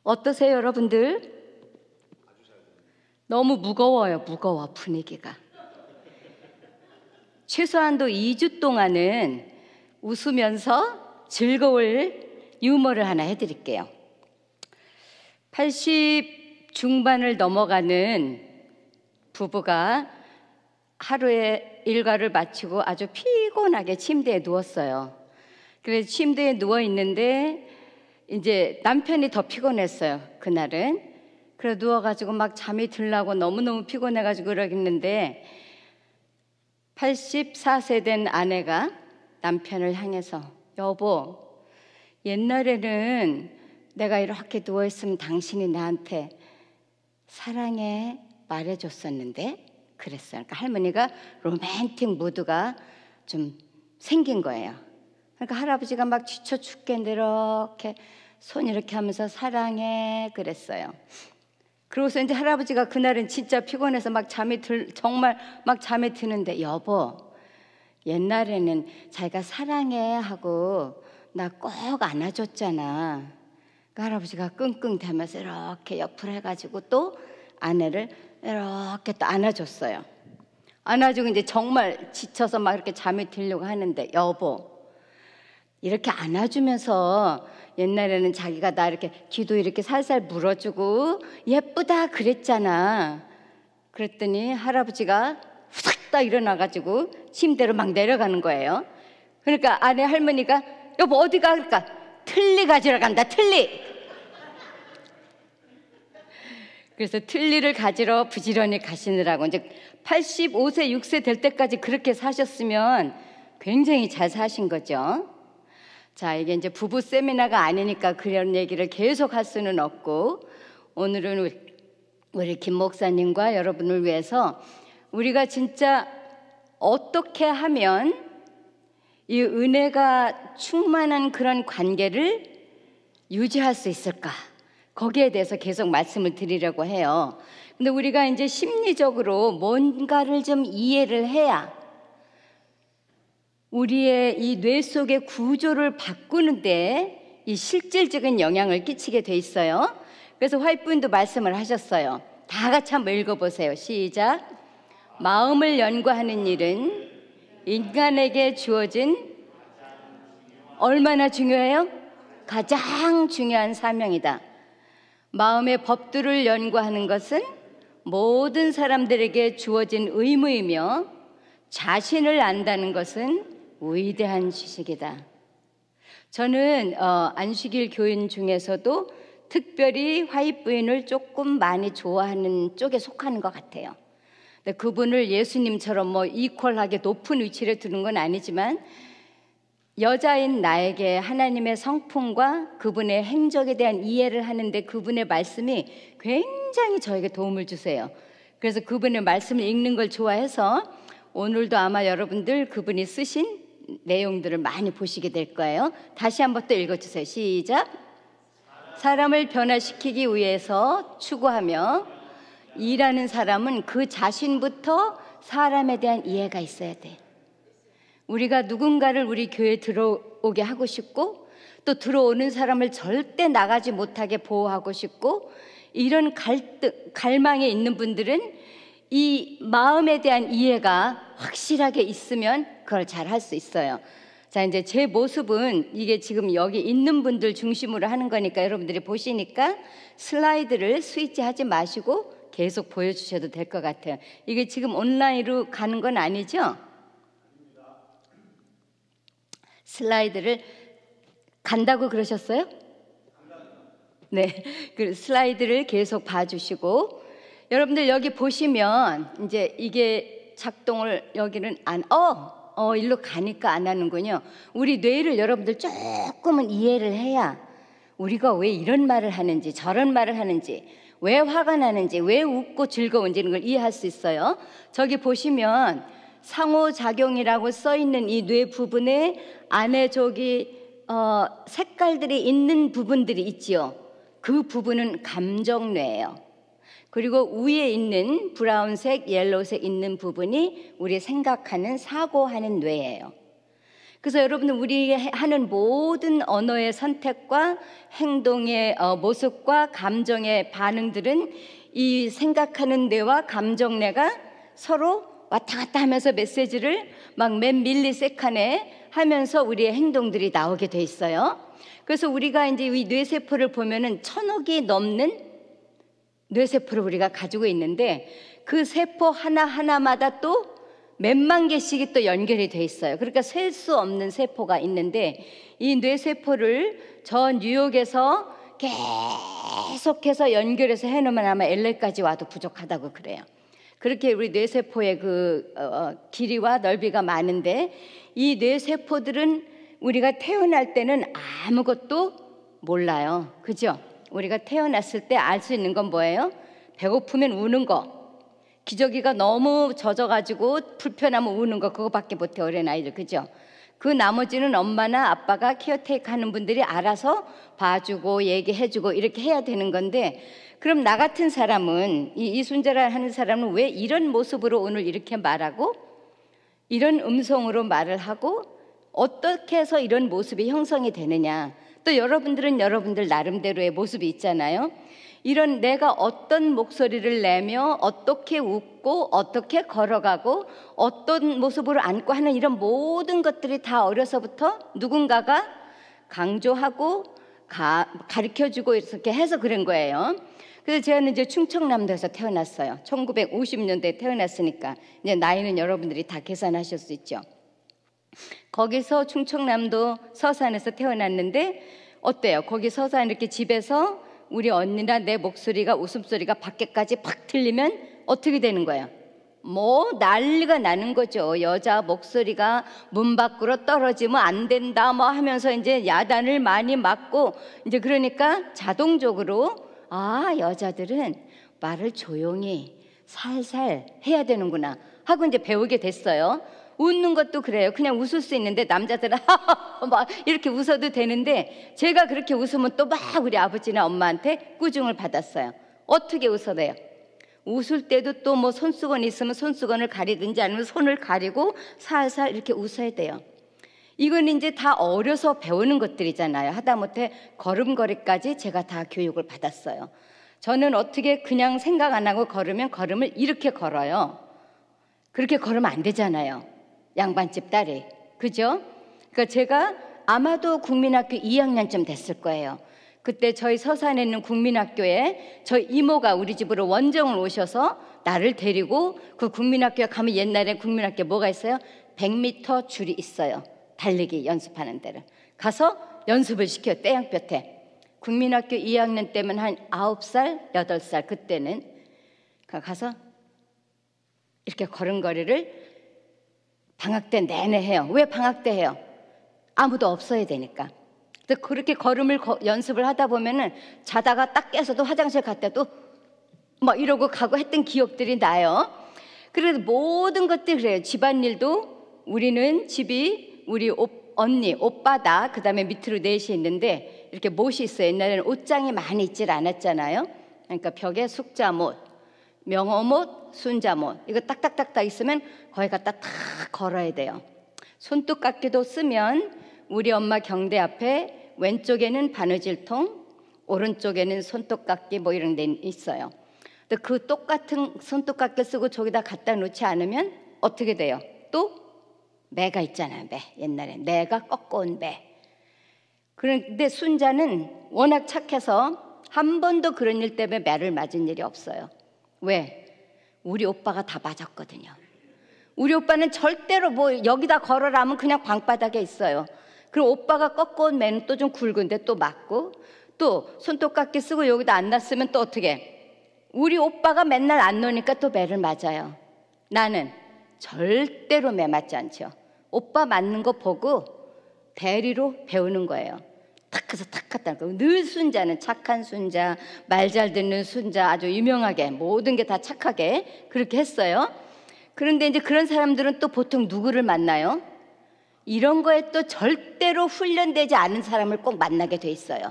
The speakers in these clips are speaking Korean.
어떠세요, 여러분들? 너무 무거워요, 무거워, 분위기가. 최소한도 2주 동안은 웃으면서 즐거울 유머를 하나 해드릴게요. 80 중반을 넘어가는 부부가 하루에 일과를 마치고 아주 피곤하게 침대에 누웠어요. 그래서 침대에 누워 있는데 이제 남편이 더 피곤했어요, 그날은. 그래서 누워가지고 막 잠이 들라고 너무너무 피곤해가지고 그러겠는데 84세 된 아내가 남편을 향해서 여보, 옛날에는 내가 이렇게 누워있으면 당신이 나한테 사랑해 말해줬었는데 그랬어요. 그러니까 할머니가 로맨틱 무드가 좀 생긴 거예요. 그러니까 할아버지가 막 지쳐 죽겠는데 이렇게 손 이렇게 하면서 사랑해 그랬어요. 그러고서 이제 할아버지가 그날은 진짜 피곤해서 막 정말 막 잠이 드는데 여보, 옛날에는 자기가 사랑해 하고 나 꼭 안아줬잖아. 그 할아버지가 끙끙대면서 이렇게 옆으로 해가지고 또 아내를 이렇게 또 안아줬어요. 안아주고 이제 정말 지쳐서 막 이렇게 잠이 들려고 하는데 여보, 이렇게 안아주면서 옛날에는 자기가 나 이렇게 귀도 이렇게 살살 물어주고 예쁘다 그랬잖아. 그랬더니 할아버지가 후닥 딱 일어나가지고 침대로 막 내려가는 거예요. 그러니까 아내 할머니가 여보 어디 가? 그러니까 틀니 가지러 간다, 틀니. 그래서 틀니를 가지러 부지런히 가시느라고 이제 85세 6세 될 때까지 그렇게 사셨으면 굉장히 잘 사신 거죠. 자, 이게 이제 부부 세미나가 아니니까 그런 얘기를 계속 할 수는 없고, 오늘은 우리 김 목사님과 여러분을 위해서 우리가 진짜 어떻게 하면 이 은혜가 충만한 그런 관계를 유지할 수 있을까? 거기에 대해서 계속 말씀을 드리려고 해요. 근데 우리가 이제 심리적으로 뭔가를 좀 이해를 해야 우리의 이 뇌 속의 구조를 바꾸는데 이 실질적인 영향을 끼치게 돼 있어요. 그래서 화이트분도 말씀을 하셨어요. 다 같이 한번 읽어보세요. 시작. 마음을 연구하는 일은 인간에게 주어진 얼마나 중요해요? 가장 중요한 사명이다. 마음의 법들을 연구하는 것은 모든 사람들에게 주어진 의무이며 자신을 안다는 것은 위대한 지식이다. 저는 안식일 교인 중에서도 특별히 화이트 부인을 조금 많이 좋아하는 쪽에 속하는 것 같아요. 근데 그분을 예수님처럼 뭐 이퀄하게 높은 위치에 두는 건 아니지만 여자인 나에게 하나님의 성품과 그분의 행적에 대한 이해를 하는데 그분의 말씀이 굉장히 저에게 도움을 주세요. 그래서 그분의 말씀을 읽는 걸 좋아해서 오늘도 아마 여러분들 그분이 쓰신 내용들을 많이 보시게 될 거예요. 다시 한번 또 읽어주세요. 시작. 사람을 변화시키기 위해서 추구하며 일하는 사람은 그 자신부터 사람에 대한 이해가 있어야 돼. 우리가 누군가를 우리 교회에 들어오게 하고 싶고 또 들어오는 사람을 절대 나가지 못하게 보호하고 싶고 이런 갈망에 있는 분들은 이 마음에 대한 이해가 확실하게 있으면 그걸 잘 할 수 있어요. 자, 이제 제 모습은 이게 지금 여기 있는 분들 중심으로 하는 거니까 여러분들이 보시니까 슬라이드를 스위치 하지 마시고 계속 보여주셔도 될 것 같아요. 이게 지금 온라인으로 가는 건 아니죠? 슬라이드를 간다고 그러셨어요? 네, 그 슬라이드를 계속 봐주시고 여러분들 여기 보시면 이제 이게 작동을 여기는 일로 가니까 안 하는군요. 우리 뇌를 여러분들 조금은 이해를 해야 우리가 왜 이런 말을 하는지 저런 말을 하는지 왜 화가 나는지 왜 웃고 즐거운지 이런 걸 이해할 수 있어요. 저기 보시면 상호작용이라고 써있는 이 뇌 부분에 안에 저기 색깔들이 있는 부분들이 있지요. 그 부분은 감정뇌예요. 그리고 위에 있는 브라운색, 옐로우색 있는 부분이 우리 생각하는 사고하는 뇌예요. 그래서 여러분들 우리 하는 모든 언어의 선택과 행동의 모습과 감정의 반응들은 이 생각하는 뇌와 감정뇌가 서로 왔다 갔다 하면서 메시지를 막 몇 밀리세컨에 하면서 우리의 행동들이 나오게 돼 있어요. 그래서 우리가 이제 이 뇌세포를 보면은 1000억이 넘는 뇌세포를 우리가 가지고 있는데 그 세포 하나하나마다 또 몇만 개씩이 또 연결이 돼 있어요. 그러니까 셀 수 없는 세포가 있는데 이 뇌세포를 저 뉴욕에서 계속해서 연결해서 해놓으면 아마 LA까지 와도 부족하다고 그래요. 그렇게 우리 뇌세포의 그 길이와 넓이가 많은데 이 뇌세포들은 우리가 태어날 때는 아무것도 몰라요. 그죠? 우리가 태어났을 때 알 수 있는 건 뭐예요? 배고프면 우는 거, 기저귀가 너무 젖어가지고 불편하면 우는 거, 그거밖에 못해 어린아이들. 그죠? 그 나머지는 엄마나 아빠가 케어테이크 하는 분들이 알아서 봐주고 얘기해주고 이렇게 해야 되는 건데, 그럼 나 같은 사람은, 이 이순자라 하는 사람은 왜 이런 모습으로 오늘 이렇게 말하고 이런 음성으로 말을 하고 어떻게 해서 이런 모습이 형성이 되느냐. 또 여러분들은 여러분들 나름대로의 모습이 있잖아요. 이런 내가 어떤 목소리를 내며 어떻게 웃고 어떻게 걸어가고 어떤 모습으로 앉고 하는 이런 모든 것들이 다 어려서부터 누군가가 강조하고 가르쳐주고 이렇게 해서 그런 거예요. 그래서 저는 이제 충청남도에서 태어났어요. 1950년대에 태어났으니까 이제 나이는 여러분들이 다 계산하실 수 있죠. 거기서 충청남도 서산에서 태어났는데 어때요? 거기 서산 이렇게 집에서 우리 언니나 내 목소리가 웃음소리가 밖에까지 팍 들리면 어떻게 되는 거예요? 뭐 난리가 나는 거죠. 여자 목소리가 문 밖으로 떨어지면 안 된다 뭐 하면서 이제 야단을 많이 맞고, 이제 그러니까 자동적으로 아, 여자들은 말을 조용히 살살 해야 되는구나 하고 이제 배우게 됐어요. 웃는 것도 그래요. 그냥 웃을 수 있는데 남자들은 막 이렇게 웃어도 되는데 제가 그렇게 웃으면 또 막 우리 아버지나 엄마한테 꾸중을 받았어요. 어떻게 웃어대요? 웃을 때도 또 뭐 손수건이 있으면 손수건을 가리든지 아니면 손을 가리고 살살 이렇게 웃어야 돼요. 이건 이제 다 어려서 배우는 것들이잖아요. 하다못해 걸음걸이까지 제가 다 교육을 받았어요. 저는 어떻게 그냥 생각 안 하고 걸으면 걸음을 이렇게 걸어요. 그렇게 걸으면 안 되잖아요. 양반집 딸이. 그죠? 그러니까 제가 아마도 국민학교 2학년쯤 됐을 거예요. 그때 저희 서산에 있는 국민학교에 저희 이모가 우리 집으로 원정을 오셔서 나를 데리고 그 국민학교에 가면 옛날에 국민학교에 뭐가 있어요? 100m 줄이 있어요. 달리기 연습하는 데를. 가서 연습을 시켜요. 떼양볕에. 국민학교 2학년 때면 한 9살, 8살 그때는 가서 이렇게 걸음걸이를 방학 때 내내 해요. 왜 방학 때 해요? 아무도 없어야 되니까. 그렇게 걸음을 연습을 하다 보면은 자다가 딱 깨서도 화장실 갈 때도 막 이러고 가고 했던 기억들이 나요. 그래서 모든 것들이 그래요. 집안일도 우리는 집이 우리 언니, 오빠다. 그 다음에 밑으로 넷이 있는데 이렇게 못이 있어요. 옛날에는 옷장이 많이 있질 않았잖아요. 그러니까 벽에 숙자못, 명어못, 순자못 이거 딱딱딱딱 있으면 거기 갖다 탁 걸어야 돼요. 손톱깎이도 쓰면 우리 엄마 경대 앞에 왼쪽에는 바느질통, 오른쪽에는 손톱깎이 뭐 이런 데 있어요. 근데 그 똑같은 손톱깎이 쓰고 저기다 갖다 놓지 않으면 어떻게 돼요? 또 매가 있잖아요. 매. 옛날에 매가 꺾어온 매. 그런데 순자는 워낙 착해서 한 번도 그런 일 때문에 매를 맞은 일이 없어요. 왜? 우리 오빠가 다 맞았거든요. 우리 오빠는 절대로 뭐 여기다 걸어라 하면 그냥 방바닥에 있어요. 그리고 오빠가 꺾어온 매는 또 좀 굵은데 또 맞고, 또 손톱깎이 쓰고 여기다 안 놨으면 또 어떻게? 우리 오빠가 맨날 안 놓으니까 또 매를 맞아요. 나는 절대로 매 맞지 않죠. 오빠 맞는 거 보고 대리로 배우는 거예요. 탁 해서 탁 갔다는 거예요. 늘 순자는 착한 순자, 말 잘 듣는 순자, 아주 유명하게 모든 게 다 착하게 그렇게 했어요. 그런데 이제 그런 사람들은 또 보통 누구를 만나요? 이런 거에 또 절대로 훈련되지 않은 사람을 꼭 만나게 돼 있어요.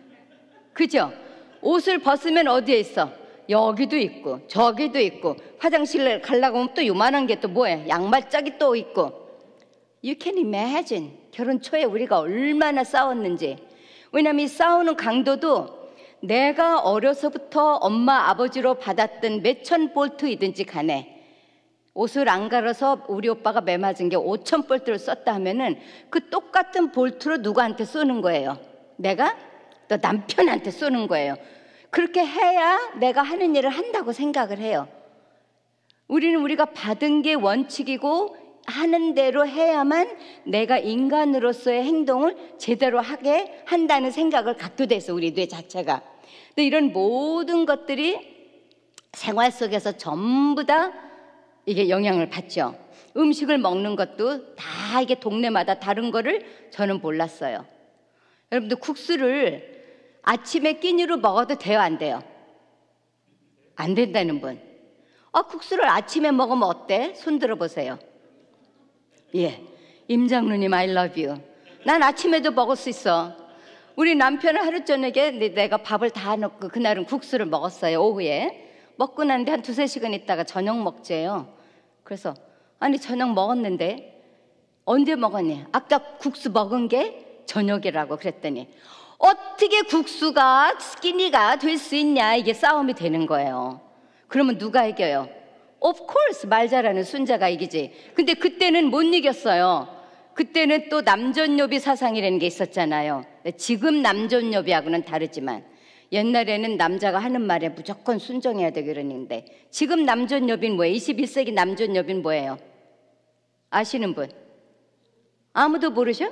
그죠? 옷을 벗으면 어디에 있어? 여기도 있고 저기도 있고, 화장실 가려고 하면 또 요만한 게 또 뭐예요? 양말짝이 또 있고. You can imagine 결혼 초에 우리가 얼마나 싸웠는지. 왜냐하면 이 싸우는 강도도 내가 어려서부터 엄마 아버지로 받았던 몇천 볼트이든지 간에 옷을 안 갈아서 우리 오빠가 매 맞은 게 5천 볼트를 썼다 하면은 그 똑같은 볼트로 누구한테 쏘는 거예요? 내가 또 남편한테 쏘는 거예요. 그렇게 해야 내가 하는 일을 한다고 생각을 해요. 우리는 우리가 받은 게 원칙이고 하는 대로 해야만 내가 인간으로서의 행동을 제대로 하게 한다는 생각을 갖게 돼서 우리 뇌 자체가. 근데 이런 모든 것들이 생활 속에서 전부 다 이게 영향을 받죠. 음식을 먹는 것도 다 이게 동네마다 다른 거를 저는 몰랐어요. 여러분들 국수를 아침에 끼니로 먹어도 돼요, 안 돼요? 안 된다는 분. 국수를 아침에 먹으면 어때? 손 들어보세요. 예, 임장로님 I love you. 난 아침에도 먹을 수 있어. 우리 남편은 하루 저녁에 내가 밥을 다 넣고 그날은 국수를 먹었어요. 오후에 먹고 난데 한 2-3시간 있다가 저녁 먹재요. 그래서 아니 저녁 먹었는데 언제 먹었니? 아까 국수 먹은 게 저녁이라고 그랬더니 어떻게 국수가 스키니가 될 수 있냐, 이게 싸움이 되는 거예요. 그러면 누가 이겨요? Of course 말 잘하는 순자가 이기지. 근데 그때는 못 이겼어요. 그때는 또 남존여비 사상이라는 게 있었잖아요. 지금 남존여비하고는 다르지만 옛날에는 남자가 하는 말에 무조건 순종해야 되고 그러는데 지금 남존여비는 뭐예요? 21세기 남존여비는 뭐예요? 아시는 분? 아무도 모르셔?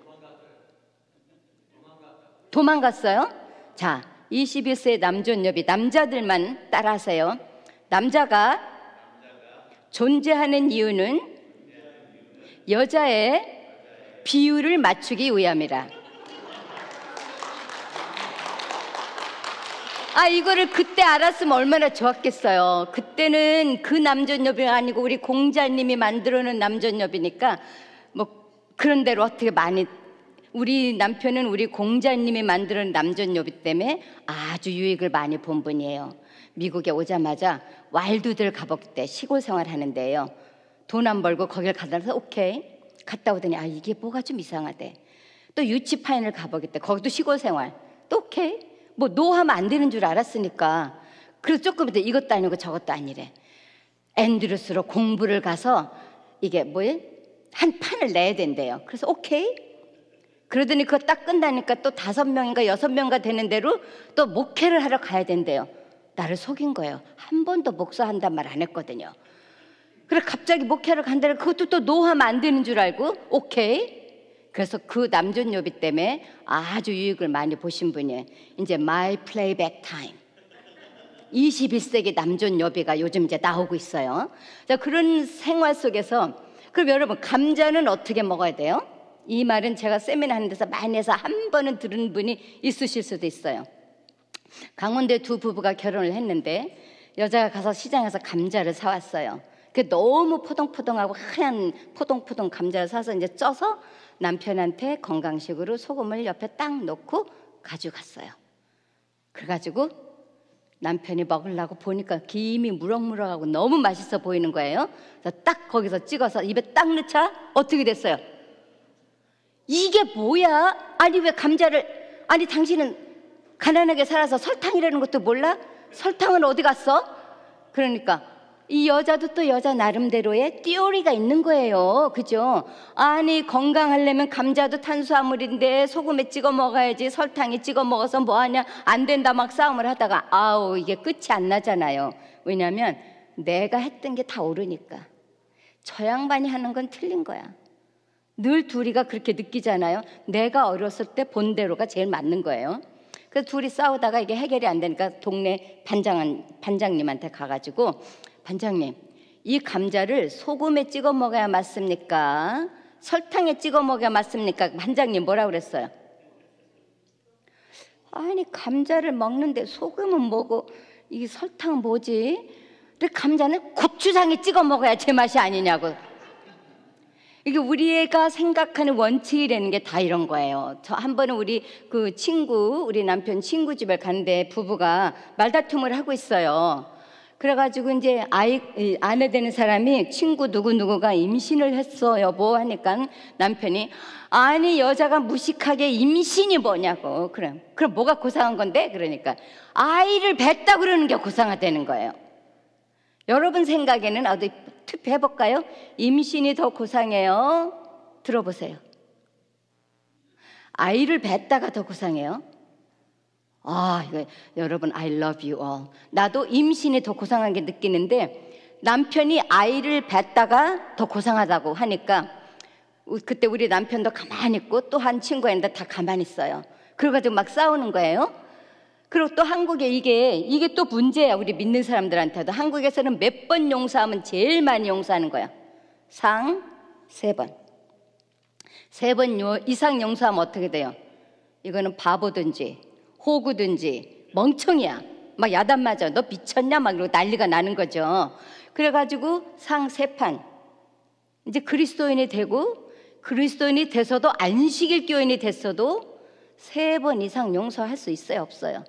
도망갔어요? 자, 21세기 남존여비 남자들만 따라하세요. 남자가 존재하는 이유는 여자의 비율을 맞추기 위함이라. 이거를 그때 알았으면 얼마나 좋았겠어요. 그때는 그 남존여비가 아니고 우리 공자님이 만들어 놓은 남존여비니까 뭐 그런 대로 어떻게 많이, 우리 남편은 우리 공자님이 만들어 놓은 남존여비 때문에 아주 유익을 많이 본 분이에요. 미국에 오자마자 와일드들 가볼 때 시골 생활 하는데요. 돈 안 벌고 거길 가서 오케이. 갔다 오더니 이게 뭐가 좀 이상하대. 또 유치파인을 가보겠대. 거기도 시골 생활. 또 오케이. 뭐 노하면 안 되는 줄 알았으니까. 그래서 조금 이따 이것도 아니고 저것도 아니래. 앤드루스로 공부를 가서 이게 뭐예요? 한 판을 내야 된대요. 그래서 오케이. 그러더니 그거 딱 끝나니까 또 5명인가 6명인가 되는 대로 또 목회를 하러 가야 된대요. 나를 속인 거예요. 한 번도 목사한단 말 안 했거든요. 그래 갑자기 목회를 간다는 그것도 또 노하면 안 되는 줄 알고 오케이. 그래서 그 남존여비 때문에 아주 유익을 많이 보신 분이에요. 이제 My Playback Time 21세기 남존여비가 요즘 이제 나오고 있어요. 자, 그런 생활 속에서 그럼 여러분 감자는 어떻게 먹어야 돼요? 이 말은 제가 세미나 하는 데서 많이 해서 한 번은 들은 분이 있으실 수도 있어요. 강원도에 2 부부가 결혼을 했는데 여자가 가서 시장에서 감자를 사왔어요. 그 너무 포동포동하고 하얀 포동포동 감자를 사서 이제 쪄서 남편한테 건강식으로 소금을 옆에 딱 놓고 가져갔어요. 그래가지고 남편이 먹으려고 보니까 김이 무럭무럭하고 너무 맛있어 보이는 거예요. 그래서 딱 거기서 찍어서 입에 딱 넣자 어떻게 됐어요? 이게 뭐야? 아니 왜 감자를, 아니 당신은 가난하게 살아서 설탕이라는 것도 몰라? 설탕은 어디 갔어? 그러니까 이 여자도 또 여자 나름대로의 띠오리가 있는 거예요. 그죠? 아니 건강하려면 감자도 탄수화물인데 소금에 찍어 먹어야지, 설탕에 찍어 먹어서 뭐하냐, 안 된다 막 싸움을 하다가 이게 끝이 안 나잖아요. 왜냐하면 내가 했던 게 다 옳으니까. 저 양반이 하는 건 틀린 거야. 늘 둘이가 그렇게 느끼잖아요. 내가 어렸을 때 본대로가 제일 맞는 거예요. 그래서 둘이 싸우다가 이게 해결이 안 되니까 동네 반장님한테 가가지고 반장님, 이 감자를 소금에 찍어 먹어야 맞습니까? 설탕에 찍어 먹어야 맞습니까? 반장님 뭐라 그랬어요? 아니 감자를 먹는데 소금은 뭐고 이게 설탕은 뭐지? 근데 감자는 고추장에 찍어 먹어야 제맛이 아니냐고. 이게 우리가 생각하는 원칙이라는 게 다 이런 거예요. 저 한 번은 우리 우리 남편 친구 집에 갔는데 부부가 말다툼을 하고 있어요. 그래가지고 이제 아내 되는 사람이 친구 누구누구가 임신을 했어 여보 하니까 남편이 아니 여자가 무식하게 임신이 뭐냐고. 그럼 뭐가 고상한 건데? 그러니까 아이를 뱄다 그러는 게 고상하다는 거예요. 여러분 생각에는 어디 투표해볼까요? 임신이 더 고상해요? 들어보세요. 아이를 뱄다가 더 고상해요? 이거 여러분 I love you all. 나도 임신이 더 고상하게 느끼는데 남편이 아이를 뱄다가 더 고상하다고 하니까 그때 우리 남편도 가만히 있고 또 한 친구가 있는데 다 가만히 있어요. 그래가지고 막 싸우는 거예요. 그리고 또 한국에 이게 또 문제야. 우리 믿는 사람들한테도. 한국에서는 몇 번 용서하면 제일 많이 용서하는 거야. 상 3번. 3번 이상 용서하면 어떻게 돼요? 이거는 바보든지 호구든지 멍청이야. 막 야단 맞아. 너 미쳤냐? 막 이러고 난리가 나는 거죠. 그래가지고 상 3판. 이제 그리스도인이 되고 그리스도인이 돼서도 안식일 교인이 됐어도 3번 이상 용서할 수 있어요? 없어요?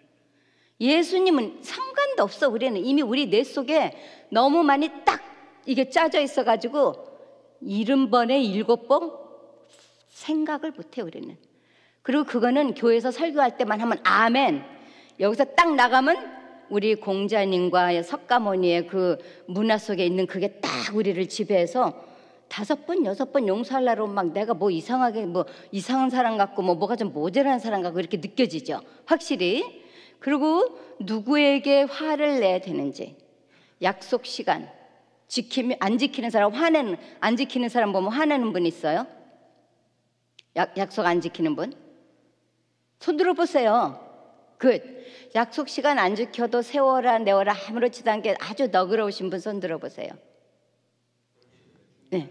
예수님은 상관도 없어. 우리는 이미 우리 뇌 속에 너무 많이 딱 이게 짜져 있어가지고 70번에 7번 생각을 못해 우리는. 그리고 그거는 교회에서 설교할 때만 하면 아멘. 여기서 딱 나가면 우리 공자님과 석가모니의 그 문화 속에 있는 그게 딱 우리를 지배해서 5번, 6번 용서하려고 막 내가 뭐 이상하게 뭐 이상한 사람 같고 뭐가 좀 모자란 사람 같고 이렇게 느껴지죠. 확실히. 그리고 누구에게 화를 내야 되는지, 약속 시간 안 지키는 사람 안 지키는 사람 보면 화내는 분 있어요? 약속 안 지키는 분? 손 들어보세요. 약속 시간 안 지켜도 세워라 내워라 아무렇지도 않게 아주 너그러우신 분 손 들어보세요. 네.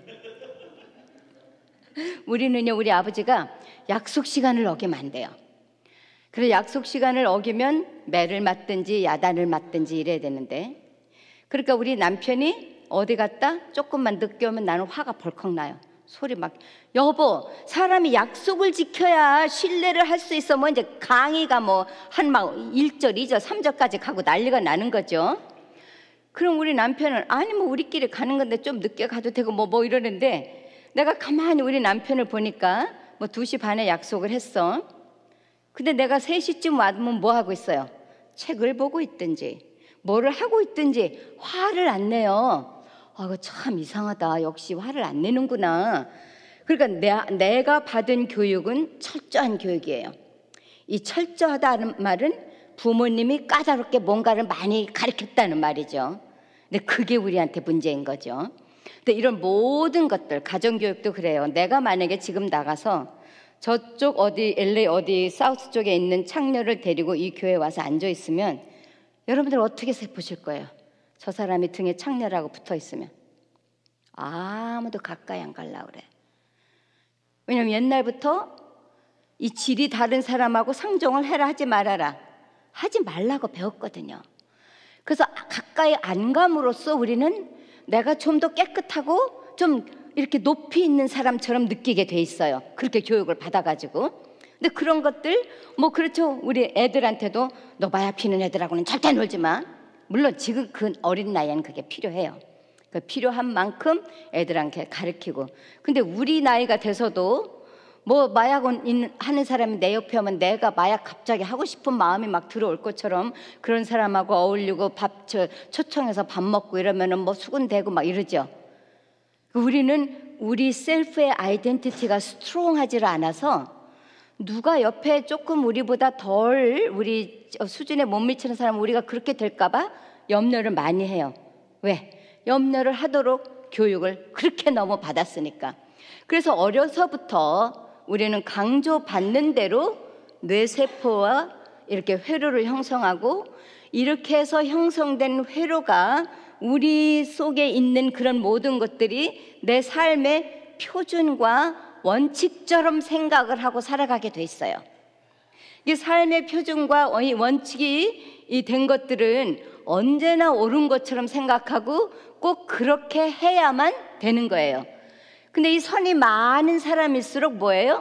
우리는요, 우리 아버지가 약속 시간을 어기면 안 돼요. 그래서 약속 시간을 어기면 매를 맞든지 야단을 맞든지 이래야 되는데, 그러니까 우리 남편이 어디 갔다 조금만 늦게 오면 나는 화가 벌컥 나요. 소리 막, 여보, 사람이 약속을 지켜야 신뢰를 할 수 있어. 뭐 이제 강의가 뭐 한 막 1절, 2절, 3절까지 가고 난리가 나는 거죠. 그럼 우리 남편은 아니 뭐 우리끼리 가는 건데 좀 늦게 가도 되고 뭐 이러는데, 내가 가만히 우리 남편을 보니까 뭐 2시 반에 약속을 했어. 근데 내가 3시쯤 와면 뭐 하고 있어요? 책을 보고 있든지 뭐를 하고 있든지 화를 안 내요. 이거 참 이상하다. 역시 화를 안 내는구나. 그러니까 내가 받은 교육은 철저한 교육이에요. 이 철저하다는 말은 부모님이 까다롭게 뭔가를 많이 가르쳤다는 말이죠. 근데 그게 우리한테 문제인 거죠. 근데 이런 모든 것들, 가정교육도 그래요. 내가 만약에 지금 나가서 저쪽 LA 어디 사우스 쪽에 있는 창녀를 데리고 이 교회에 와서 앉아 있으면 여러분들 어떻게 보실 거예요? 저 사람이 등에 창녀라고 붙어 있으면 아무도 가까이 안 가려고 그래. 왜냐면 옛날부터 이 질이 다른 사람하고 상종을 해라 하지 말아라 하지 말라고 배웠거든요. 그래서 가까이 안 감으로써 우리는 내가 좀 더 깨끗하고 좀 이렇게 높이 있는 사람처럼 느끼게 돼 있어요. 그렇게 교육을 받아가지고. 근데 그런 것들 뭐 그렇죠. 우리 애들한테도 너 마약 피는 애들하고는 절대 놀지 마. 물론 지금 그 어린 나이에는 그게 필요해요. 그 필요한 만큼 애들한테 가르치고. 근데 우리 나이가 돼서도 뭐 마약 하는 사람이 내 옆에 오면 내가 마약 갑자기 하고 싶은 마음이 막 들어올 것처럼 그런 사람하고 어울리고 초청해서 밥 먹고 이러면은 뭐 수군대고 막 이러죠. 우리는 우리 셀프의 아이덴티티가 스트롱하지를 않아서 누가 옆에 조금 우리보다 덜 우리 수준에 못 미치는 사람은 우리가 그렇게 될까봐 염려를 많이 해요. 왜? 염려를 하도록 교육을 그렇게 너무 받았으니까. 그래서 어려서부터 우리는 강조받는 대로 뇌세포와 이렇게 회로를 형성하고, 이렇게 해서 형성된 회로가 우리 속에 있는 그런 모든 것들이 내 삶의 표준과 원칙처럼 생각을 하고 살아가게 돼 있어요. 이 삶의 표준과 원칙이 된 것들은 언제나 옳은 것처럼 생각하고 꼭 그렇게 해야만 되는 거예요. 근데 이 선이 많은 사람일수록 뭐예요?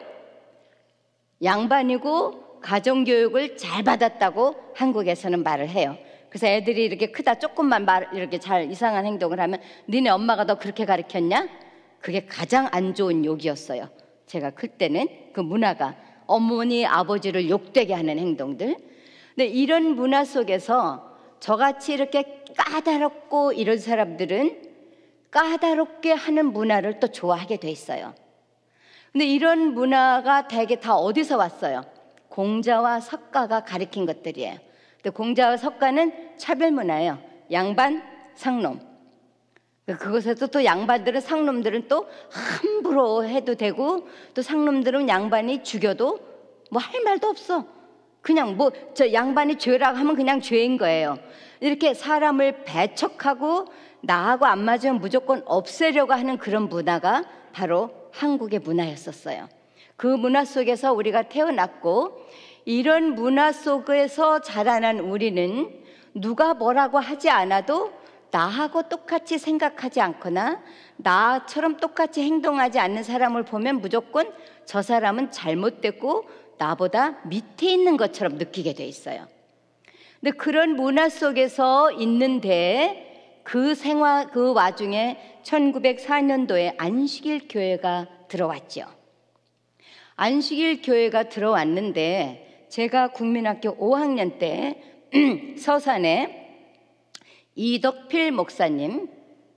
양반이고 가정교육을 잘 받았다고 한국에서는 말을 해요. 그래서 애들이 이렇게 크다 조금만 이렇게 잘 이상한 행동을 하면 니네 엄마가 너 그렇게 가르쳤냐? 그게 가장 안 좋은 욕이었어요. 제가 클 때는 그 문화가 어머니 아버지를 욕되게 하는 행동들. 근데 이런 문화 속에서 저같이 이렇게 까다롭고 이런 사람들은 까다롭게 하는 문화를 또 좋아하게 돼 있어요. 근데 이런 문화가 대개 다 어디서 왔어요? 공자와 석가가 가르친 것들이에요. 근데 공자와 석가는 차별 문화예요. 양반, 상놈. 그것에서 또 양반들은 상놈들은 또 함부로 해도 되고 또 상놈들은 양반이 죽여도 뭐 할 말도 없어. 그냥 뭐 저 양반이 죄라고 하면 그냥 죄인 거예요. 이렇게 사람을 배척하고 나하고 안 맞으면 무조건 없애려고 하는 그런 문화가 바로 한국의 문화였었어요. 그 문화 속에서 우리가 태어났고 이런 문화 속에서 자라난 우리는 누가 뭐라고 하지 않아도 나하고 똑같이 생각하지 않거나 나처럼 똑같이 행동하지 않는 사람을 보면 무조건 저 사람은 잘못됐고 나보다 밑에 있는 것처럼 느끼게 돼 있어요. 근데 그런 문화 속에서 있는데 그 와중에 1904년도에 안식일 교회가 들어왔죠. 안식일 교회가 들어왔는데 제가 국민학교 5학년 때 서산에 이덕필 목사님,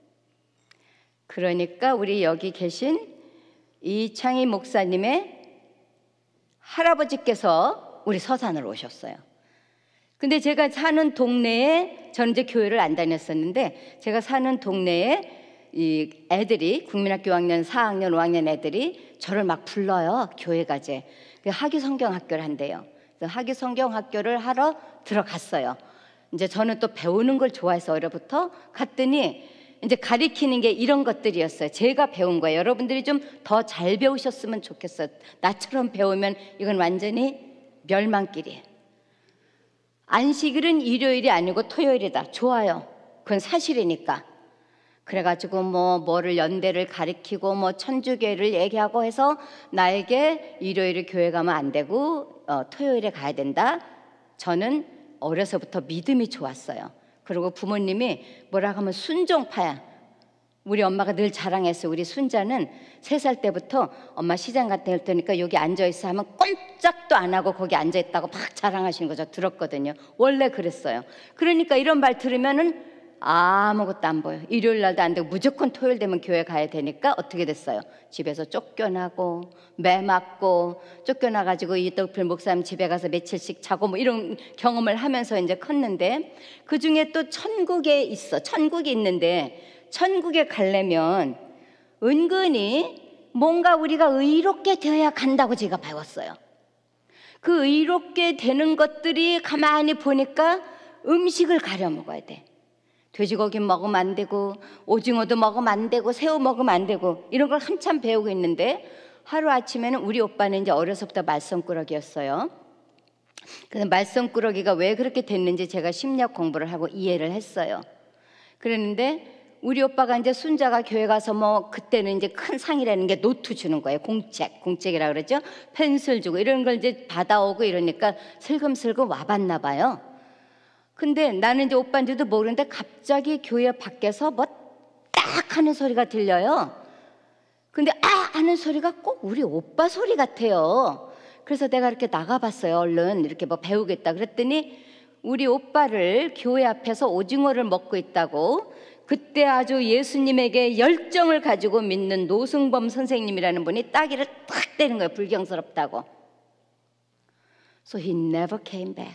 그러니까 우리 여기 계신 이창희 목사님의 할아버지께서 우리 서산으로 오셨어요. 근데 제가 사는 동네에, 저는 이제 교회를 안 다녔었는데 제가 사는 동네에 이 애들이 국민학교 6학년, 4학년, 5학년 애들이 저를 막 불러요. 교회 가재. 학위 성경 학교를 한대요. 그래서 학위 성경 학교를 하러 들어갔어요. 이제 저는 또 배우는 걸 좋아해서 어려부터 갔더니 이제 가리키는 게 이런 것들이었어요. 제가 배운 거예요. 여러분들이 좀 더 잘 배우셨으면 좋겠어요. 나처럼 배우면 이건 완전히 멸망길이에요. 안식일은 일요일이 아니고 토요일이다. 좋아요. 그건 사실이니까. 그래가지고 뭐를 연대를 가리키고 뭐 천주교를 얘기하고 해서 나에게 일요일에 교회 가면 안 되고 토요일에 가야 된다. 저는 어려서부터 믿음이 좋았어요. 그리고 부모님이 뭐라고 하면 순종파야. 우리 엄마가 늘 자랑했어요. 우리 순자는 3살 때부터 엄마 시장 갔다 올 테니까 여기 앉아있어 하면 꼼짝도 안 하고 거기 앉아있다고 막 자랑하시는 거 저 들었거든요. 원래 그랬어요. 그러니까 이런 말 들으면은 아무것도 안 보여. 일요일 날도 안 되고 무조건 토요일 되면 교회 가야 되니까 어떻게 됐어요? 집에서 쫓겨나고 매 맞고 쫓겨나가지고 이덕필 목사님 집에 가서 며칠씩 자고 뭐 이런 경험을 하면서 이제 컸는데 그중에 또 천국에 있어. 천국이 있는데 천국에 가려면 은근히 뭔가 우리가 의롭게 되어야 간다고 제가 배웠어요. 그 의롭게 되는 것들이 가만히 보니까 음식을 가려 먹어야 돼. 돼지고기 먹으면 안 되고 오징어도 먹으면 안 되고 새우 먹으면 안 되고 이런 걸 한참 배우고 있는데 하루아침에는 우리 오빠는 이제 어려서부터 말썽꾸러기였어요. 그래서 말썽꾸러기가 왜 그렇게 됐는지 제가 심리학 공부를 하고 이해를 했어요. 그랬는데 우리 오빠가 이제 순자가 교회 가서 뭐 그때는 이제 큰 상이라는 게 노트 주는 거예요. 공책이라고 그러죠. 펜슬 주고 이런 걸 이제 받아오고 이러니까 슬금슬금 와봤나 봐요. 근데 나는 이제 오빠인지도 모르는데 갑자기 교회 밖에서 뭐 딱 하는 소리가 들려요. 근데 아 하는 소리가 꼭 우리 오빠 소리 같아요. 그래서 내가 이렇게 나가봤어요. 얼른 이렇게 뭐 배우겠다 그랬더니 우리 오빠를 교회 앞에서 오징어를 먹고 있다고 그때 아주 예수님에게 열정을 가지고 믿는 노승범 선생님이라는 분이 따귀를 탁 때린 거예요. 불경스럽다고. So he never came back.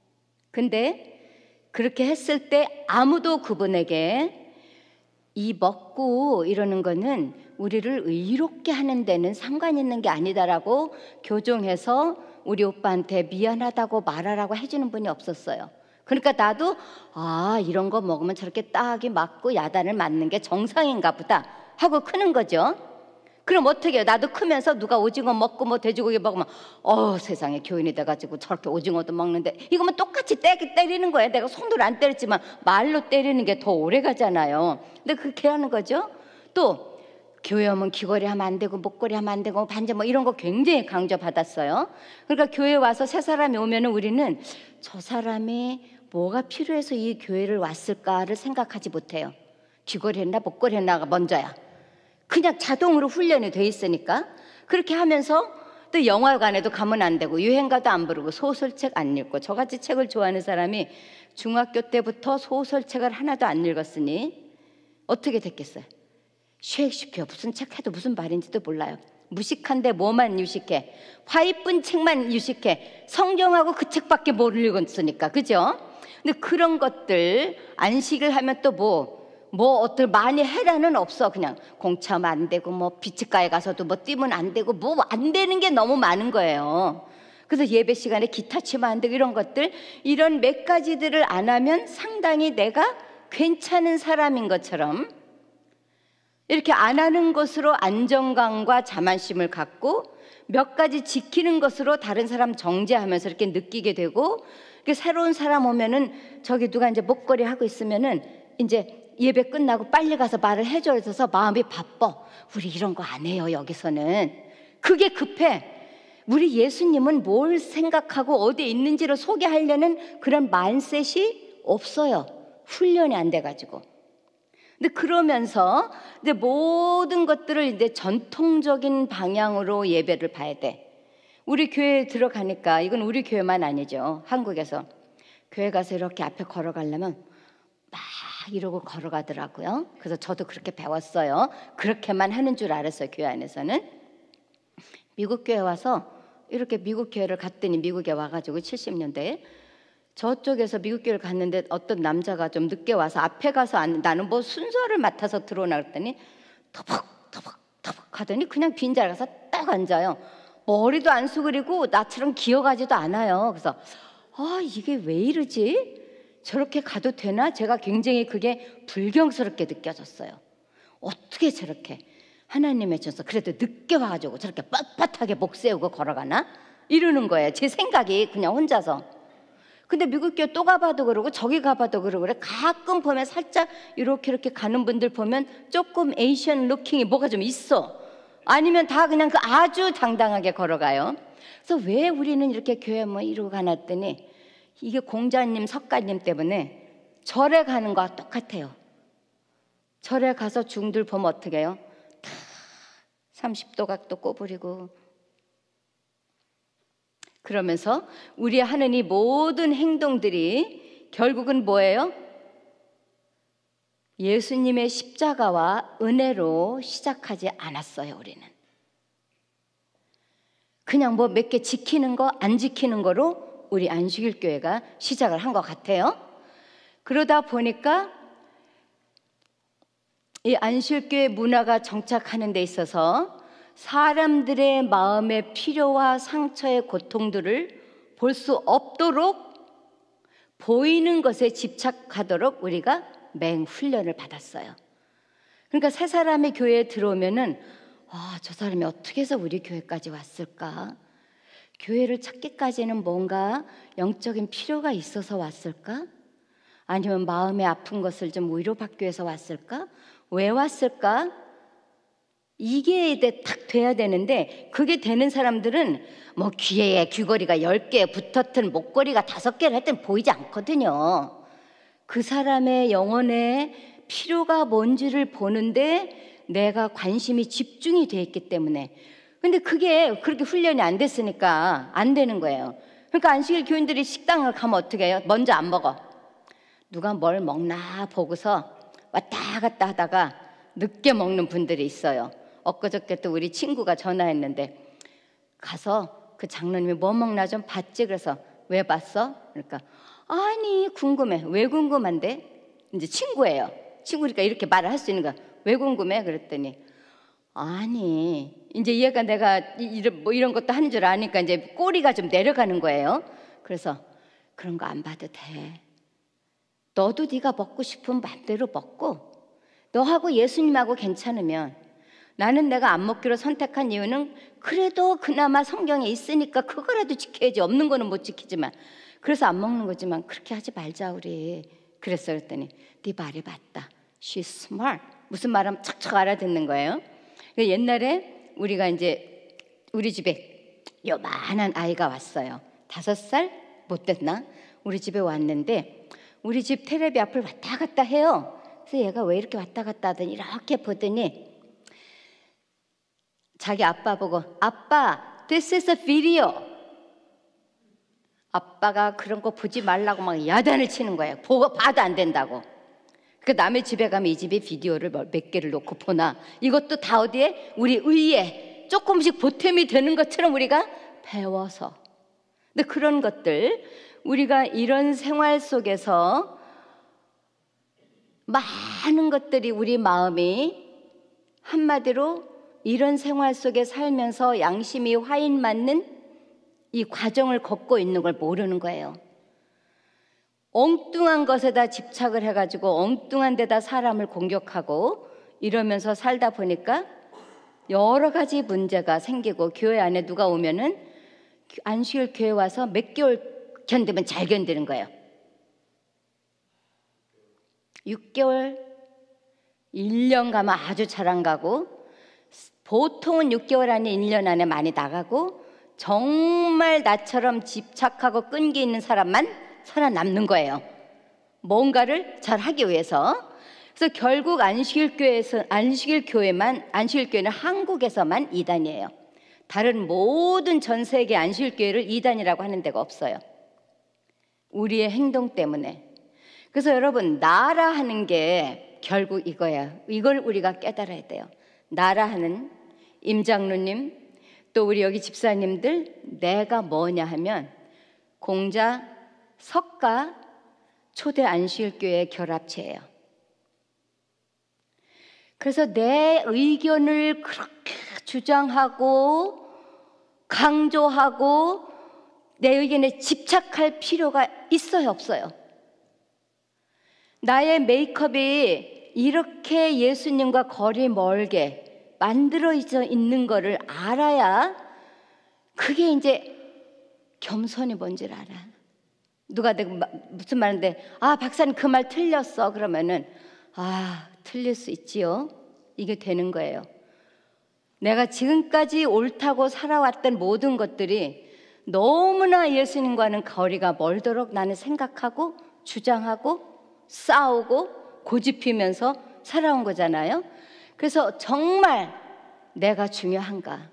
근데 그렇게 했을 때 아무도 그분에게 이 먹고 이러는 거는 우리를 의롭게 하는 데는 상관 있는 게 아니다라고 교정해서 우리 오빠한테 미안하다고 말하라고 해주는 분이 없었어요. 그러니까 나도 아 이런 거 먹으면 저렇게 딱이 맞고 야단을 맞는 게 정상인가 보다 하고 크는 거죠. 그럼 어떻게 해요? 나도 크면서 누가 오징어 먹고 뭐 돼지고기 먹으면 세상에 교인이 돼가지고 저렇게 오징어도 먹는데 이거면 똑같이 때리는 거예요. 내가 손으로 안 때렸지만 말로 때리는 게 더 오래 가잖아요. 근데 그렇게 하는 거죠. 또 교회 오면 귀걸이 하면 안 되고 목걸이 하면 안 되고 반지 뭐 이런 거 굉장히 강조받았어요. 그러니까 교회 와서 새 사람이 오면은 우리는 저 사람이 뭐가 필요해서 이 교회를 왔을까를 생각하지 못해요. 귀걸이 했나 목걸이 했나가 먼저야. 그냥 자동으로 훈련이 돼 있으니까. 그렇게 하면서 또 영화관에도 가면 안 되고 유행가도 안 부르고 소설책 안 읽고, 저같이 책을 좋아하는 사람이 중학교 때부터 소설책을 하나도 안 읽었으니 어떻게 됐겠어요? 셰익스피어 무슨 책 해도 무슨 말인지도 몰라요. 무식한데 뭐만 유식해. 화 이쁜 책만 유식해. 성경하고 그 책밖에 못 읽었으니까. 그죠? 근데 그런 것들 안식을 하면 또 어떨 많이 해라는 없어. 그냥 공차면 안 되고 뭐 비치가에 가서도 뭐 뛰면 안 되고 뭐 안 되는 게 너무 많은 거예요. 그래서 예배 시간에 기타 치면 안 되고 이런 것들, 이런 몇 가지들을 안 하면 상당히 내가 괜찮은 사람인 것처럼 이렇게 안 하는 것으로 안정감과 자만심을 갖고 몇 가지 지키는 것으로 다른 사람 정죄하면서 이렇게 느끼게 되고, 새로운 사람 오면은 저기 누가 이제 목걸이 하고 있으면은 이제 예배 끝나고 빨리 가서 말을 해줘야 돼서 마음이 바빠. 우리 이런 거 안 해요 여기서는. 그게 급해. 우리 예수님은 뭘 생각하고 어디에 있는지를 소개하려는 그런 마인셋이 없어요. 훈련이 안 돼가지고. 근데 그러면서 이제 모든 것들을 이제 전통적인 방향으로 예배를 봐야 돼. 우리 교회에 들어가니까, 이건 우리 교회만 아니죠. 한국에서 교회 가서 이렇게 앞에 걸어가려면 막 이러고 걸어가더라고요. 그래서 저도 그렇게 배웠어요. 그렇게만 하는 줄 알았어요. 교회 안에서는. 미국 교회 와서 이렇게 미국 교회를 갔더니, 미국에 와가지고 70년대에 저쪽에서 미국 교회를 갔는데 어떤 남자가 좀 늦게 와서 앞에 가서 나는 뭐 순서를 맡아서 들어오나 그랬더니 터벅터벅터벅 하더니 그냥 빈자리 가서 딱 앉아요. 머리도 안 수그리고 나처럼 기어가지도 않아요. 그래서 이게 왜 이러지? 저렇게 가도 되나? 제가 굉장히 그게 불경스럽게 느껴졌어요. 어떻게 저렇게 하나님의 전서 그래도 늦게 와가지고 저렇게 뻣뻣하게 목 세우고 걸어가나? 이러는 거예요. 제 생각이 그냥 혼자서. 근데 미국 교회 또 가봐도 그러고 저기 가봐도 그러고 그래. 가끔 보면 살짝 이렇게 가는 분들 보면 조금 에이시안 루킹이 뭐가 좀 있어. 아니면 다 그냥 그 아주 당당하게 걸어가요. 그래서 왜 우리는 이렇게 교회 뭐 이러고 가나 했더니, 이게 공자님, 석가님 때문에 절에 가는 거와 똑같아요. 절에 가서 중들 보면 어떻게 해요? 다 30도 각도 꼬부리고, 그러면서 우리 하는 이 모든 행동들이 결국은 뭐예요? 예수님의 십자가와 은혜로 시작하지 않았어요. 우리는 그냥 뭐 몇 개 지키는 거 안 지키는 거로 우리 안식일 교회가 시작을 한 것 같아요. 그러다 보니까 이 안식교회 문화가 정착하는 데 있어서 사람들의 마음의 필요와 상처의 고통들을 볼 수 없도록 보이는 것에 집착하도록 우리가 맹훈련을 받았어요. 그러니까 새 사람이 교회에 들어오면은 저 사람이 어떻게 해서 우리 교회까지 왔을까? 교회를 찾기까지는 뭔가 영적인 필요가 있어서 왔을까? 아니면 마음의 아픈 것을 좀 위로받기 위해서 왔을까? 왜 왔을까? 이게 딱 돼야 되는데, 그게 되는 사람들은 뭐 귀에 귀걸이가 10개 붙었든 목걸이가 5개를 했든 보이지 않거든요. 그 사람의 영혼의 필요가 뭔지를 보는데 내가 관심이 집중이 돼 있기 때문에. 근데 그게 그렇게 훈련이 안 됐으니까 안 되는 거예요. 그러니까 안식일 교인들이 식당을 가면 어떻게 해요? 먼저 안 먹어. 누가 뭘 먹나 보고서 왔다 갔다 하다가 늦게 먹는 분들이 있어요. 엊그저께 또 우리 친구가 전화했는데, 가서 그 장로님이 뭐 먹나 좀 봤지. 그래서 왜 봤어? 그러니까 아니 궁금해. 왜 궁금한데? 이제 친구예요. 친구니까 이렇게 말을 할 수 있는 거야. 왜 궁금해? 그랬더니 아니 이제 얘가 내가 이런 것도 하는 줄 아니까 이제 꼬리가 좀 내려가는 거예요. 그래서 그런 거 안 봐도 돼. 너도 네가 먹고 싶은 맘대로 먹고, 너하고 예수님하고 괜찮으면. 나는 내가 안 먹기로 선택한 이유는 그래도 그나마 성경에 있으니까 그거라도 지켜야지. 없는 거는 못 지키지만. 그래서 안 먹는 거지만 그렇게 하지 말자 우리. 그랬어. 그랬더니 네 말이 맞다. She's smart. 무슨 말하면 척척 알아듣는 거예요. 옛날에 우리가 이제 우리 집에 요만한 아이가 왔어요. 5살 못 됐나? 우리 집에 왔는데 우리 집 테레비 앞을 왔다 갔다 해요. 그래서 얘가 왜 이렇게 왔다 갔다 하더니 이렇게 보더니 자기 아빠 보고 아빠, this is a video. 아빠가 그런 거 보지 말라고 막 야단을 치는 거예요. 봐도 안 된다고. 그 남의 집에 가면 이 집에 비디오를 몇 개를 놓고 보나. 이것도 다 어디에? 우리 의에 조금씩 보탬이 되는 것처럼 우리가 배워서. 근데 그런 것들 우리가 이런 생활 속에서 많은 것들이 우리 마음이 한마디로 이런 생활 속에 살면서 양심이 화인 맞는 이 과정을 걷고 있는 걸 모르는 거예요. 엉뚱한 것에다 집착을 해가지고 엉뚱한 데다 사람을 공격하고 이러면서 살다 보니까 여러 가지 문제가 생기고 교회 안에 누가 오면은 안식일 교회 와서 몇 개월 견디면 잘 견디는 거예요. 6개월, 1년 가면 아주 잘 안 가고 보통은 6개월 안에 1년 안에 많이 나가고 정말 나처럼 집착하고 끈기 있는 사람만 살아남는 거예요. 뭔가를 잘 하기 위해서. 그래서 결국 안식일 교회는 한국에서만 2단이에요. 다른 모든 전 세계 안식일 교회를 2단이라고 하는 데가 없어요. 우리의 행동 때문에. 그래서 여러분, 나라 하는 게 결국 이거야. 이걸 우리가 깨달아야 돼요. 나라 하는 임장로님, 또 우리 여기 집사님들, 내가 뭐냐 하면 공자, 석가, 초대 안식일교회 결합체예요. 그래서 내 의견을 그렇게 주장하고 강조하고 내 의견에 집착할 필요가 있어요, 없어요? 나의 메이크업이 이렇게 예수님과 거리 멀게 만들어져 있는 거를 알아야 그게 이제 겸손이 뭔지를 알아. 누가 내가 무슨 말인데 박사님 그 말 틀렸어 그러면은 틀릴 수 있지요. 이게 되는 거예요. 내가 지금까지 옳다고 살아왔던 모든 것들이 너무나 예수님과는 거리가 멀도록 나는 생각하고 주장하고 싸우고 고집피면서 살아온 거잖아요. 그래서 정말 내가 중요한가?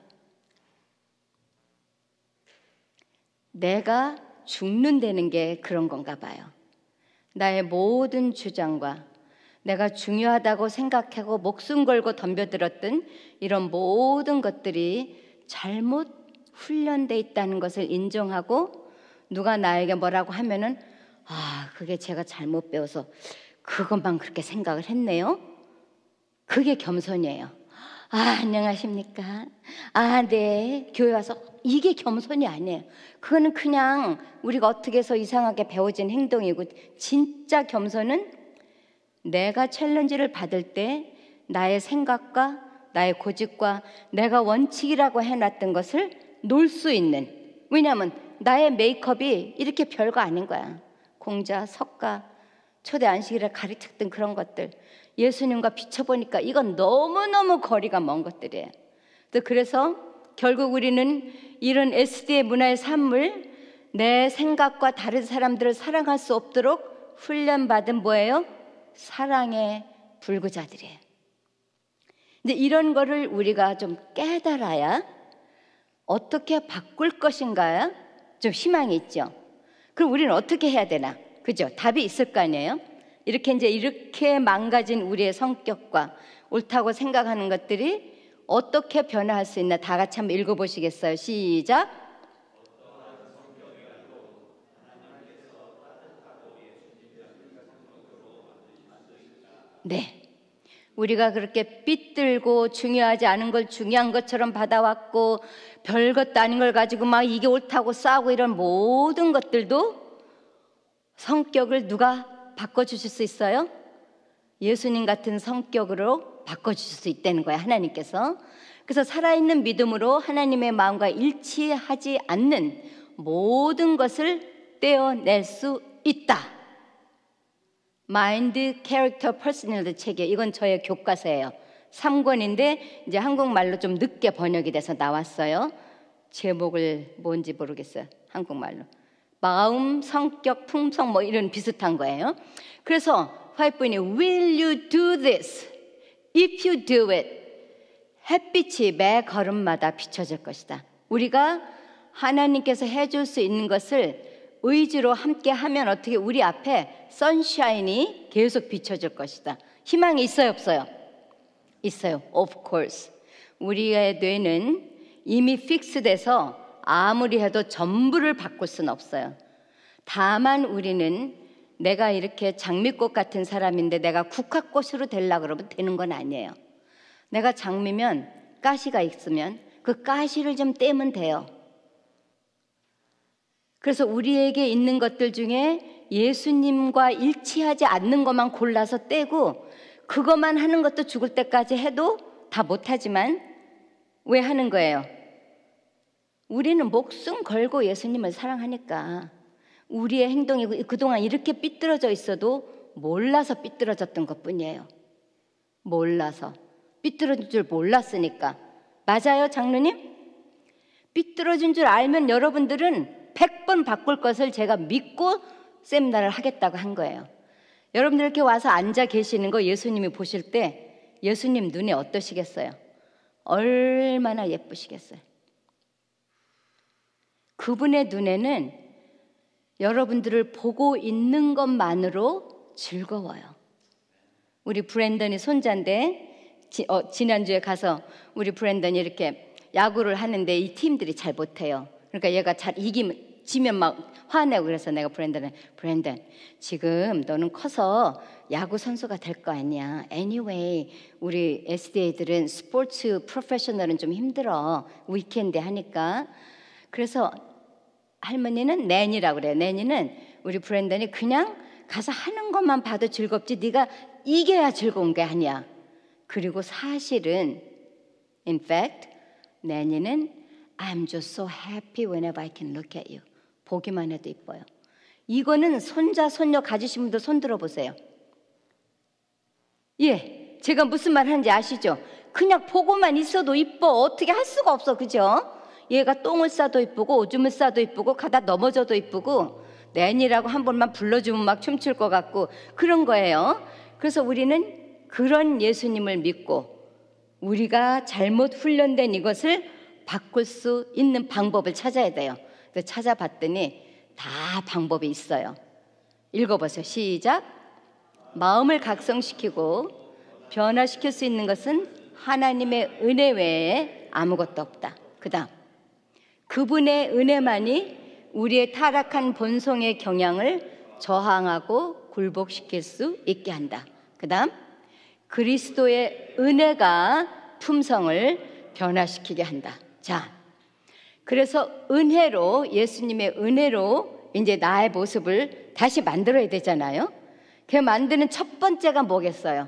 내가 죽는다는 게 그런 건가 봐요. 나의 모든 주장과 내가 중요하다고 생각하고 목숨 걸고 덤벼들었던 이런 모든 것들이 잘못 훈련돼 있다는 것을 인정하고 누가 나에게 뭐라고 하면은 그게 제가 잘못 배워서 그것만 그렇게 생각을 했네요. 그게 겸손이에요. 안녕하십니까? 네. 교회 와서 이게 겸손이 아니에요. 그거는 그냥 우리가 어떻게 해서 이상하게 배워진 행동이고, 진짜 겸손은 내가 챌린지를 받을 때 나의 생각과 나의 고집과 내가 원칙이라고 해놨던 것을 놓을 수 있는, 왜냐하면 나의 메이크업이 이렇게 별거 아닌 거야. 공자, 석가, 초대 안식일에 가르쳤던 그런 것들 예수님과 비춰보니까 이건 너무너무 거리가 먼 것들이에요. 그래서 결국 우리는 이런 SD의 문화의 삶을 내 생각과 다른 사람들을 사랑할 수 없도록 훈련받은 뭐예요? 사랑의 불구자들이에요. 근데 이런 거를 우리가 좀 깨달아야 어떻게 바꿀 것인가 좀 희망이 있죠. 그럼 우리는 어떻게 해야 되나? 그죠? 답이 있을 거 아니에요? 이렇게 망가진 우리의 성격과 옳다고 생각하는 것들이 어떻게 변화할 수 있나 다 같이 한번 읽어보시겠어요? 시작. 네. 우리가 그렇게 삐뚤고 중요하지 않은 걸 중요한 것처럼 받아왔고 별것도 아닌 걸 가지고 막 이게 옳다고 싸우고 이런 모든 것들도 성격을 누가 바꿔주실 수 있어요? 예수님 같은 성격으로 바꿔주실 수 있다는 거예요, 하나님께서. 그래서 살아있는 믿음으로 하나님의 마음과 일치하지 않는 모든 것을 떼어낼 수 있다. 마인드, 캐릭터, 퍼스널리티 책이에요. 이건 저의 교과서예요. 3권인데 이제 한국말로 좀 늦게 번역이 돼서 나왔어요. 제목을 뭔지 모르겠어요. 한국말로. 마음, 성격, 품성 뭐 이런 비슷한 거예요. 그래서 화이트분이 Will you do this? If you do it, 햇빛이 매 걸음마다 비춰질 것이다. 우리가 하나님께서 해줄 수 있는 것을 의지로 함께 하면 어떻게 우리 앞에 선샤인이 계속 비춰질 것이다. 희망이 있어요, 없어요? 있어요. Of course. 우리의 뇌는 이미 픽스돼서 아무리 해도 전부를 바꿀 수는 없어요. 다만 우리는 내가 이렇게 장미꽃 같은 사람인데 내가 국화꽃으로 되려고 그러면 되는 건 아니에요. 내가 장미면 가시가 있으면 그 가시를 좀 떼면 돼요. 그래서 우리에게 있는 것들 중에 예수님과 일치하지 않는 것만 골라서 떼고 그것만 하는 것도 죽을 때까지 해도 다 못하지만 왜 하는 거예요? 우리는 목숨 걸고 예수님을 사랑하니까 우리의 행동이 그동안 이렇게 삐뚤어져 있어도 몰라서 삐뚤어졌던 것뿐이에요. 몰라서. 삐뚤어진 줄 몰랐으니까. 맞아요, 장로님? 삐뚤어진 줄 알면 여러분들은 100번 바꿀 것을 제가 믿고 세미나를 하겠다고 한 거예요. 여러분들 이렇게 와서 앉아 계시는 거 예수님이 보실 때 예수님 눈이 어떠시겠어요? 얼마나 예쁘시겠어요? 그분의 눈에는 여러분들을 보고 있는 것만으로 즐거워요. 우리 브랜던이 손자인데 지난주에 가서 우리 브랜던이 이렇게 야구를 하는데 이 팀들이 잘 못해요. 그러니까 얘가 잘 지면 막 화내고 그래서 내가 브랜던 지금 너는 커서 야구 선수가 될 거 아니야. Anyway 우리 SDA들은 스포츠 프로페셔널은 좀 힘들어. 위켄드 하니까. 그래서 할머니는 낸이라고 그래요. 낸이는 우리 브랜던이 그냥 가서 하는 것만 봐도 즐겁지 네가 이겨야 즐거운 게 아니야. 그리고 사실은 in fact 낸이는 I'm just so happy whenever I can look at you. 보기만 해도 이뻐요. 이거는 손자 손녀 가지신 분들 손 들어보세요. 예, 제가 무슨 말 하는지 아시죠? 그냥 보고만 있어도 이뻐. 어떻게 할 수가 없어, 그죠? 얘가 똥을 싸도 이쁘고 오줌을 싸도 이쁘고 가다 넘어져도 이쁘고 낸이라고 한 번만 불러주면 막 춤출 것 같고 그런 거예요. 그래서 우리는 그런 예수님을 믿고 우리가 잘못 훈련된 이것을 바꿀 수 있는 방법을 찾아야 돼요. 그래서 찾아봤더니 다 방법이 있어요. 읽어보세요. 시작. 마음을 각성시키고 변화시킬 수 있는 것은 하나님의 은혜 외에 아무것도 없다. 그 다음 그분의 은혜만이 우리의 타락한 본성의 경향을 저항하고 굴복시킬 수 있게 한다. 그 다음 그리스도의 은혜가 품성을 변화시키게 한다. 자, 그래서 은혜로 예수님의 은혜로 이제 나의 모습을 다시 만들어야 되잖아요. 그 만드는 첫 번째가 뭐겠어요?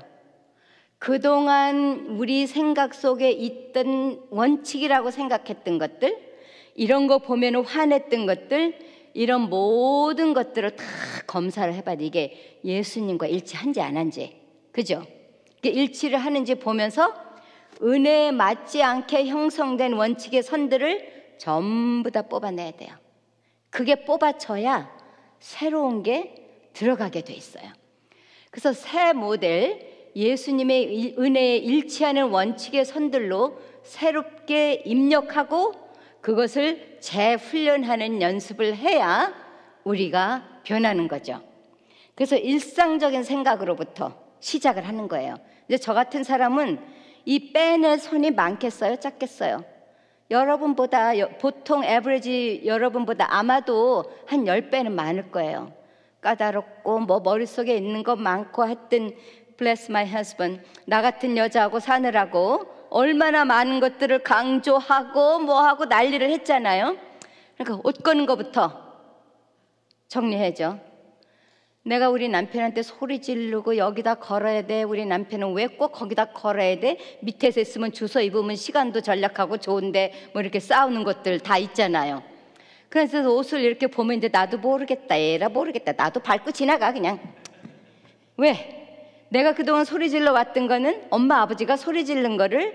그동안 우리 생각 속에 있던 원칙이라고 생각했던 것들, 이런 거 보면 화냈던 것들, 이런 모든 것들을 다 검사를 해봐야 돼. 이게 예수님과 일치한지 안 한지, 그죠? 일치를 하는지 보면서 은혜에 맞지 않게 형성된 원칙의 선들을 전부 다 뽑아내야 돼요. 그게 뽑아쳐야 새로운 게 들어가게 돼 있어요. 그래서 새 모델, 예수님의 은혜에 일치하는 원칙의 선들로 새롭게 입력하고 그것을 재훈련하는 연습을 해야 우리가 변하는 거죠. 그래서 일상적인 생각으로부터 시작을 하는 거예요. 이제 저 같은 사람은 이 빼낼 손이 많겠어요? 작겠어요? 여러분보다 보통 에버리지 여러분보다 아마도 한 10배는 많을 거예요. 까다롭고 뭐 머릿속에 있는 거 많고 하여튼 bless my husband, 나 같은 여자하고 사느라고 얼마나 많은 것들을 강조하고 뭐하고 난리를 했잖아요. 그러니까 옷 거는 것부터 정리해줘. 내가 우리 남편한테 소리 지르고 여기다 걸어야 돼. 우리 남편은 왜 꼭 거기다 걸어야 돼? 밑에서 있으면 주워 입으면 시간도 절약하고 좋은데 뭐 이렇게 싸우는 것들 다 있잖아요. 그래서 옷을 이렇게 보면 이제 나도 모르겠다. 얘라 모르겠다. 나도 밟고 지나가 그냥. 왜? 내가 그동안 소리 질러 왔던 거는 엄마 아버지가 소리 지른 거를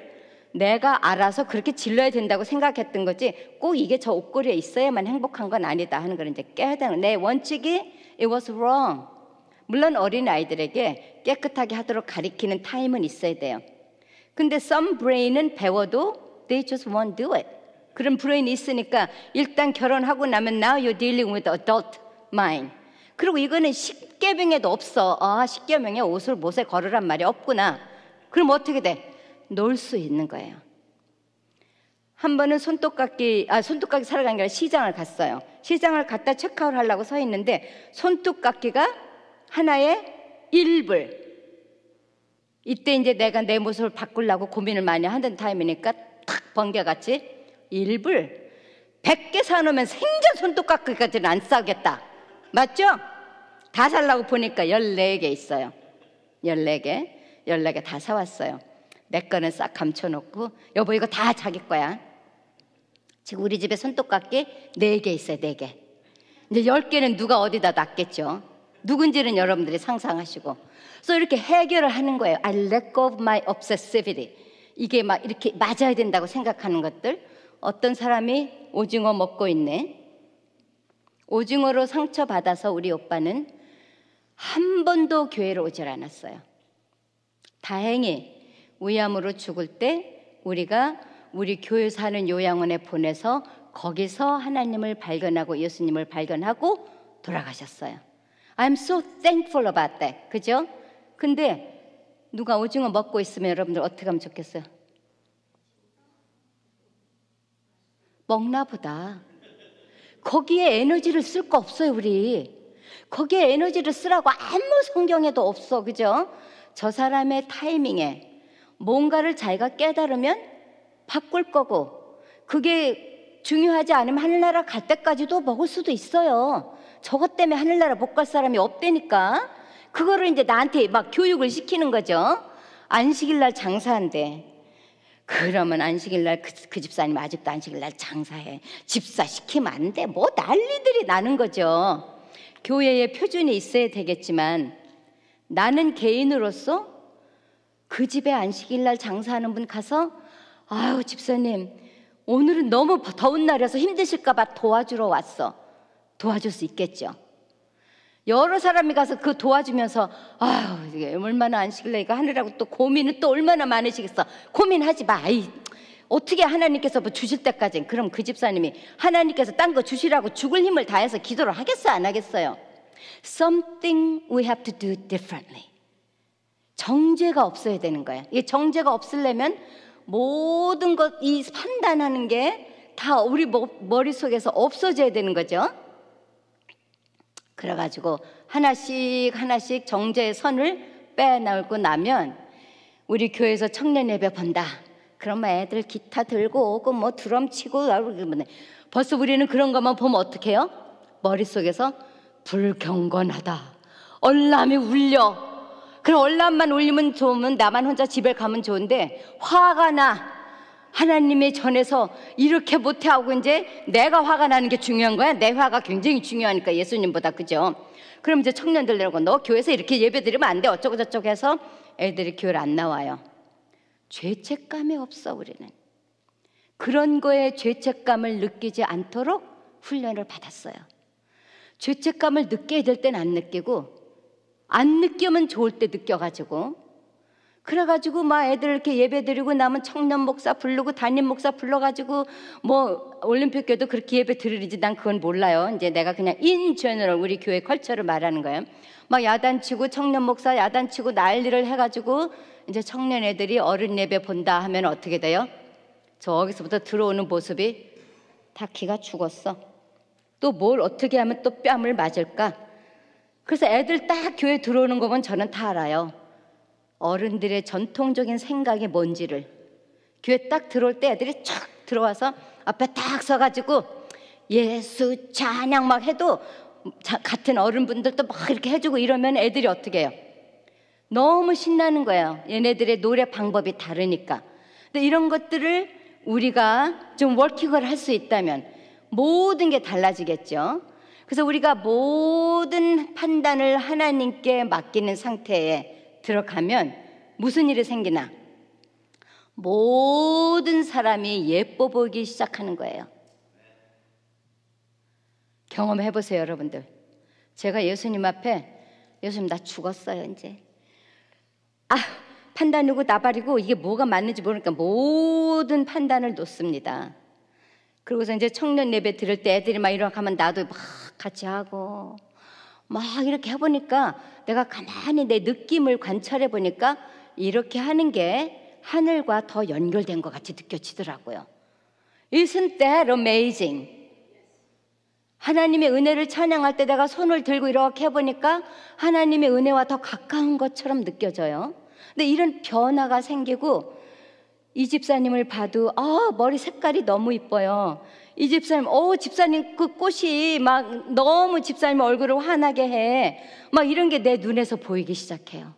내가 알아서 그렇게 질러야 된다고 생각했던 거지 꼭 이게 저 옷걸이에 있어야만 행복한 건 아니다 하는 걸 이제 깨야 되는 내 원칙이 it was wrong. 물론 어린 아이들에게 깨끗하게 하도록 가리키는 타임은 있어야 돼요. 근데 some brain은 배워도 they just won't do it. 그런 브레인이 있으니까 일단 결혼하고 나면 now you're dealing with adult mind. 그리고 이거는 십계명에도 없어. 아, 십계명에 옷을 못에 걸으란 말이 없구나. 그럼 어떻게 돼? 놀 수 있는 거예요. 한 번은 손톱깎이 사러 간 게 아니라 시장을 갔어요. 시장을 갔다 체크아웃 하려고 서 있는데 손톱깎이가 하나에 1불. 이때 이제 내가 내 모습을 바꾸려고 고민을 많이 하던 타임이니까 탁 번개같이 1불 100개 사놓으면 생전 손톱깎이까지는 안 싸겠다. 맞죠? 다 살라고 보니까 14개 있어요. 14개 다 사왔어요. 내 거는 싹 감춰놓고 여보 이거 다 자기 거야. 지금 우리 집에 손톱깎이 4개 있어요. 4개. 이제 10개는 누가 어디다 놨겠죠. 누군지는 여러분들이 상상하시고. 그래서 이렇게 해결을 하는 거예요. I let go of my obsessivity. 이게 막 이렇게 맞아야 된다고 생각하는 것들. 어떤 사람이 오징어 먹고 있네. 오징어로 상처받아서 우리 오빠는 한 번도 교회를 오질 않았어요. 다행히 위암으로 죽을 때 우리가 우리 교회 사는 요양원에 보내서 거기서 하나님을 발견하고 예수님을 발견하고 돌아가셨어요. I'm so thankful about that. 그죠? 근데 누가 오징어 먹고 있으면 여러분들 어떻게 하면 좋겠어요? 먹나 보다. 거기에 에너지를 쓸 거 없어요, 우리. 거기에 에너지를 쓰라고 아무 성경에도 없어. 그죠? 저 사람의 타이밍에 뭔가를 자기가 깨달으면 바꿀 거고, 그게 중요하지 않으면 하늘나라 갈 때까지도 먹을 수도 있어요. 저것 때문에 하늘나라 못 갈 사람이 없다니까. 그거를 이제 나한테 막 교육을 시키는 거죠. 안식일날 장사한대. 그러면 안식일날 그 집사님 아직도 안식일날 장사해. 집사 시키면 안 돼. 뭐 난리들이 나는 거죠. 교회에 표준이 있어야 되겠지만 나는 개인으로서 그 집에 안식일날 장사하는 분 가서 아유 집사님 오늘은 너무 더운 날이라서 힘드실까 봐 도와주러 왔어. 도와줄 수 있겠죠. 여러 사람이 가서 그 도와주면서 아유 이게 얼마나 안식일날 이거 하느라고 또 고민은 또 얼마나 많으시겠어. 고민하지 마. 아이, 어떻게 하나님께서 뭐 주실 때까지. 그럼 그 집사님이 하나님께서 딴 거 주시라고 죽을 힘을 다해서 기도를 하겠어요 안 하겠어요? Something we have to do differently. 정죄가 없어야 되는 거예요. 이 정죄가 없으려면 모든 것 이 판단하는 게 다 우리 머릿속에서 없어져야 되는 거죠. 그래가지고 하나씩 정죄의 선을 빼놓고 나면 우리 교회에서 청년 예배 본다. 그러면 애들 기타 들고 오고 뭐 드럼 치고 벌써 우리는 그런 것만 보면 어떻게 해요? 머릿속에서 불경건하다. 얼람이 울려. 그럼 얼람만 울리면 좋으면 나만 혼자 집에 가면 좋은데 화가 나. 하나님의 전에서 이렇게 못하고 이제 내가 화가 나는 게 중요한 거야. 내 화가 굉장히 중요하니까 예수님보다. 그죠? 그럼 이제 청년들 내고 너 교회에서 이렇게 예배 드리면 안 돼. 어쩌고 저쩌고 해서 애들이 교회를 안 나와요. 죄책감이 없어. 우리는 그런 거에 죄책감을 느끼지 않도록 훈련을 받았어요. 죄책감을 느껴야 될 땐 안 느끼고 안 느끼면 좋을 때 느껴가지고 그래가지고 막 애들 이렇게 예배 드리고 나면 청년 목사 부르고 담임 목사 불러가지고 뭐 올림픽교도 그렇게 예배 드리지 난 그건 몰라요. 이제 내가 그냥 in general 우리 교회 컬처를 말하는 거예요. 막 야단치고 청년 목사 야단치고 난리를 해가지고 이제 청년 애들이 어른 예배 본다 하면 어떻게 돼요? 저기서부터 들어오는 모습이 다 기가 죽었어. 또 뭘 어떻게 하면 또 뺨을 맞을까? 그래서 애들 딱 교회 들어오는 거 보면 저는 다 알아요. 어른들의 전통적인 생각이 뭔지를. 교회 딱 들어올 때 애들이 촥 들어와서 앞에 딱 서가지고 예수 찬양 막 해도 같은 어른분들도 막 이렇게 해주고 이러면 애들이 어떻게 해요? 너무 신나는 거예요. 얘네들의 노래 방법이 다르니까. 근데 이런 것들을 우리가 좀 워킹을 할 수 있다면 모든 게 달라지겠죠. 그래서 우리가 모든 판단을 하나님께 맡기는 상태에 들어가면 무슨 일이 생기나? 모든 사람이 예뻐 보이기 시작하는 거예요. 경험해 보세요, 여러분들. 제가 예수님 앞에, 예수님 나 죽었어요 이제. 판단이고 나발이고 이게 뭐가 맞는지 모르니까 모든 판단을 놓습니다. 그러고서 이제 청년 예배 들을 때 애들이 막 이렇게 하면 나도 막 같이 하고 막 이렇게 해보니까 내가 가만히 내 느낌을 관찰해 보니까 이렇게 하는 게 하늘과 더 연결된 것 같이 느껴지더라고요. Isn't that amazing? 하나님의 은혜를 찬양할 때 내가 손을 들고 이렇게 해보니까 하나님의 은혜와 더 가까운 것처럼 느껴져요. 근데 이런 변화가 생기고 이 집사님을 봐도 머리 색깔이 너무 이뻐요. 이 집사님, 집사님 그 꽃이 막 너무 집사님 얼굴을 환하게 해. 막 이런 게 내 눈에서 보이기 시작해요.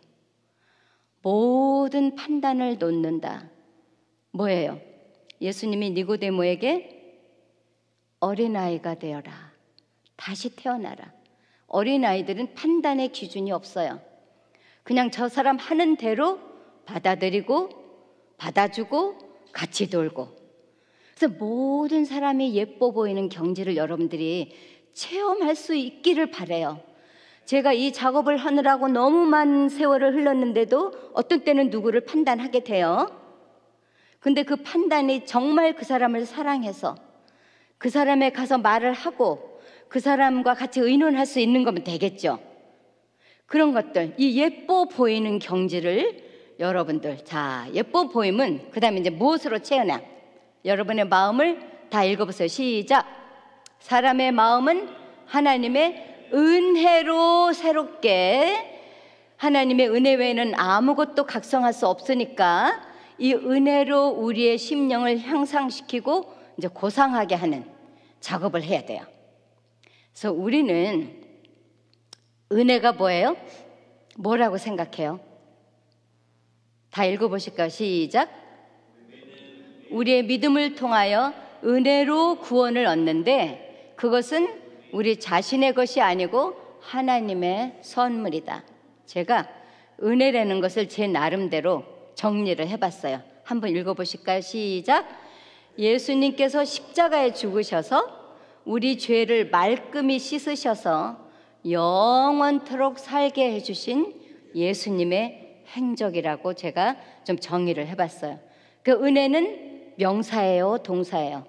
모든 판단을 놓는다. 뭐예요? 예수님이 니고데모에게 어린아이가 되어라. 다시 태어나라. 어린아이들은 판단의 기준이 없어요. 그냥 저 사람 하는 대로 받아들이고 받아주고 같이 돌고. 그래서 모든 사람이 예뻐 보이는 경지를 여러분들이 체험할 수 있기를 바라요. 제가 이 작업을 하느라고 너무 많은 세월을 흘렀는데도 어떤 때는 누구를 판단하게 돼요. 근데 그 판단이 정말 그 사람을 사랑해서 그 사람에 가서 말을 하고 그 사람과 같이 의논할 수 있는 거면 되겠죠. 그런 것들, 이 예뻐 보이는 경지를 여러분들, 자, 예뻐 보임은 그 다음에 이제 무엇으로 채우냐? 여러분의 마음을 다 읽어보세요. 시작. 사람의 마음은 하나님의 은혜로 새롭게, 하나님의 은혜 외에는 아무것도 각성할 수 없으니까 이 은혜로 우리의 심령을 향상시키고 이제 고상하게 하는 작업을 해야 돼요. 그래서 우리는 은혜가 뭐예요? 뭐라고 생각해요? 다 읽어보실까요? 시작. 우리의 믿음을 통하여 은혜로 구원을 얻는데 그것은 우리 자신의 것이 아니고 하나님의 선물이다. 제가 은혜라는 것을 제 나름대로 정리를 해봤어요. 한번 읽어보실까요? 시작. 예수님께서 십자가에 죽으셔서 우리 죄를 말끔히 씻으셔서 영원토록 살게 해주신 예수님의 행적이라고 제가 좀 정의를 해봤어요. 그 은혜는 명사예요, 동사예요?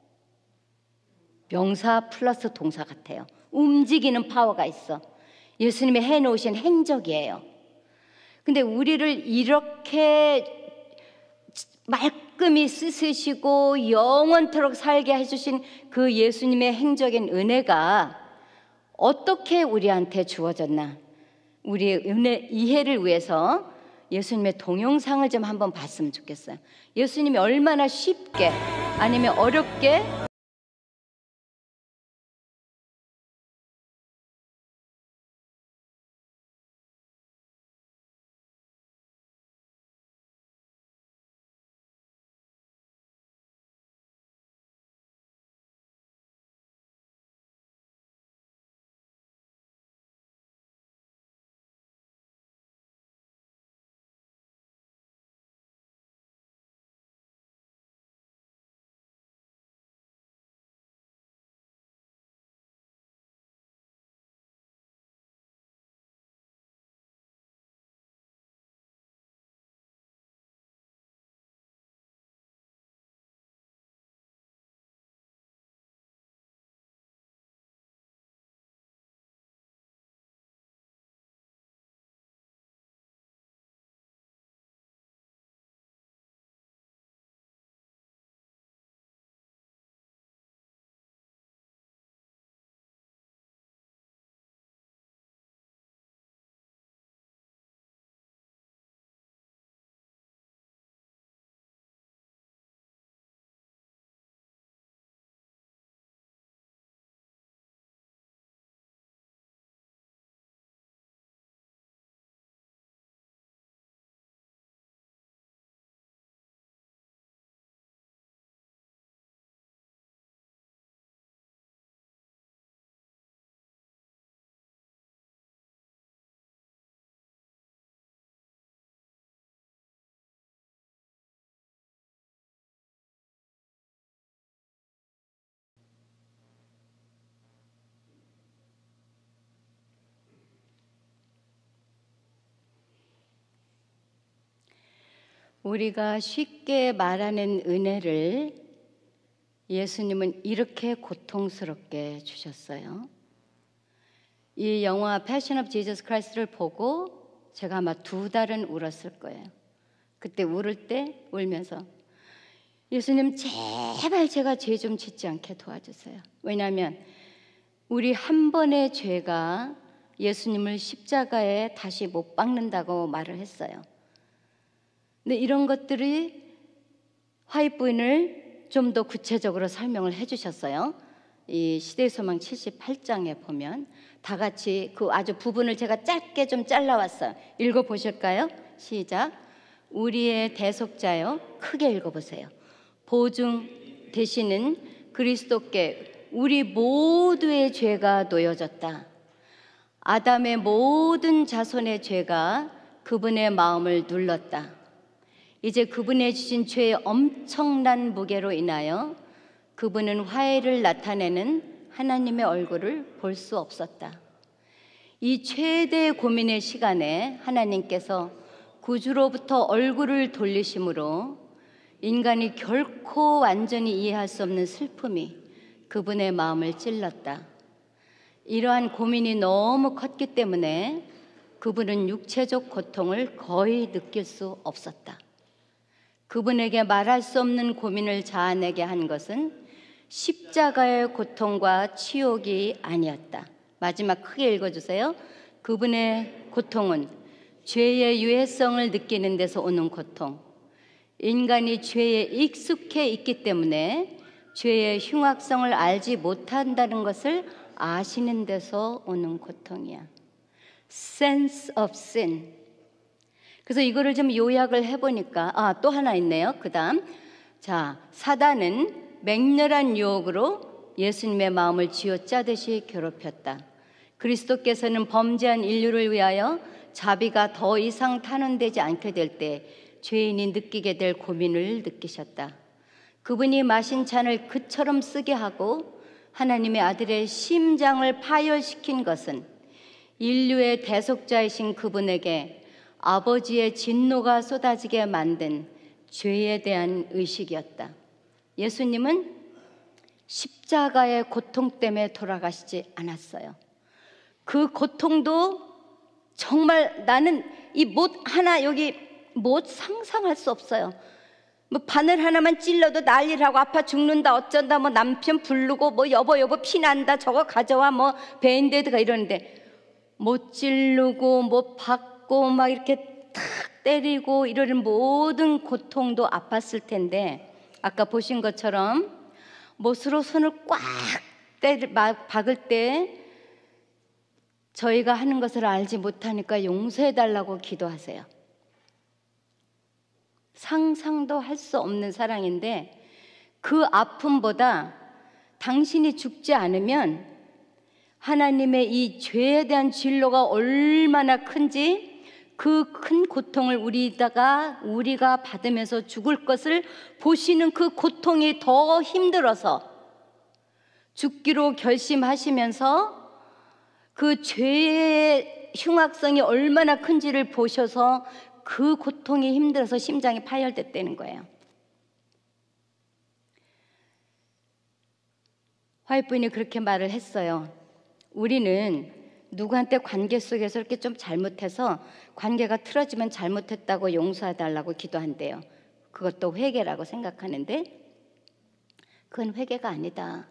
명사 플러스 동사 같아요. 움직이는 파워가 있어. 예수님이 해놓으신 행적이에요. 근데 우리를 이렇게 말끔히 씻으시고 영원토록 살게 해주신 그 예수님의 행적인 은혜가 어떻게 우리한테 주어졌나? 우리의 은혜 이해를 위해서 예수님의 동영상을 좀 한번 봤으면 좋겠어요. 예수님이 얼마나 쉽게 아니면 어렵게 우리가 쉽게 말하는 은혜를 예수님은 이렇게 고통스럽게 주셨어요. 이 영화 패션 오브 지저스 크라이스트를 보고 제가 아마 2달은 울었을 거예요. 그때 울을 때 울면서 예수님 제발 제가 죄 좀 짓지 않게 도와주세요. 왜냐하면 우리 한 번의 죄가 예수님을 십자가에 다시 못 박는다고 말을 했어요. 근데 이런 것들이 화이트부인을 좀 더 구체적으로 설명을 해주셨어요. 이 시대의 소망 78장에 보면 다 같이 그 아주 부분을 제가 짧게 좀 잘라왔어요. 읽어보실까요? 시작. 우리의 대속자여, 크게 읽어보세요. 보증 되시는 그리스도께 우리 모두의 죄가 놓여졌다. 아담의 모든 자손의 죄가 그분의 마음을 눌렀다. 이제 그분의 주신 죄의 엄청난 무게로 인하여 그분은 화해를 나타내는 하나님의 얼굴을 볼 수 없었다. 이 최대 고민의 시간에 하나님께서 구주로부터 얼굴을 돌리심으로 인간이 결코 완전히 이해할 수 없는 슬픔이 그분의 마음을 찔렀다. 이러한 고민이 너무 컸기 때문에 그분은 육체적 고통을 거의 느낄 수 없었다. 그분에게 말할 수 없는 고민을 자아내게 한 것은 십자가의 고통과 치욕이 아니었다. 마지막 크게 읽어주세요. 그분의 고통은 죄의 유해성을 느끼는 데서 오는 고통, 인간이 죄에 익숙해 있기 때문에 죄의 흉악성을 알지 못한다는 것을 아시는 데서 오는 고통이야. Sense of sin. 그래서 이거를 좀 요약을 해보니까 또 하나 있네요. 그 다음 자, 사단은 맹렬한 유혹으로 예수님의 마음을 쥐어짜듯이 괴롭혔다. 그리스도께서는 범죄한 인류를 위하여 자비가 더 이상 탄원되지 않게 될 때 죄인이 느끼게 될 고민을 느끼셨다. 그분이 마신 잔을 그처럼 쓰게 하고 하나님의 아들의 심장을 파열시킨 것은 인류의 대속자이신 그분에게 아버지의 진노가 쏟아지게 만든 죄에 대한 의식이었다. 예수님은 십자가의 고통 때문에 돌아가시지 않았어요. 그 고통도 정말 나는 이 못 하나 여기 못 상상할 수 없어요. 뭐 바늘 하나만 찔러도 난리를 하고 아파 죽는다 어쩐다 뭐 남편 부르고 뭐 여보 피난다 저거 가져와 뭐 밴드가 이러는데 못 찌르고 못 받고 막 이렇게 탁 때리고 이러는 모든 고통도 아팠을 텐데 아까 보신 것처럼 못으로 손을 꽉 박을 때 저희가 하는 것을 알지 못하니까 용서해달라고 기도하세요. 상상도 할 수 없는 사랑인데 그 아픔보다 당신이 죽지 않으면 하나님의 이 죄에 대한 진노가 얼마나 큰지 그 큰 고통을 우리가 받으면서 죽을 것을 보시는 그 고통이 더 힘들어서 죽기로 결심하시면서 그 죄의 흉악성이 얼마나 큰지를 보셔서 그 고통이 힘들어서 심장이 파열됐다는 거예요. 화이트부인이 그렇게 말을 했어요. 우리는 누구한테 관계 속에서 이렇게 좀 잘못해서 관계가 틀어지면 잘못했다고 용서해달라고 기도한대요. 그것도 회개라고 생각하는데 그건 회개가 아니다.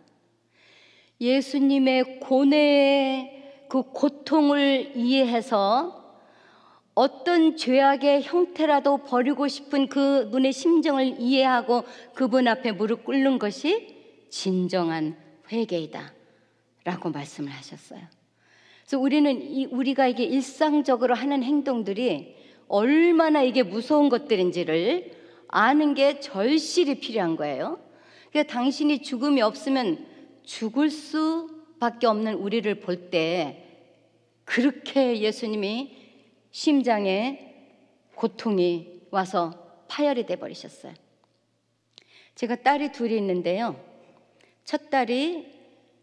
예수님의 고뇌의 그 고통을 이해해서 어떤 죄악의 형태라도 버리고 싶은 그분의 심정을 이해하고 그분 앞에 무릎 꿇는 것이 진정한 회개이다 라고 말씀을 하셨어요. 그래서 우리가 이게 일상적으로 하는 행동들이 얼마나 이게 무서운 것들인지를 아는 게 절실히 필요한 거예요. 그러니까 당신이 죽음이 없으면 죽을 수밖에 없는 우리를 볼 때 그렇게 예수님이 심장에 고통이 와서 파열이 돼 버리셨어요. 제가 딸이 둘이 있는데요. 첫 딸이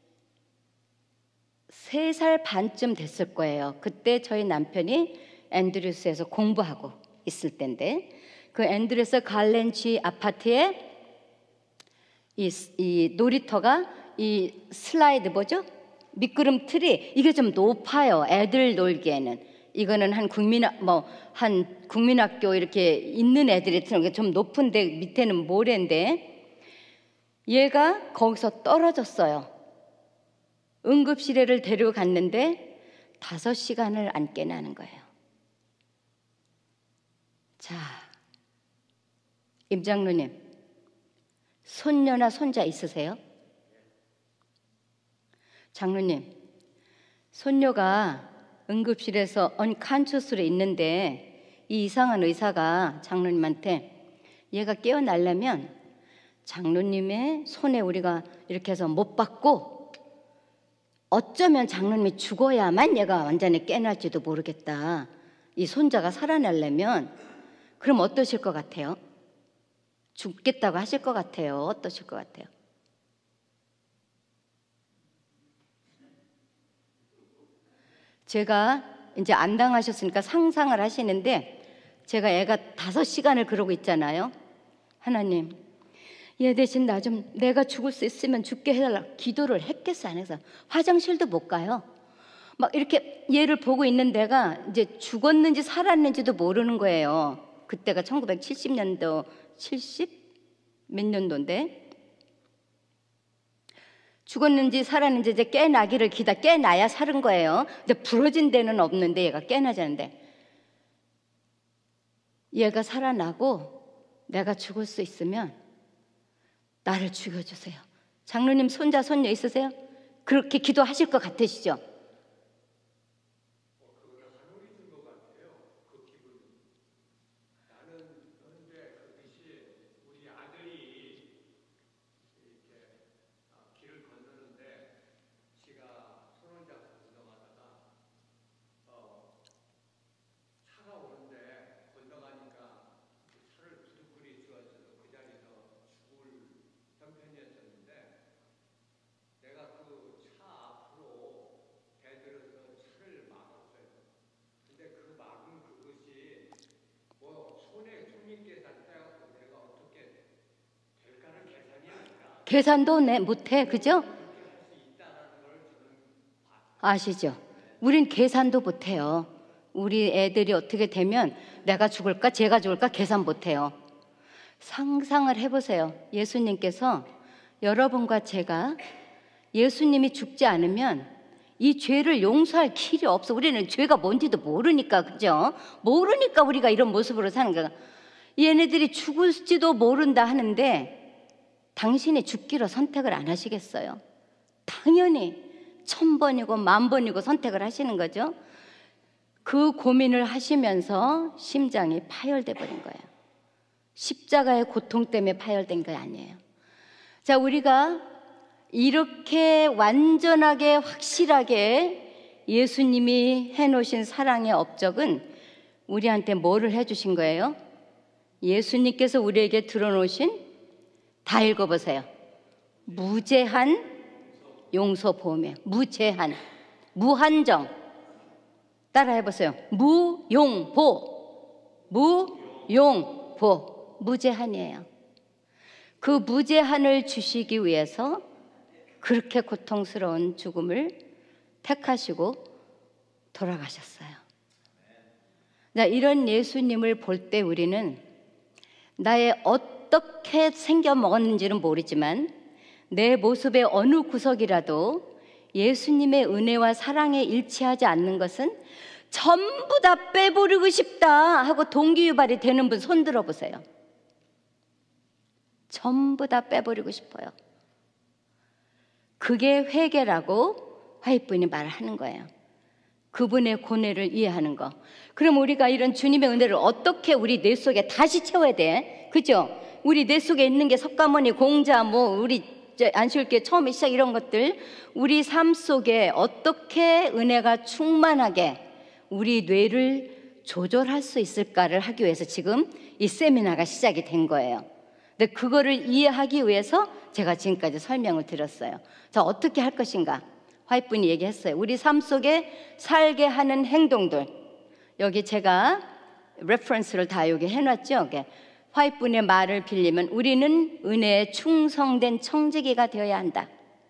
3살 반쯤 됐을 거예요. 그때 저희 남편이 앤드류스에서 공부하고 있을 때인데 그 앤드레스 갈렌지 아파트에 이 놀이터가 이 슬라이드 뭐죠? 미끄럼틀이 이게 좀 높아요. 애들 놀기에는. 이거는 한 국민학교 이렇게 있는 애들이 트는 게 좀 높은데 밑에는 모래인데 얘가 거기서 떨어졌어요. 응급실에를 데려갔는데 5시간을 안 깨나는 거예요. 자, 임 장로님, 손녀나 손자 있으세요? 장로님, 손녀가 응급실에서 언칸처스로 있는데 이 이상한 의사가 장로님한테 얘가 깨어나려면 장로님의 손에 우리가 이렇게 해서 못 받고 어쩌면 장로님이 죽어야만 얘가 완전히 깨날지도 모르겠다. 이 손자가 살아나려면 그럼 어떠실 것 같아요? 죽겠다고 하실 것 같아요? 어떠실 것 같아요? 제가 이제 안 당하셨으니까 상상을 하시는데 제가 애가 5시간을 그러고 있잖아요. 하나님, 얘 대신 나 좀 내가 죽을 수 있으면 죽게 해달라 기도를 했겠어 안 해서 화장실도 못 가요. 막 이렇게 얘를 보고 있는 데가 이제 죽었는지 살았는지도 모르는 거예요. 그때가 1970년도 70 몇 년도인데 죽었는지 살았는지 이제 깨나기를 깨나야 살은 거예요. 근데 부러진 데는 없는데 얘가 깨나자는데 얘가 살아나고 내가 죽을 수 있으면 나를 죽여주세요. 장로님 손자 손녀 있으세요? 그렇게 기도하실 것 같으시죠? 계산도 못해, 그죠? 아시죠? 우린 계산도 못해요. 우리 애들이 어떻게 되면 내가 죽을까, 제가 죽을까 계산 못해요. 상상을 해보세요. 예수님께서 여러분과 제가 예수님이 죽지 않으면 이 죄를 용서할 길이 없어. 우리는 죄가 뭔지도 모르니까, 그죠? 모르니까 우리가 이런 모습으로 사는 거야. 얘네들이 죽을지도 모른다 하는데 당신이 죽기로 선택을 안 하시겠어요? 당연히 1000번이고 10,000번이고 선택을 하시는 거죠. 그 고민을 하시면서 심장이 파열돼 버린 거예요. 십자가의 고통 때문에 파열된 게 아니에요. 자, 우리가 이렇게 완전하게 확실하게 예수님이 해놓으신 사랑의 업적은 우리한테 뭐를 해주신 거예요? 예수님께서 우리에게 들어놓으신, 다 읽어보세요. 무제한 용서 보험이에요. 무제한, 무한정. 따라해보세요. 무용보, 무용보, 무제한이에요. 그 무제한을 주시기 위해서 그렇게 고통스러운 죽음을 택하시고 돌아가셨어요. 자, 이런 예수님을 볼 때 우리는 나의 어떻게 생겨 먹었는지는 모르지만 내 모습의 어느 구석이라도 예수님의 은혜와 사랑에 일치하지 않는 것은 전부 다 빼버리고 싶다 하고 동기유발이 되는 분 손 들어보세요. 전부 다 빼버리고 싶어요. 그게 회개라고 화이트분이 말하는 거예요. 그분의 고뇌를 이해하는 거. 그럼 우리가 이런 주님의 은혜를 어떻게 우리 뇌 속에 다시 채워야 돼? 그죠? 우리 뇌 속에 있는 게 석가모니, 공자, 우리 안식일교회 처음에 시작 이런 것들, 우리 삶 속에 어떻게 은혜가 충만하게 우리 뇌를 조절할 수 있을까를 하기 위해서 지금 이 세미나가 시작이 된 거예요. 근데 그거를 이해하기 위해서 제가 지금까지 설명을 드렸어요. 자, 어떻게 할 것인가? 화이트분이 얘기했어요. 우리 삶 속에 살게 하는 행동들. 여기 제가 레퍼런스를 다 여기 해놨죠. 화이트분의 말을 빌리면 우리는 은혜에 충성된 청지기가 되어야 한다.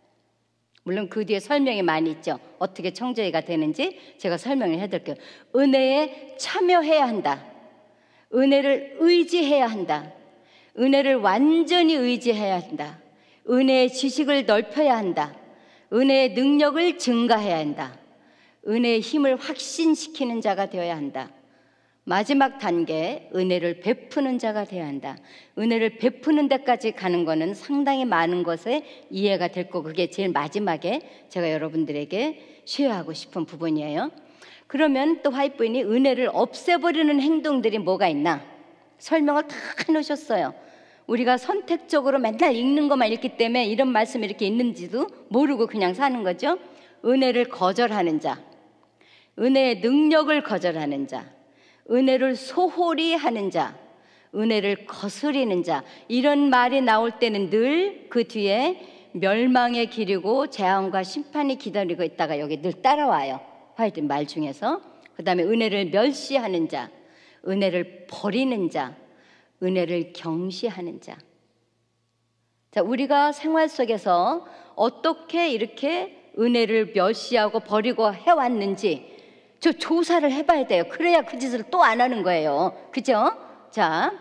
물론 그 뒤에 설명이 많이 있죠. 어떻게 청지기가 되는지 제가 설명을 해드릴게요. 은혜에 참여해야 한다. 은혜를 의지해야 한다. 은혜를 완전히 의지해야 한다. 은혜의 지식을 넓혀야 한다. 은혜의 능력을 증가해야 한다. 은혜의 힘을 확신시키는 자가 되어야 한다. 마지막 단계, 은혜를 베푸는 자가 되어야 한다. 은혜를 베푸는 데까지 가는 거는 상당히 많은 것에 이해가 될 거고, 그게 제일 마지막에 제가 여러분들에게 쉐어하고 싶은 부분이에요. 그러면 또 화이트분이 은혜를 없애버리는 행동들이 뭐가 있나? 설명을 다 해놓으셨어요. 우리가 선택적으로 맨날 읽는 것만 읽기 때문에 이런 말씀이 이렇게 있는지도 모르고 그냥 사는 거죠. 은혜를 거절하는 자, 은혜의 능력을 거절하는 자, 은혜를 소홀히 하는 자, 은혜를 거스리는 자, 이런 말이 나올 때는 늘 그 뒤에 멸망의 길이고 재앙과 심판이 기다리고 있다가 여기 늘 따라와요. 화이트 말 중에서. 그 다음에 은혜를 멸시하는 자, 은혜를 버리는 자, 은혜를 경시하는 자. 자, 우리가 생활 속에서 어떻게 이렇게 은혜를 멸시하고 버리고 해왔는지 저 조사를 해봐야 돼요. 그래야 그 짓을 또 안 하는 거예요. 그죠? 자,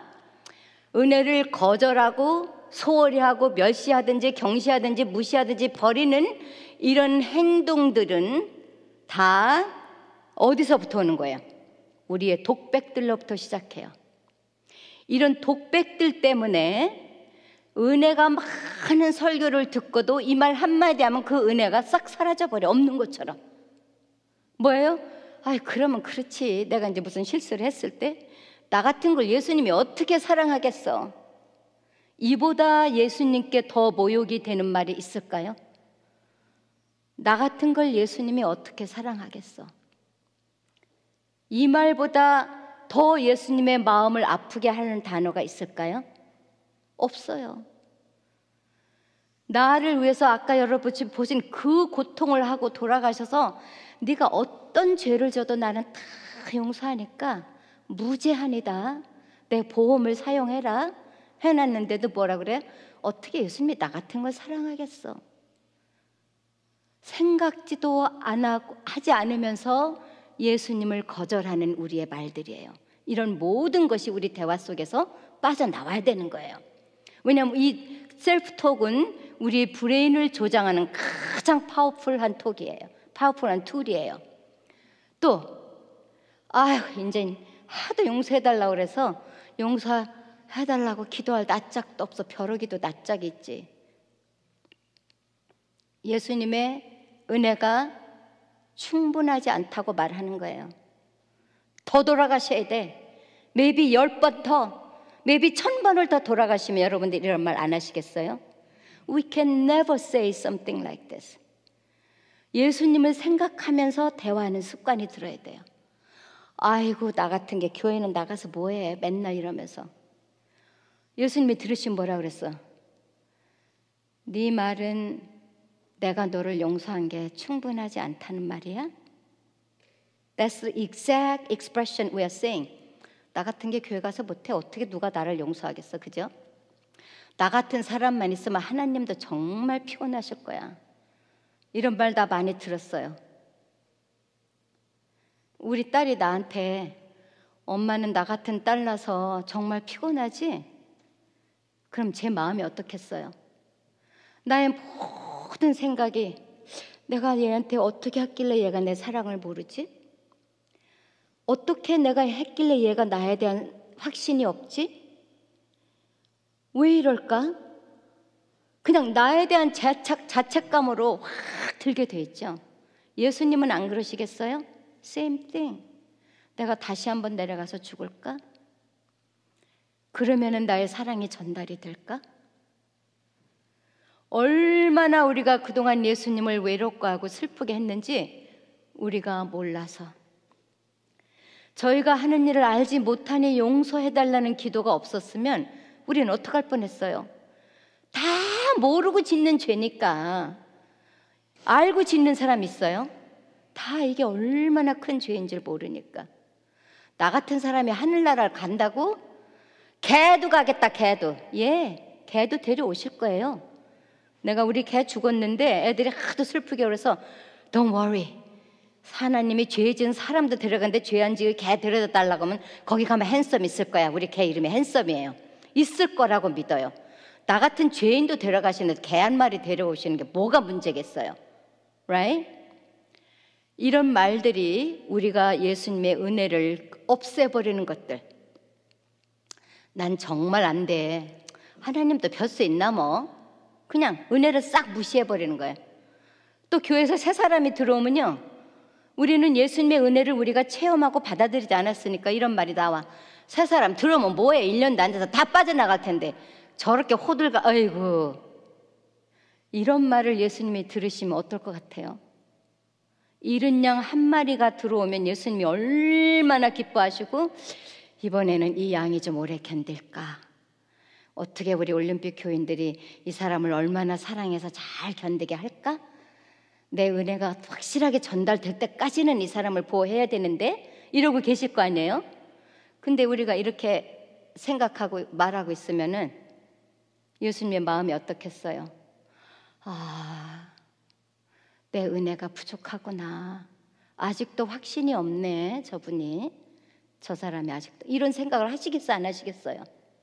은혜를 거절하고 소홀히 하고 멸시하든지 경시하든지 무시하든지 버리는 이런 행동들은 다 어디서부터 오는 거예요? 우리의 독백들로부터 시작해요. 이런 독백들 때문에 은혜가 많은 설교를 듣고도 이 말 한마디 하면 그 은혜가 싹 사라져버려. 없는 것처럼. 뭐예요? 아이, 그러면 그렇지. 내가 이제 무슨 실수를 했을 때 나 같은 걸 예수님이 어떻게 사랑하겠어? 이보다 예수님께 더 모욕이 되는 말이 있을까요? 나 같은 걸 예수님이 어떻게 사랑하겠어? 이 말보다 더 예수님의 마음을 아프게 하는 단어가 있을까요? 없어요. 나를 위해서 아까 여러분 보신 그 고통을 하고 돌아가셔서 네가 어떤 죄를 져도 나는 다 용서하니까 무제한이다. 내 보험을 사용해라. 해놨는데도 뭐라 그래? 어떻게 예수님이 나 같은 걸 사랑하겠어? 생각지도 하지 않으면서 예수님을 거절하는 우리의 말들이에요. 이런 모든 것이 우리 대화 속에서 빠져나와야 되는 거예요. 왜냐하면 이 셀프톡은 우리 브레인을 조장하는 가장 파워풀한 툴이에요. 또 이제 하도 용서해달라고 그래서 용서해달라고 기도할 낯짝도 없어. 벼르기도 낯짝이 있지. 예수님의 은혜가 충분하지 않다고 말하는 거예요. 더 돌아가셔야 돼. maybe 10번 더, maybe 1000번을 더 돌아가시면 여러분들 이런 말 안 하시겠어요? We can never say something like this. 예수님을 생각하면서 대화하는 습관이 들어야 돼요. 아이고, 나 같은 게 교회는 나가서 뭐해? 맨날 이러면서. 예수님이 들으시면 뭐라 그랬어? 네 말은 내가 너를 용서한 게 충분하지 않다는 말이야? That's the exact expression we are saying. 나 같은 게 교회 가서 못해? 어떻게 누가 나를 용서하겠어? 그죠? 나 같은 사람만 있으면 하나님도 정말 피곤하실 거야. 이런 말 나 많이 들었어요. 우리 딸이 나한테 엄마는 나 같은 딸 낳아서 정말 피곤하지? 그럼 제 마음이 어떻겠어요? 나의 모든 생각이 내가 얘한테 어떻게 했길래 얘가 내 사랑을 모르지? 어떻게 내가 했길래 얘가 나에 대한 확신이 없지? 왜 이럴까? 그냥 나에 대한 자책감으로 확 들게 돼 있죠. 예수님은 안 그러시겠어요? Same thing. 내가 다시 한번 내려가서 죽을까? 그러면은 나의 사랑이 전달이 될까? 얼마나 우리가 그동안 예수님을 외롭고하고 슬프게 했는지 우리가 몰라서. 저희가 하는 일을 알지 못하니 용서해달라는 기도가 없었으면 우리는 어떡할 뻔했어요? 다 모르고 짓는 죄니까. 알고 짓는 사람 있어요? 다 이게 얼마나 큰 죄인 줄 모르니까. 나 같은 사람이 하늘나라를 간다고? 개도 가겠다, 개도. 예, 개도 데려오실 거예요. 내가 우리 개 죽었는데 애들이 하도 슬프게 그래서 Don't worry. 하나님이 죄 지은 사람도 데려가는데 죄 안 지은 개 데려다 달라고 하면 거기 가면 핸섬 있을 거야. 우리 개 이름이 핸섬이에요. 있을 거라고 믿어요. 나 같은 죄인도 데려가시는데 개 한 마리 데려오시는 게 뭐가 문제겠어요? Right? 이런 말들이 우리가 예수님의 은혜를 없애버리는 것들. 난 정말 안 돼. 하나님도 별 수 있나 뭐. 그냥 은혜를 싹 무시해버리는 거예요. 또 교회에서 새 사람이 들어오면요, 우리는 예수님의 은혜를 우리가 체험하고 받아들이지 않았으니까 이런 말이 나와. 새 사람 들어오면 뭐해? 1년도 앉아서 다 빠져나갈 텐데 저렇게 호들갑. 아이고, 이런 말을 예수님이 들으시면 어떨 것 같아요? 잃은 양 한 마리가 들어오면 예수님이 얼마나 기뻐하시고 이번에는 이 양이 좀 오래 견딜까? 어떻게 우리 올림픽 교인들이 이 사람을 얼마나 사랑해서 잘 견디게 할까? 내 은혜가 확실하게 전달될 때까지는 이 사람을 보호해야 되는데 이러고 계실 거 아니에요? 근데 우리가 이렇게 생각하고 말하고 있으면은 예수님의 마음이 어떻겠어요? 아, 내 은혜가 부족하구나. 아직도 확신이 없네, 저분이. 저 사람이 아직도. 이런 생각을 하시겠어요, 안 하시겠어요?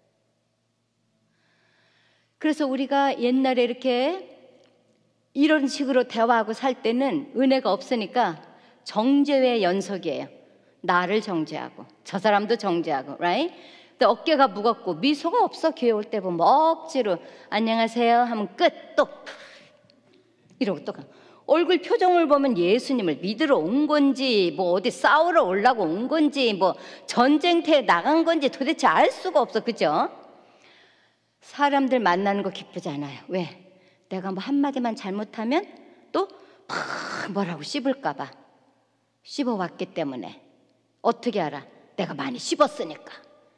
그래서 우리가 옛날에 이렇게 이런 식으로 대화하고 살 때는 은혜가 없으니까 정죄의 연속이에요. 나를 정죄하고 저 사람도 정죄하고, right? 근데 어깨가 무겁고 미소가 없어. 교회 올 때 보면 억지로 안녕하세요 하면 끝. 또 이러고 또 가. 얼굴 표정을 보면 예수님을 믿으러 온 건지 뭐 어디 싸우러 오려고 온 건지 뭐 전쟁터에 나간 건지 도대체 알 수가 없어. 그죠? 사람들 만나는 거 기쁘지 않아요. 왜? 내가 뭐 한마디만 잘못하면 또 팍 뭐라고 씹을까 봐. 씹어왔기 때문에. 어떻게 알아? 내가 많이 씹었으니까.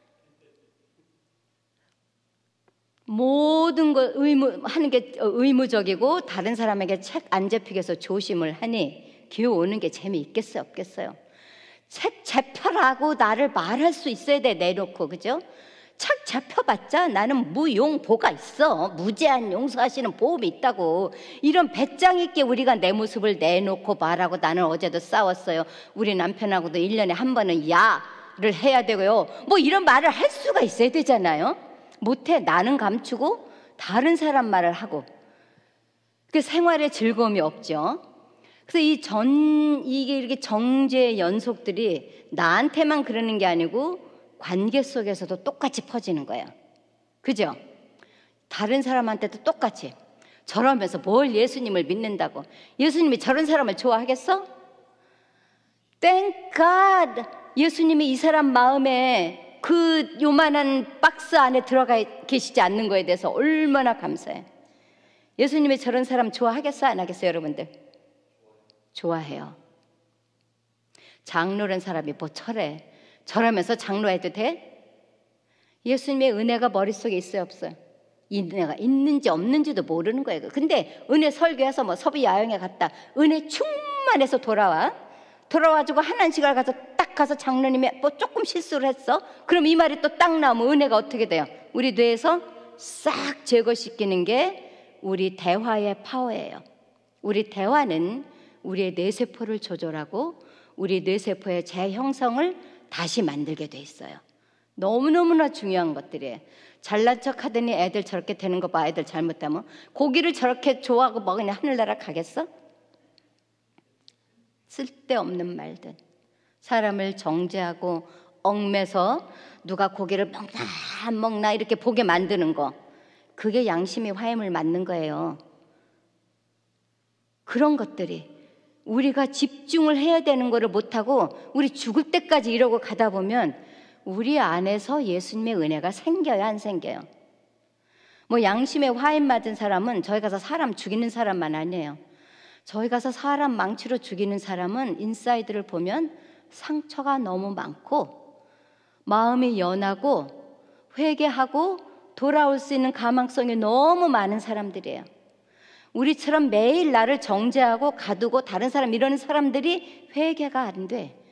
모든 거 하는 게 의무적이고 다른 사람에게 책 안 잡히게 해서 조심을 하니 교회 오는 게 재미있겠어요, 없겠어요? 책 잡혀라고 나를 말할 수 있어야 돼, 내놓고. 그죠? 책 잡혀봤자 나는 무용보가 있어. 무제한 용서하시는 보험이 있다고. 이런 배짱 있게 우리가 내 모습을 내놓고 말하고. 나는 어제도 싸웠어요. 우리 남편하고도 1년에 한 번은 야를 해야 되고요. 뭐 이런 말을 할 수가 있어야 되잖아요. 못해. 나는 감추고 다른 사람 말을 하고. 그 생활에 즐거움이 없죠. 그래서 이게 이렇게 정죄의 연속들이 나한테만 그러는 게 아니고 관계 속에서도 똑같이 퍼지는 거예요. 그죠? 다른 사람한테도 똑같이. 저러면서 뭘 예수님을 믿는다고. 예수님이 저런 사람을 좋아하겠어? Thank God! 예수님이 이 사람 마음에 그 요만한 박스 안에 들어가 계시지 않는 거에 대해서 얼마나 감사해. 예수님이 저런 사람 좋아하겠어, 안 하겠어요, 여러분들? 좋아해요. 장로란 사람이 뭐 저러면서 장로해도 돼? 예수님의 은혜가 머릿속에 있어요, 없어요? 은혜가 있는지 없는지도 모르는 거예요. 근데 은혜 설교해서 뭐 섭이 야영에 갔다. 은혜 충만해서 돌아와가지고 한안식을 딱 가서 장로님이 뭐 조금 실수를 했어? 그럼 이 말이 또 딱 나오면 은혜가 어떻게 돼요? 우리 뇌에서 싹 제거시키는 게 우리 대화의 파워예요. 우리 대화는 우리의 뇌세포를 조절하고 우리 뇌세포의 재형성을 다시 만들게 돼 있어요. 너무너무나 중요한 것들이에요. 잘난 척 하더니 애들 저렇게 되는 거 봐. 애들 잘못하면. 고기를 저렇게 좋아하고 먹으냐 하늘나라 가겠어? 쓸데없는 말들. 사람을 정죄하고 얽매서 누가 고기를 먹나 안 먹나 이렇게 보게 만드는 거. 그게 양심이 화염을 맞는 거예요. 그런 것들이 우리가 집중을 해야 되는 거를 못하고 우리 죽을 때까지 이러고 가다 보면 우리 안에서 예수님의 은혜가 생겨요, 안 생겨요? 뭐 양심에 화인 맞은 사람은 저희 가서 사람 죽이는 사람만 아니에요. 저희 가서 사람 망치로 죽이는 사람은 인사이드를 보면 상처가 너무 많고 마음이 연하고 회개하고 돌아올 수 있는 가망성이 너무 많은 사람들이에요. 우리처럼 매일 나를 정죄하고 가두고 다른 사람 이러는 사람들이 회개가 안 돼.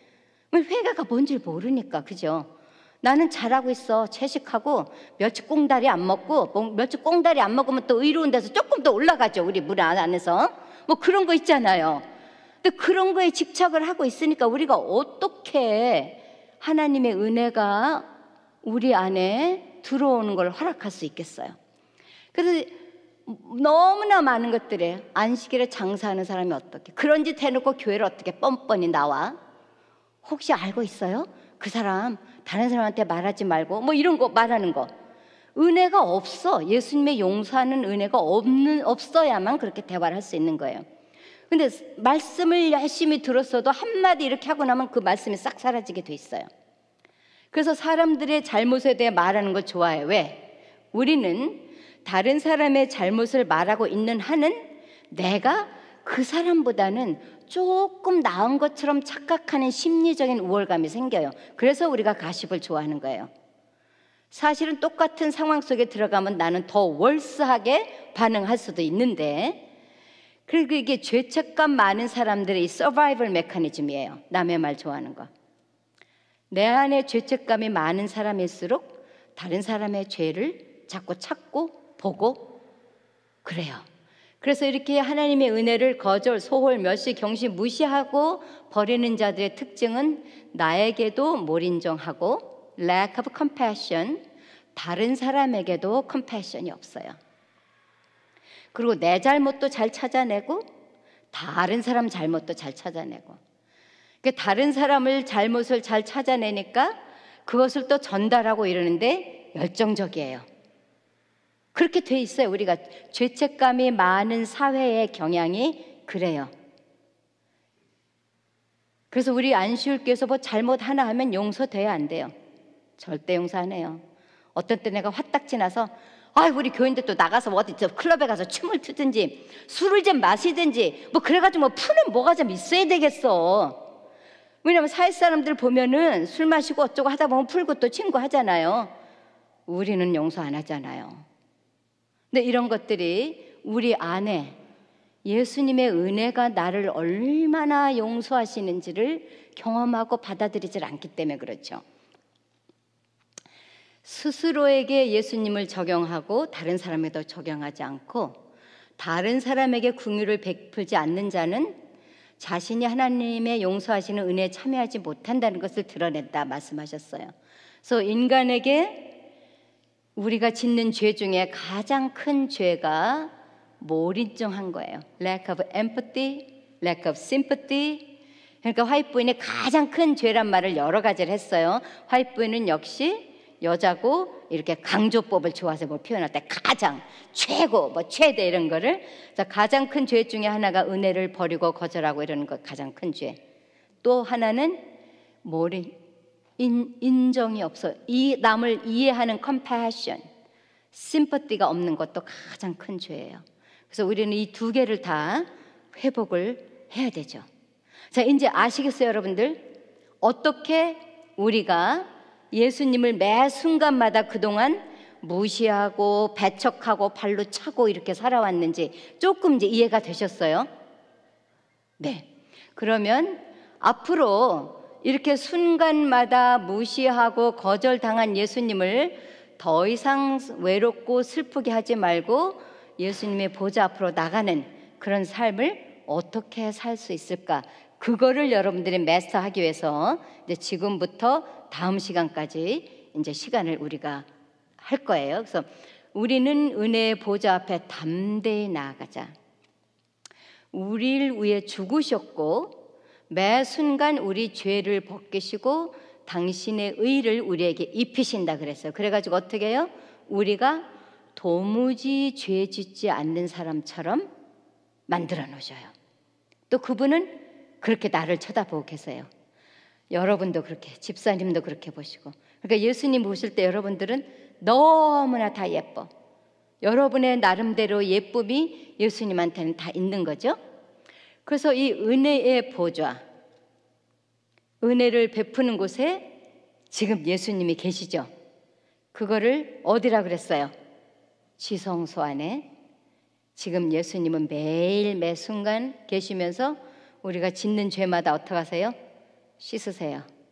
회개가 뭔지 모르니까, 그죠? 나는 잘하고 있어. 채식하고 며칠 꽁다리 안 먹고, 며칠 꽁다리 안 먹으면 또 의로운 데서 조금 더 올라가죠. 우리 물 안에서. 뭐 그런 거 있잖아요. 근데 그런 거에 집착을 하고 있으니까 우리가 어떻게 하나님의 은혜가 우리 안에 들어오는 걸 허락할 수 있겠어요? 그래서 너무나 많은 것들에 안식일에 장사하는 사람이 어떻게 그런 짓 해놓고 교회를 어떻게 뻔뻔히 나와? 혹시 알고 있어요? 그 사람 다른 사람한테 말하지 말고 뭐 이런 거 말하는 거. 은혜가 없어. 예수님의 용서하는 은혜가 없어야만 그렇게 대화를 할 수 있는 거예요. 근데 말씀을 열심히 들었어도 한마디 이렇게 하고 나면 그 말씀이 싹 사라지게 돼 있어요. 그래서 사람들의 잘못에 대해 말하는 걸 좋아해요. 왜? 우리는 다른 사람의 잘못을 말하고 있는 한은 내가 그 사람보다는 조금 나은 것처럼 착각하는 심리적인 우월감이 생겨요. 그래서 우리가 가십을 좋아하는 거예요. 사실은 똑같은 상황 속에 들어가면 나는 더 월스하게 반응할 수도 있는데, 그리고 이게 죄책감 많은 사람들의 이 서바이벌 메커니즘이에요. 남의 말 좋아하는 거. 내 안에 죄책감이 많은 사람일수록 다른 사람의 죄를 자꾸 찾고 보고 그래요. 그래서 이렇게 하나님의 은혜를 거절, 소홀, 멸시, 경시, 무시하고 버리는 자들의 특징은 나에게도 몰인정하고 lack of compassion, 다른 사람에게도 compassion이 없어요. 그리고 내 잘못도 잘 찾아내고 다른 사람 잘못도 잘 찾아내고, 다른 사람을 잘못을 잘 찾아내니까 그것을 또 전달하고 이러는데 열정적이에요. 그렇게 돼 있어요. 우리가 죄책감이 많은 사회의 경향이 그래요. 그래서 우리 안시울교에서 뭐 잘못 하나 하면 용서돼야 안 돼요. 절대 용서 안 해요. 어떤 때 내가 화딱지 나서 우리 교인들 또 나가서 어디 저 클럽에 가서 춤을 추든지 술을 좀 마시든지 뭐 그래가지고 뭐 푸는 뭐가 좀 있어야 되겠어. 왜냐면 사회 사람들 보면은 술 마시고 어쩌고 하다 보면 풀고 또 친구 하잖아요. 우리는 용서 안 하잖아요. 근데 이런 것들이 우리 안에 예수님의 은혜가 나를 얼마나 용서하시는지를 경험하고 받아들이질 않기 때문에 그렇죠. 스스로에게 예수님을 적용하고 다른 사람에도 적용하지 않고 다른 사람에게 긍휼을 베풀지 않는 자는 자신이 하나님의 용서하시는 은혜에 참여하지 못한다는 것을 드러낸다 말씀하셨어요. 그래서 인간에게 우리가 짓는 죄 중에 가장 큰 죄가 몰인정한 거예요. Lack of empathy, lack of sympathy. 그러니까 화이트부인의 가장 큰 죄란 말을 여러 가지를 했어요. 화이트부인은 역시 여자고 이렇게 강조법을 좋아서 뭘 표현할 때 가장, 최고, 뭐 최대 이런 거를, 가장 큰 죄 중에 하나가 은혜를 버리고 거절하고 이러는 거 가장 큰 죄. 또 하나는 인정이 없어. 이 남을 이해하는 compassion, sympathy가 없는 것도 가장 큰 죄예요. 그래서 우리는 이 두 개를 다 회복을 해야 되죠. 자, 이제 아시겠어요, 여러분들? 어떻게 우리가 예수님을 매 순간마다 그동안 무시하고 배척하고 발로 차고 이렇게 살아왔는지 조금 이제 이해가 되셨어요? 네. 그러면 앞으로 이렇게 순간마다 무시하고 거절당한 예수님을 더 이상 외롭고 슬프게 하지 말고 예수님의 보좌 앞으로 나가는 그런 삶을 어떻게 살 수 있을까? 그거를 여러분들이 마스터하기 위해서 이제 지금부터 다음 시간까지 이제 시간을 우리가 할 거예요. 그래서 우리는 은혜의 보좌 앞에 담대히 나아가자. 우리를 위해 죽으셨고 매 순간 우리 죄를 벗기시고 당신의 의를 우리에게 입히신다 그랬어요. 그래가지고 어떻게 해요? 우리가 도무지 죄 짓지 않는 사람처럼 만들어 놓으셔요. 또 그분은 그렇게 나를 쳐다보고 계세요. 여러분도 그렇게, 집사님도 그렇게 보시고. 그러니까 예수님 보실 때 여러분들은 너무나 다 예뻐. 여러분의 나름대로 예쁨이 예수님한테는 다 있는 거죠. 그래서 이 은혜의 보좌, 은혜를 베푸는 곳에 지금 예수님이 계시죠. 그거를 어디라 그랬어요? 지성소 안에. 지금 예수님은 매일 매 순간 계시면서 우리가 짓는 죄마다 어떻게 하세요? 씻으세요.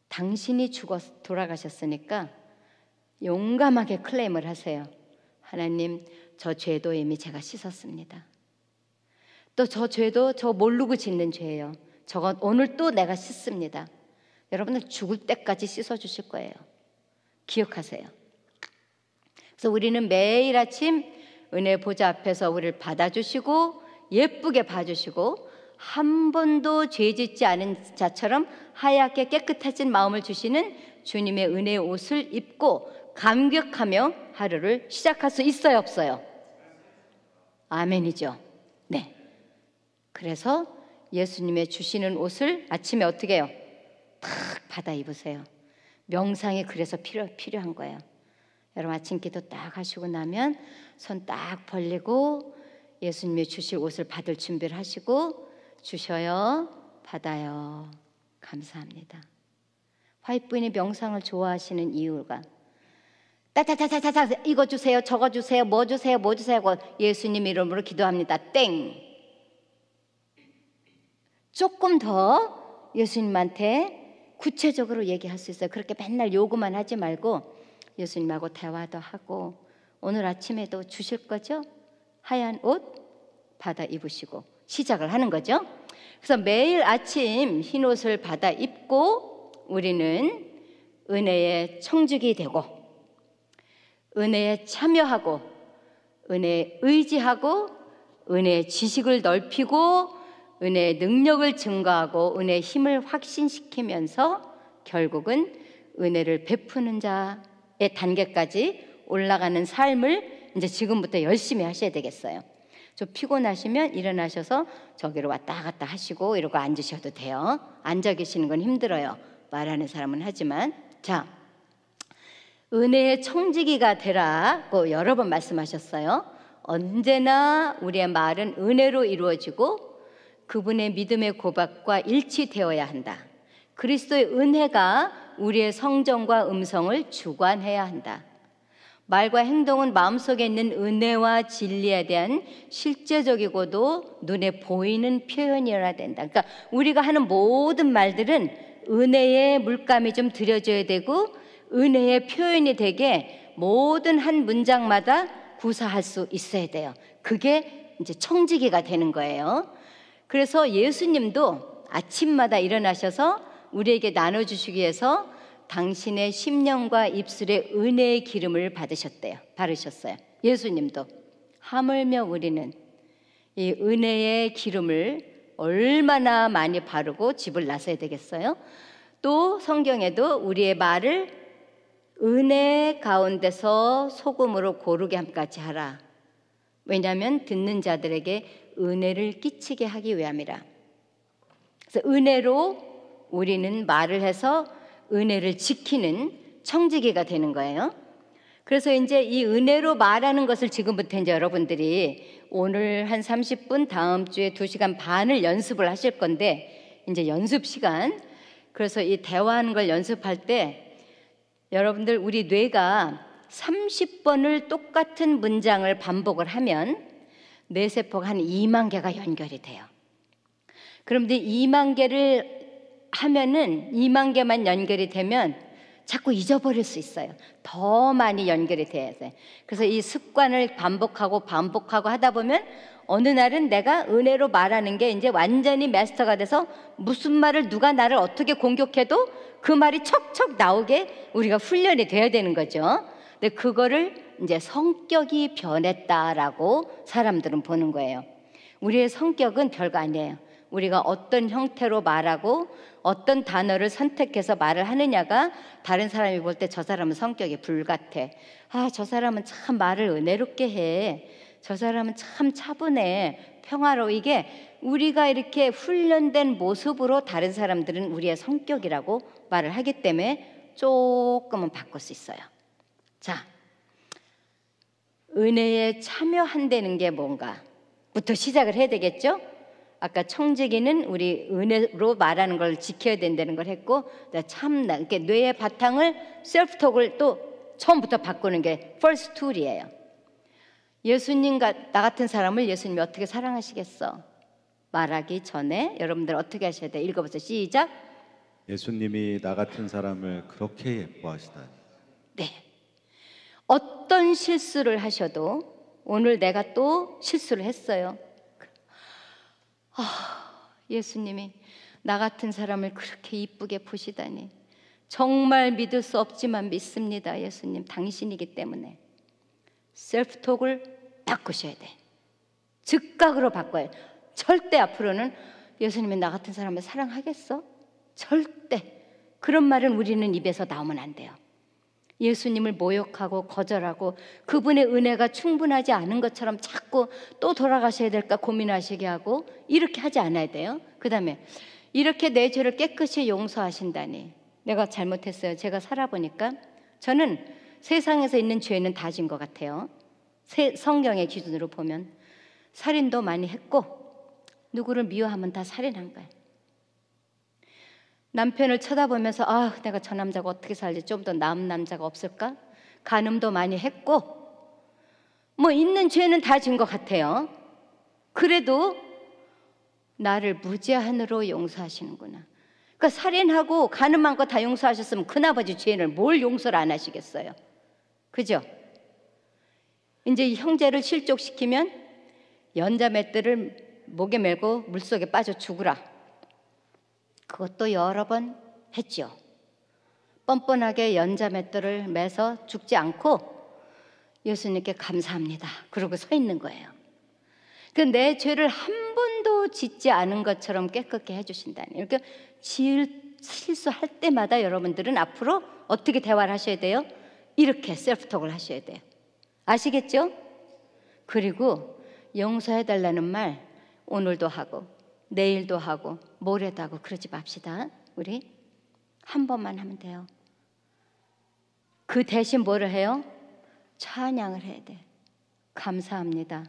당신이 돌아가셨으니까 용감하게 클레임을 하세요. 하나님, 저 죄도 이미 제가 씻었습니다. 또 저 죄도 저 모르고 짓는 죄예요. 저건 오늘 또 내가 씻습니다. 여러분은 죽을 때까지 씻어주실 거예요. 기억하세요. 그래서 우리는 매일 아침 은혜 보좌 앞에서 우리를 받아주시고 예쁘게 봐주시고 한 번도 죄 짓지 않은 자처럼 하얗게 깨끗해진 마음을 주시는 주님의 은혜의 옷을 입고 감격하며 하루를 시작할 수 있어요, 없어요? 아멘이죠. 네. 그래서 예수님의 주시는 옷을 아침에 어떻게 해요? 탁 받아 입으세요. 명상이 그래서 필요한 거예요. 여러분 아침 기도 딱 하시고 나면 손 딱 벌리고 예수님이 주실 옷을 받을 준비를 하시고 주셔요, 받아요. 감사합니다. 화이트부인이 명상을 좋아하시는 이유가 따다다다다다 이거 주세요, 저거 주세요, 뭐 주세요, 뭐 주세요 하고 예수님 이름으로 기도합니다. 땡. 조금 더 예수님한테 구체적으로 얘기할 수 있어요. 그렇게 맨날 요구만 하지 말고 예수님하고 대화도 하고 오늘 아침에도 주실 거죠? 하얀 옷 받아 입으시고 시작을 하는 거죠. 그래서 매일 아침 흰 옷을 받아 입고 우리는 은혜의 청죽이 되고 은혜에 참여하고 은혜에 의지하고 은혜의 지식을 넓히고 은혜의 능력을 증가하고 은혜의 힘을 확신시키면서 결국은 은혜를 베푸는 자의 단계까지 올라가는 삶을 이제 지금부터 열심히 하셔야 되겠어요. 좀 피곤하시면 일어나셔서 저기로 왔다 갔다 하시고 이러고 앉으셔도 돼요. 앉아 계시는 건 힘들어요. 말하는 사람은 하지만. 자, 은혜의 청지기가 되라고 여러 번 말씀하셨어요. 언제나 우리의 말은 은혜로 이루어지고 그분의 믿음의 고백과 일치되어야 한다. 그리스도의 은혜가 우리의 성정과 음성을 주관해야 한다. 말과 행동은 마음속에 있는 은혜와 진리에 대한 실제적이고도 눈에 보이는 표현이어야 된다. 그러니까 우리가 하는 모든 말들은 은혜의 물감이 좀 들여져야 되고 은혜의 표현이 되게 모든 한 문장마다 구사할 수 있어야 돼요. 그게 이제 청지기가 되는 거예요. 그래서 예수님도 아침마다 일어나셔서 우리에게 나눠주시기 위해서 당신의 심령과 입술에 은혜의 기름을 바르셨어요. 예수님도. 하물며 우리는 이 은혜의 기름을 얼마나 많이 바르고 집을 나서야 되겠어요? 또 성경에도 우리의 말을 은혜 가운데서 소금으로 고르게 함같이 하라. 왜냐하면 듣는 자들에게 은혜를 끼치게 하기 위함이라. 그래서 은혜로 우리는 말을 해서 은혜를 지키는 청지기가 되는 거예요. 그래서 이제 이 은혜로 말하는 것을 지금부터 이제 여러분들이 오늘 한 30분, 다음 주에 2시간 반을 연습을 하실 건데 이제 연습 시간. 그래서 이 대화하는 걸 연습할 때 여러분들 우리 뇌가 30번을 똑같은 문장을 반복을 하면 뇌세포가 한 2만 개가 연결이 돼요. 그런데 2만 개를 하면은 2만 개만 연결이 되면 자꾸 잊어버릴 수 있어요. 더 많이 연결이 돼야 돼. 그래서 이 습관을 반복하고 하다 보면 어느 날은 내가 은혜로 말하는 게 이제 완전히 마스터가 돼서 무슨 말을 누가 나를 어떻게 공격해도 그 말이 척척 나오게 우리가 훈련이 돼야 되는 거죠. 근데 그거를 이제 성격이 변했다라고 사람들은 보는 거예요. 우리의 성격은 별거 아니에요. 우리가 어떤 형태로 말하고 어떤 단어를 선택해서 말을 하느냐가 다른 사람이 볼 때 저 사람은 성격이 불같아. 아, 저 사람은 참 말을 은혜롭게 해. 저 사람은 참 차분해. 평화로워. 이게 우리가 이렇게 훈련된 모습으로 다른 사람들은 우리의 성격이라고 말을 하기 때문에 조금은 바꿀 수 있어요. 자, 은혜에 참여한다는 게 뭔가부터 시작을 해야 되겠죠? 아까 청지기는 우리 은혜로 말하는 걸 지켜야 된다는 걸 했고, 참나 이렇게 뇌의 바탕을 셀프톡을 또 처음부터 바꾸는 게 first tool이에요. 예수님과 나 같은 사람을 예수님이 어떻게 사랑하시겠어? 말하기 전에 여러분들 어떻게 하셔야 돼? 읽어보세요. 시작. 예수님이 나 같은 사람을 그렇게 예뻐하시다니. 네. 어떤 실수를 하셔도 오늘 내가 또 실수를 했어요. 예수님이 나 같은 사람을 그렇게 이쁘게 보시다니. 정말 믿을 수 없지만 믿습니다. 예수님, 당신이기 때문에. 셀프톡을 바꾸셔야 돼. 즉각으로 바꿔요. 절대 앞으로는 예수님이 나 같은 사람을 사랑하겠어? 절대. 그런 말은 우리는 입에서 나오면 안 돼요. 예수님을 모욕하고 거절하고 그분의 은혜가 충분하지 않은 것처럼 자꾸 또 돌아가셔야 될까 고민하시게 하고 이렇게 하지 않아야 돼요. 그 다음에 이렇게 내 죄를 깨끗이 용서하신다니. 내가 잘못했어요. 제가 살아보니까 저는 세상에서 있는 죄는 다 진 것 같아요. 성경의 기준으로 보면 살인도 많이 했고 누구를 미워하면 다 살인한 거예요. 남편을 쳐다보면서 내가 저 남자가 어떻게 살지, 좀 더 나은 남자가 없을까? 간음도 많이 했고 뭐 있는 죄는 다 진 것 같아요. 그래도 나를 무제한으로 용서하시는구나. 그러니까 살인하고 간음한 거 다 용서하셨으면 큰아버지 죄를 뭘 용서를 안 하시겠어요? 그죠? 이제 형제를 실족시키면 연자맷들을 목에 메고 물속에 빠져 죽으라. 그것도 여러 번 했죠. 뻔뻔하게 연자맷돌을 매서 죽지 않고 예수님께 감사합니다. 그러고 서 있는 거예요. 그 내 죄를 한 번도 짓지 않은 것처럼 깨끗게 해주신다니. 이렇게 실수할 때마다 여러분들은 앞으로 어떻게 대화를 하셔야 돼요? 이렇게 셀프톡을 하셔야 돼요. 아시겠죠? 그리고 용서해달라는 말 오늘도 하고 내일도 하고 모레도 하고 그러지 맙시다. 우리 한 번만 하면 돼요. 그 대신 뭐를 해요? 찬양을 해야 돼. 감사합니다.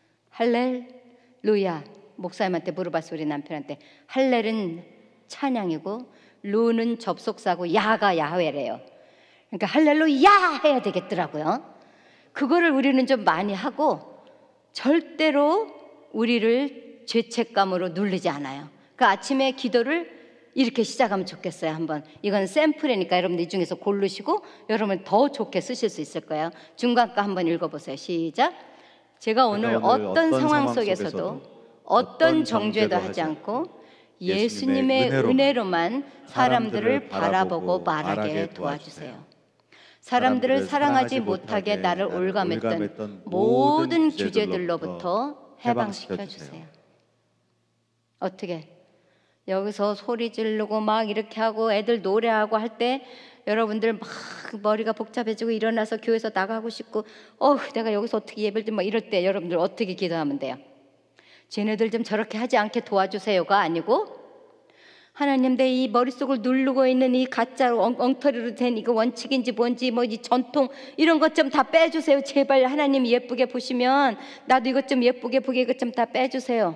할렐루야. 목사님한테 물어봤어. 우리 남편한테. 할렐은 찬양이고 루는 접속사고 야가 야훼래요. 그러니까 할렐루야 해야 되겠더라고요. 그거를 우리는 좀 많이 하고 절대로 우리를 죄책감으로 누르지 않아요. 그 아침에 기도를 이렇게 시작하면 좋겠어요. 한번 이건 샘플이니까 여러분들 이 중에서 고르시고 여러분 더 좋게 쓰실 수 있을 거예요. 중간 거 한번 읽어보세요. 시작. 제가 오늘 어떤 상황 속에서도 어떤 정죄도 하지 않고 예수님의 은혜로만 사람들을 바라보고 말하게 도와주세요. 사람들을 사랑하지 못하게 나를 올감했던 모든 규제들로부터 해방시켜 주세요. 어떻게? 여기서 소리 지르고 막 이렇게 하고 애들 노래하고 할 때 여러분들 막 머리가 복잡해지고 일어나서 교회에서 나가고 싶고 내가 여기서 어떻게 예배를 좀 막 이럴 때 여러분들 어떻게 기도하면 돼요? 쟤네들 좀 저렇게 하지 않게 도와주세요가 아니고 하나님 내 이 머릿속을 누르고 있는 이 가짜로 엉터리로 된 이거 원칙인지 뭔지 뭐 이 전통 이런 것 좀 다 빼주세요. 제발 하나님 예쁘게 보시면 나도 이것 좀 예쁘게 보게 이것 좀 다 빼주세요.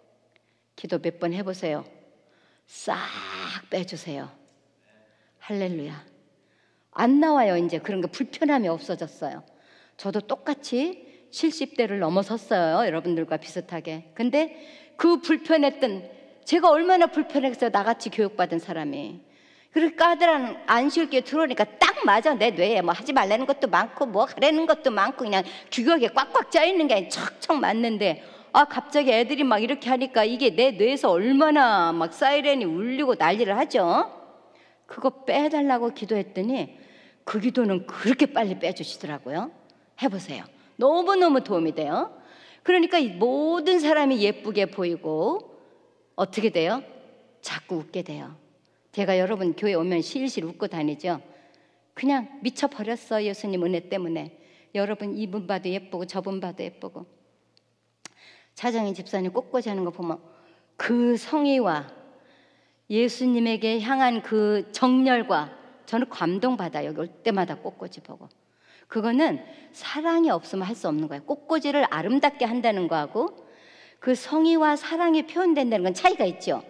기도 몇 번 해보세요. 싹 빼주세요. 할렐루야. 안 나와요. 이제 그런 거 불편함이 없어졌어요. 저도 똑같이 70대를 넘어섰어요. 여러분들과 비슷하게. 근데 그 불편했던 제가 얼마나 불편했어요. 나같이 교육받은 사람이. 그렇게 까들한 안 쉴게 들어오니까 딱 맞아. 내 뇌에 뭐 하지 말라는 것도 많고 뭐 하라는 것도 많고 그냥 규격에 꽉꽉 짜있는 게 아니라 척척 맞는데 갑자기 애들이 막 이렇게 하니까 이게 내 뇌에서 얼마나 막 사이렌이 울리고 난리를 하죠. 그거 빼달라고 기도했더니 그 기도는 그렇게 빨리 빼주시더라고요. 해보세요. 너무너무 도움이 돼요. 그러니까 모든 사람이 예쁘게 보이고 어떻게 돼요? 자꾸 웃게 돼요. 제가 여러분 교회 오면 실실 웃고 다니죠. 그냥 미쳐버렸어. 예수님 은혜 때문에. 여러분 이분 봐도 예쁘고 저분 봐도 예쁘고. 차정희 집사님 꽃꽂이 하는 거 보면 그 성의와 예수님에게 향한 그 정열과 저는 감동받아요. 올 때마다 꽃꽂이 보고. 그거는 사랑이 없으면 할 수 없는 거예요. 꽃꽂이를 아름답게 한다는 거하고 그 성의와 사랑이 표현된다는 건 차이가 있죠.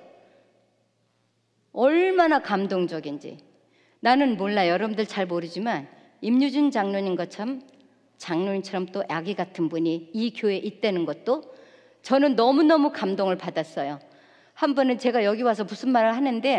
얼마나 감동적인지. 나는 몰라. 여러분들 잘 모르지만 임유준 장로님 것처럼 장로님처럼 또 아기 같은 분이 이 교회에 있다는 것도 저는 너무너무 감동을 받았어요. 한 번은 제가 여기 와서 무슨 말을 하는데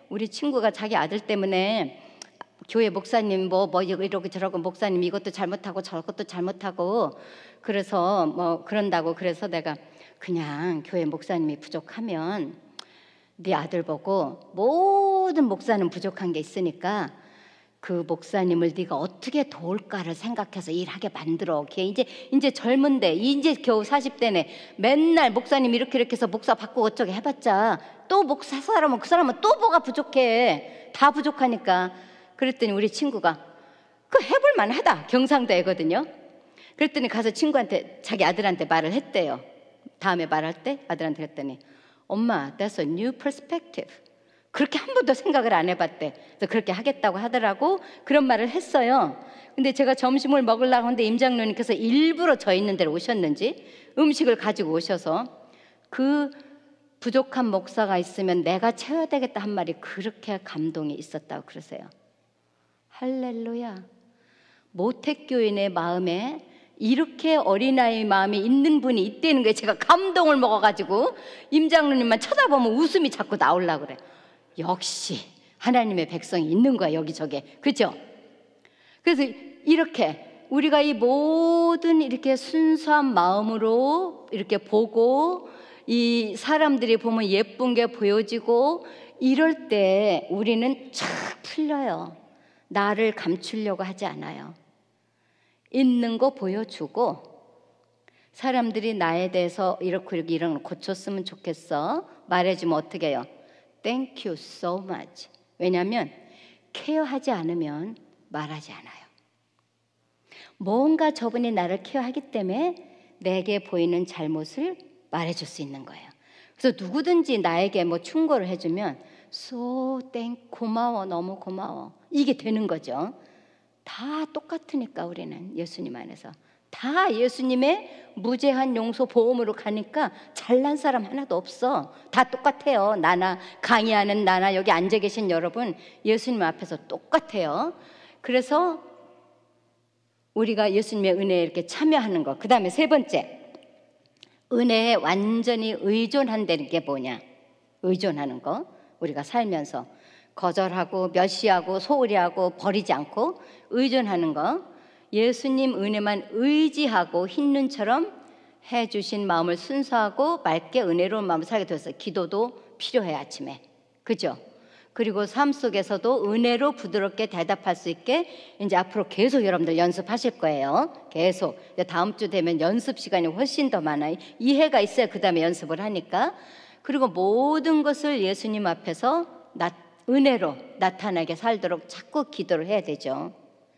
우리 친구가 자기 아들 때문에 교회 목사님 뭐 이러고 저러고 목사님 이것도 잘못하고 저것도 잘못하고 그래서 뭐 그런다고 그래서 내가 그냥 교회 목사님이 부족하면 네 아들 보고 모든 목사는 부족한 게 있으니까 그 목사님을 네가 어떻게 도울까를 생각해서 일하게 만들어. 걔 이제 젊은데 이제 겨우 40대네. 맨날 목사님 이렇게 해서 목사 바꾸고 어쩌게 해봤자 또 목사 사람은 그 사람은 또 뭐가 부족해. 다 부족하니까. 그랬더니 우리 친구가 그 해볼 만하다. 경상도 애거든요. 그랬더니 가서 친구한테 자기 아들한테 말을 했대요. 다음에 말할 때 아들한테 그랬더니 엄마, that's a new perspective. 그렇게 한 번도 생각을 안 해봤대. 그래서 그렇게 하겠다고 하더라고. 그런 말을 했어요. 근데 제가 점심을 먹으려고 하는데 임장로님께서 일부러 저 있는 데로 오셨는지 음식을 가지고 오셔서 그 부족한 목사가 있으면 내가 채워야 되겠다 한 말이 그렇게 감동이 있었다고 그러세요. 할렐루야. 모택교인의 마음에 이렇게 어린아이 마음이 있는 분이 있다는 거예요. 제가 감동을 먹어가지고 임장로님만 쳐다보면 웃음이 자꾸 나오려고 그래. 역시 하나님의 백성이 있는 거야 여기저기. 그죠? 그래서 이렇게 우리가 이 모든 이렇게 순수한 마음으로 이렇게 보고 이 사람들이 보면 예쁜 게 보여지고 이럴 때 우리는 쫙 풀려요. 나를 감추려고 하지 않아요. 있는 거 보여주고 사람들이 나에 대해서 이렇게 이런 거 고쳤으면 좋겠어 말해주면 어떻게 해요? Thank you so much. 왜냐하면 케어하지 않으면 말하지 않아요. 뭔가 저분이 나를 케어하기 때문에 내게 보이는 잘못을 말해줄 수 있는 거예요. 그래서 누구든지 나에게 뭐 충고를 해주면 So thank 고마워 너무 고마워 이게 되는 거죠. 다 똑같으니까 우리는 예수님 안에서 다 예수님의 무제한 용서 보험으로 가니까 잘난 사람 하나도 없어. 다 똑같아요. 나나 강의하는 나나 여기 앉아 계신 여러분 예수님 앞에서 똑같아요. 그래서 우리가 예수님의 은혜에 이렇게 참여하는 거. 그 다음에 세 번째 은혜에 완전히 의존한다는 게 뭐냐? 의존하는 거. 우리가 살면서 거절하고 멸시하고 소홀히 하고 버리지 않고 의존하는 거. 예수님 은혜만 의지하고 흰 눈처럼 해주신 마음을 순수하고 맑게 은혜로운 마음을 살게 되었어요. 기도도 필요해 아침에. 그죠? 그리고 삶 속에서도 은혜로 부드럽게 대답할 수 있게 이제 앞으로 계속 여러분들 연습하실 거예요. 계속. 다음 주 되면 연습 시간이 훨씬 더 많아요. 이해가 있어야 그 다음에 연습을 하니까. 그리고 모든 것을 예수님 앞에서 은혜로 나타나게 살도록 자꾸 기도를 해야 되죠.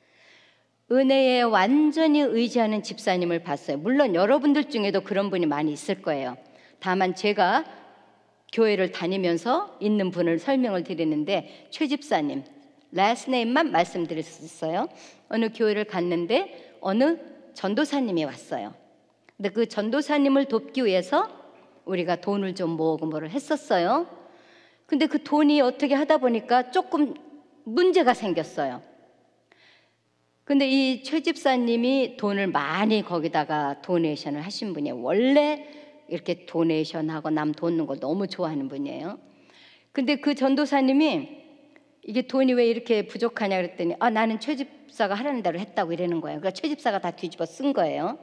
은혜에 완전히 의지하는 집사님을 봤어요. 물론 여러분들 중에도 그런 분이 많이 있을 거예요. 다만 제가 교회를 다니면서 있는 분을 설명을 드리는데 최 집사님 last name만 말씀드렸어요. 어느 교회를 갔는데 어느 전도사님이 왔어요. 근데 그 전도사님을 돕기 위해서 우리가 돈을 좀 모으고 뭐를 했었어요. 근데 그 돈이 어떻게 하다 보니까 조금 문제가 생겼어요. 근데 이 최 집사님이 돈을 많이 거기다가 도네이션을 하신 분이에요. 원래 이렇게 도네이션하고 남 돕는 걸 너무 좋아하는 분이에요. 근데 그 전도사님이 이게 돈이 왜 이렇게 부족하냐 그랬더니 나는 최 집사가 하라는 대로 했다고 이러는 거예요. 그러니까 최 집사가 다 뒤집어 쓴 거예요.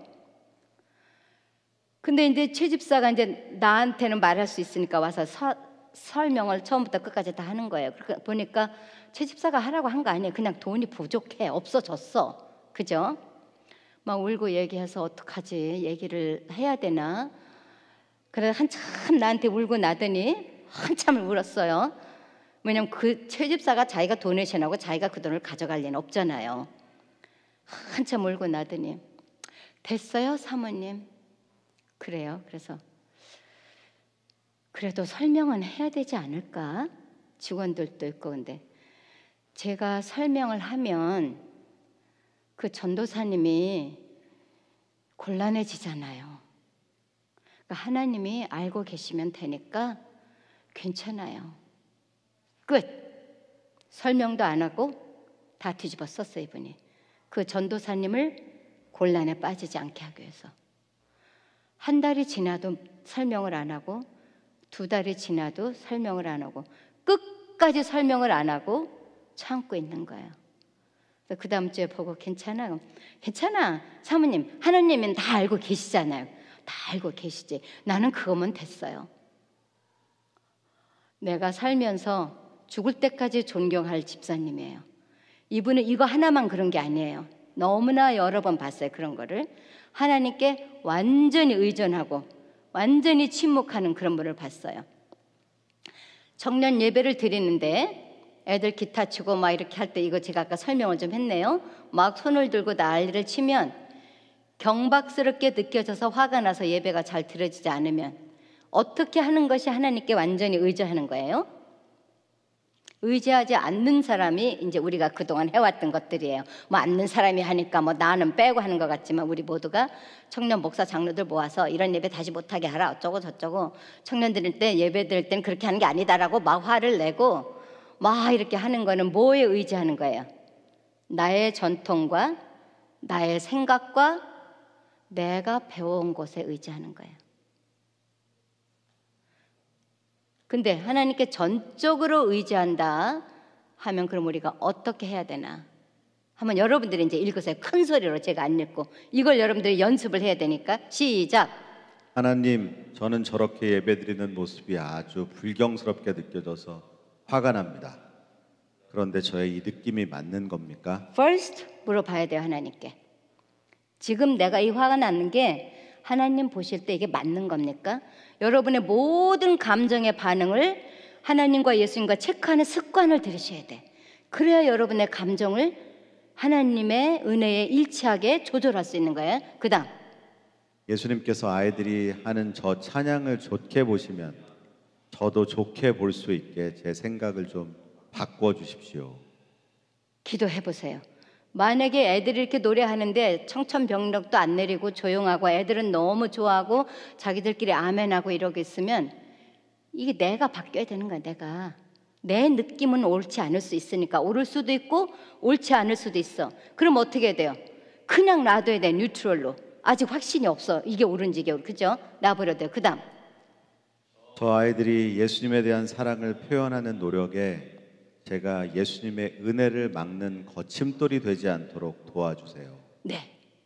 근데 이제 최 집사가 이제 나한테는 말할 수 있으니까 와서 설명을 처음부터 끝까지 다 하는 거예요. 그러니까 보니까 최 집사가 하라고 한 거 아니에요. 그냥 돈이 부족해. 없어졌어. 그죠? 막 울고 얘기해서 어떡하지? 얘기를 해야 되나? 그래서 한참 나한테 울고 나더니 한참을 울었어요. 왜냐면 그 최 집사가 자기가 도네이션하고 자기가 그 돈을 가져갈 리는 없잖아요. 한참 울고 나더니 됐어요 사모님. 그래요. 그래서 그래도 설명은 해야 되지 않을까? 직원들도 있고. 근데 제가 설명을 하면 그 전도사님이 곤란해지잖아요. 그러니까 하나님이 알고 계시면 되니까 괜찮아요. 끝. 설명도 안 하고 다 뒤집어 썼어요. 이분이 그 전도사님을 곤란에 빠지지 않게 하기 위해서. 한 달이 지나도 설명을 안 하고 2달이 지나도 설명을 안 하고 끝까지 설명을 안 하고 참고 있는 거예요. 그 다음 주에 보고 괜찮아? 괜찮아. 사모님, 하나님은 다 알고 계시잖아요. 다 알고 계시지. 나는 그거면 됐어요. 내가 살면서 죽을 때까지 존경할 집사님이에요. 이분은 이거 하나만 그런 게 아니에요. 너무나 여러 번 봤어요. 그런 거를. 하나님께 완전히 의존하고 완전히 침묵하는 그런 분을 봤어요. 청년 예배를 드리는데 애들 기타 치고 막 이렇게 할 때, 이거 제가 아까 설명을 좀 했네요. 막 손을 들고 난리를 치면 경박스럽게 느껴져서 화가 나서 예배가 잘 드려지지 않으면 어떻게 하는 것이 하나님께 완전히 의지하는 거예요? 의지하지 않는 사람이 이제 우리가 그동안 해왔던 것들이에요. 뭐 않는 사람이 하니까 뭐 나는 빼고 하는 것 같지만, 우리 모두가 청년 목사 장로들 모아서 이런 예배 다시 못하게 하라 어쩌고 저쩌고, 청년들 때 예배 드릴 때는 그렇게 하는 게 아니다라고 막 화를 내고 막 이렇게 하는 거는 뭐에 의지하는 거예요? 나의 전통과 나의 생각과 내가 배워온 곳에 의지하는 거예요. 근데 하나님께 전적으로 의지한다 하면 그럼 우리가 어떻게 해야 되나? 한번 여러분들이 이제 읽으세요. 큰 소리로, 제가 안 읽고. 이걸 여러분들이 연습을 해야 되니까. 시작. 하나님, 저는 저렇게 예배드리는 모습이 아주 불경스럽게 느껴져서 화가 납니다. 그런데 저의 이 느낌이 맞는 겁니까? First 물어봐야 돼요, 하나님께. 지금 내가 이 화가 나는 게 하나님 보실 때 이게 맞는 겁니까? 여러분의 모든 감정의 반응을 하나님과 예수님과 체크하는 습관을 들이셔야 돼. 그래야 여러분의 감정을 하나님의 은혜에 일치하게 조절할 수 있는 거예요. 그 다음, 예수님께서 아이들이 하는 저 찬양을 좋게 보시면 저도 좋게 볼 수 있게 제 생각을 좀 바꿔주십시오. 기도해 보세요. 만약에 애들이 이렇게 노래하는데 청천벽력도 안 내리고 조용하고 애들은 너무 좋아하고 자기들끼리 아멘하고 이러고 있으면 이게 내가 바뀌어야 되는 거야. 내가. 내 느낌은 옳지 않을 수 있으니까. 옳을 수도 있고 옳지 않을 수도 있어. 그럼 어떻게 해야 돼요? 그냥 놔둬야 돼. 뉴트럴로. 아직 확신이 없어. 이게 옳은지 이게 옳은지. 그죠? 놔버려야 돼요. 그 다음, 저 아이들이 예수님에 대한 사랑을 표현하는 노력에 제가 예수님의 은혜를 막는 거침돌이 되지 않도록 도와주세요. 네.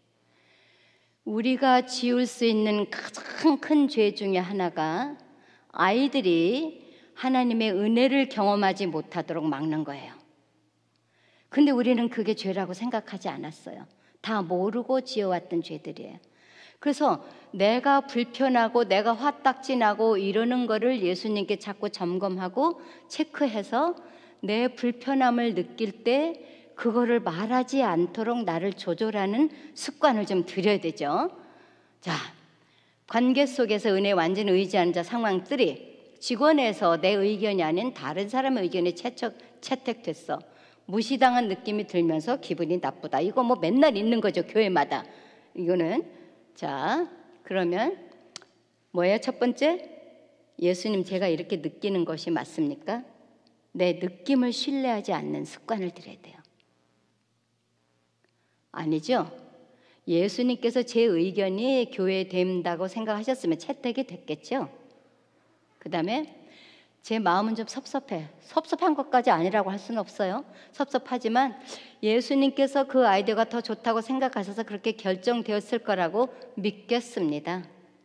우리가 지을 수 있는 가장 큰 죄 중에 하나가 아이들이 하나님의 은혜를 경험하지 못하도록 막는 거예요. 근데 우리는 그게 죄라고 생각하지 않았어요. 다 모르고 지어왔던 죄들이에요. 그래서 내가 불편하고 내가 화딱지나고 이러는 거를 예수님께 자꾸 점검하고 체크해서 내 불편함을 느낄 때 그거를 말하지 않도록 나를 조절하는 습관을 좀 들여야 되죠. 자, 관계 속에서 은혜에 완전히 의지하는 자 상황들이, 직원에서 내 의견이 아닌 다른 사람의 의견이 채택됐어. 무시당한 느낌이 들면서 기분이 나쁘다. 이거 뭐 맨날 있는 거죠, 교회마다. 이거는. 자, 그러면 뭐예요? 첫 번째, 예수님, 제가 이렇게 느끼는 것이 맞습니까? 내 느낌을 신뢰하지 않는 습관을 들여야 돼요. 아니죠? 예수님께서 제 의견이 교회에 된다고 생각하셨으면 채택이 됐겠죠? 그 다음에 제 마음은 좀 섭섭해. 섭섭한 것까지 아니라고 할 수는 없어요. 섭섭하지만 예수님께서 그 아이디어가 더 좋다고 생각하셔서 그렇게 결정되었을 거라고 믿겠습니다.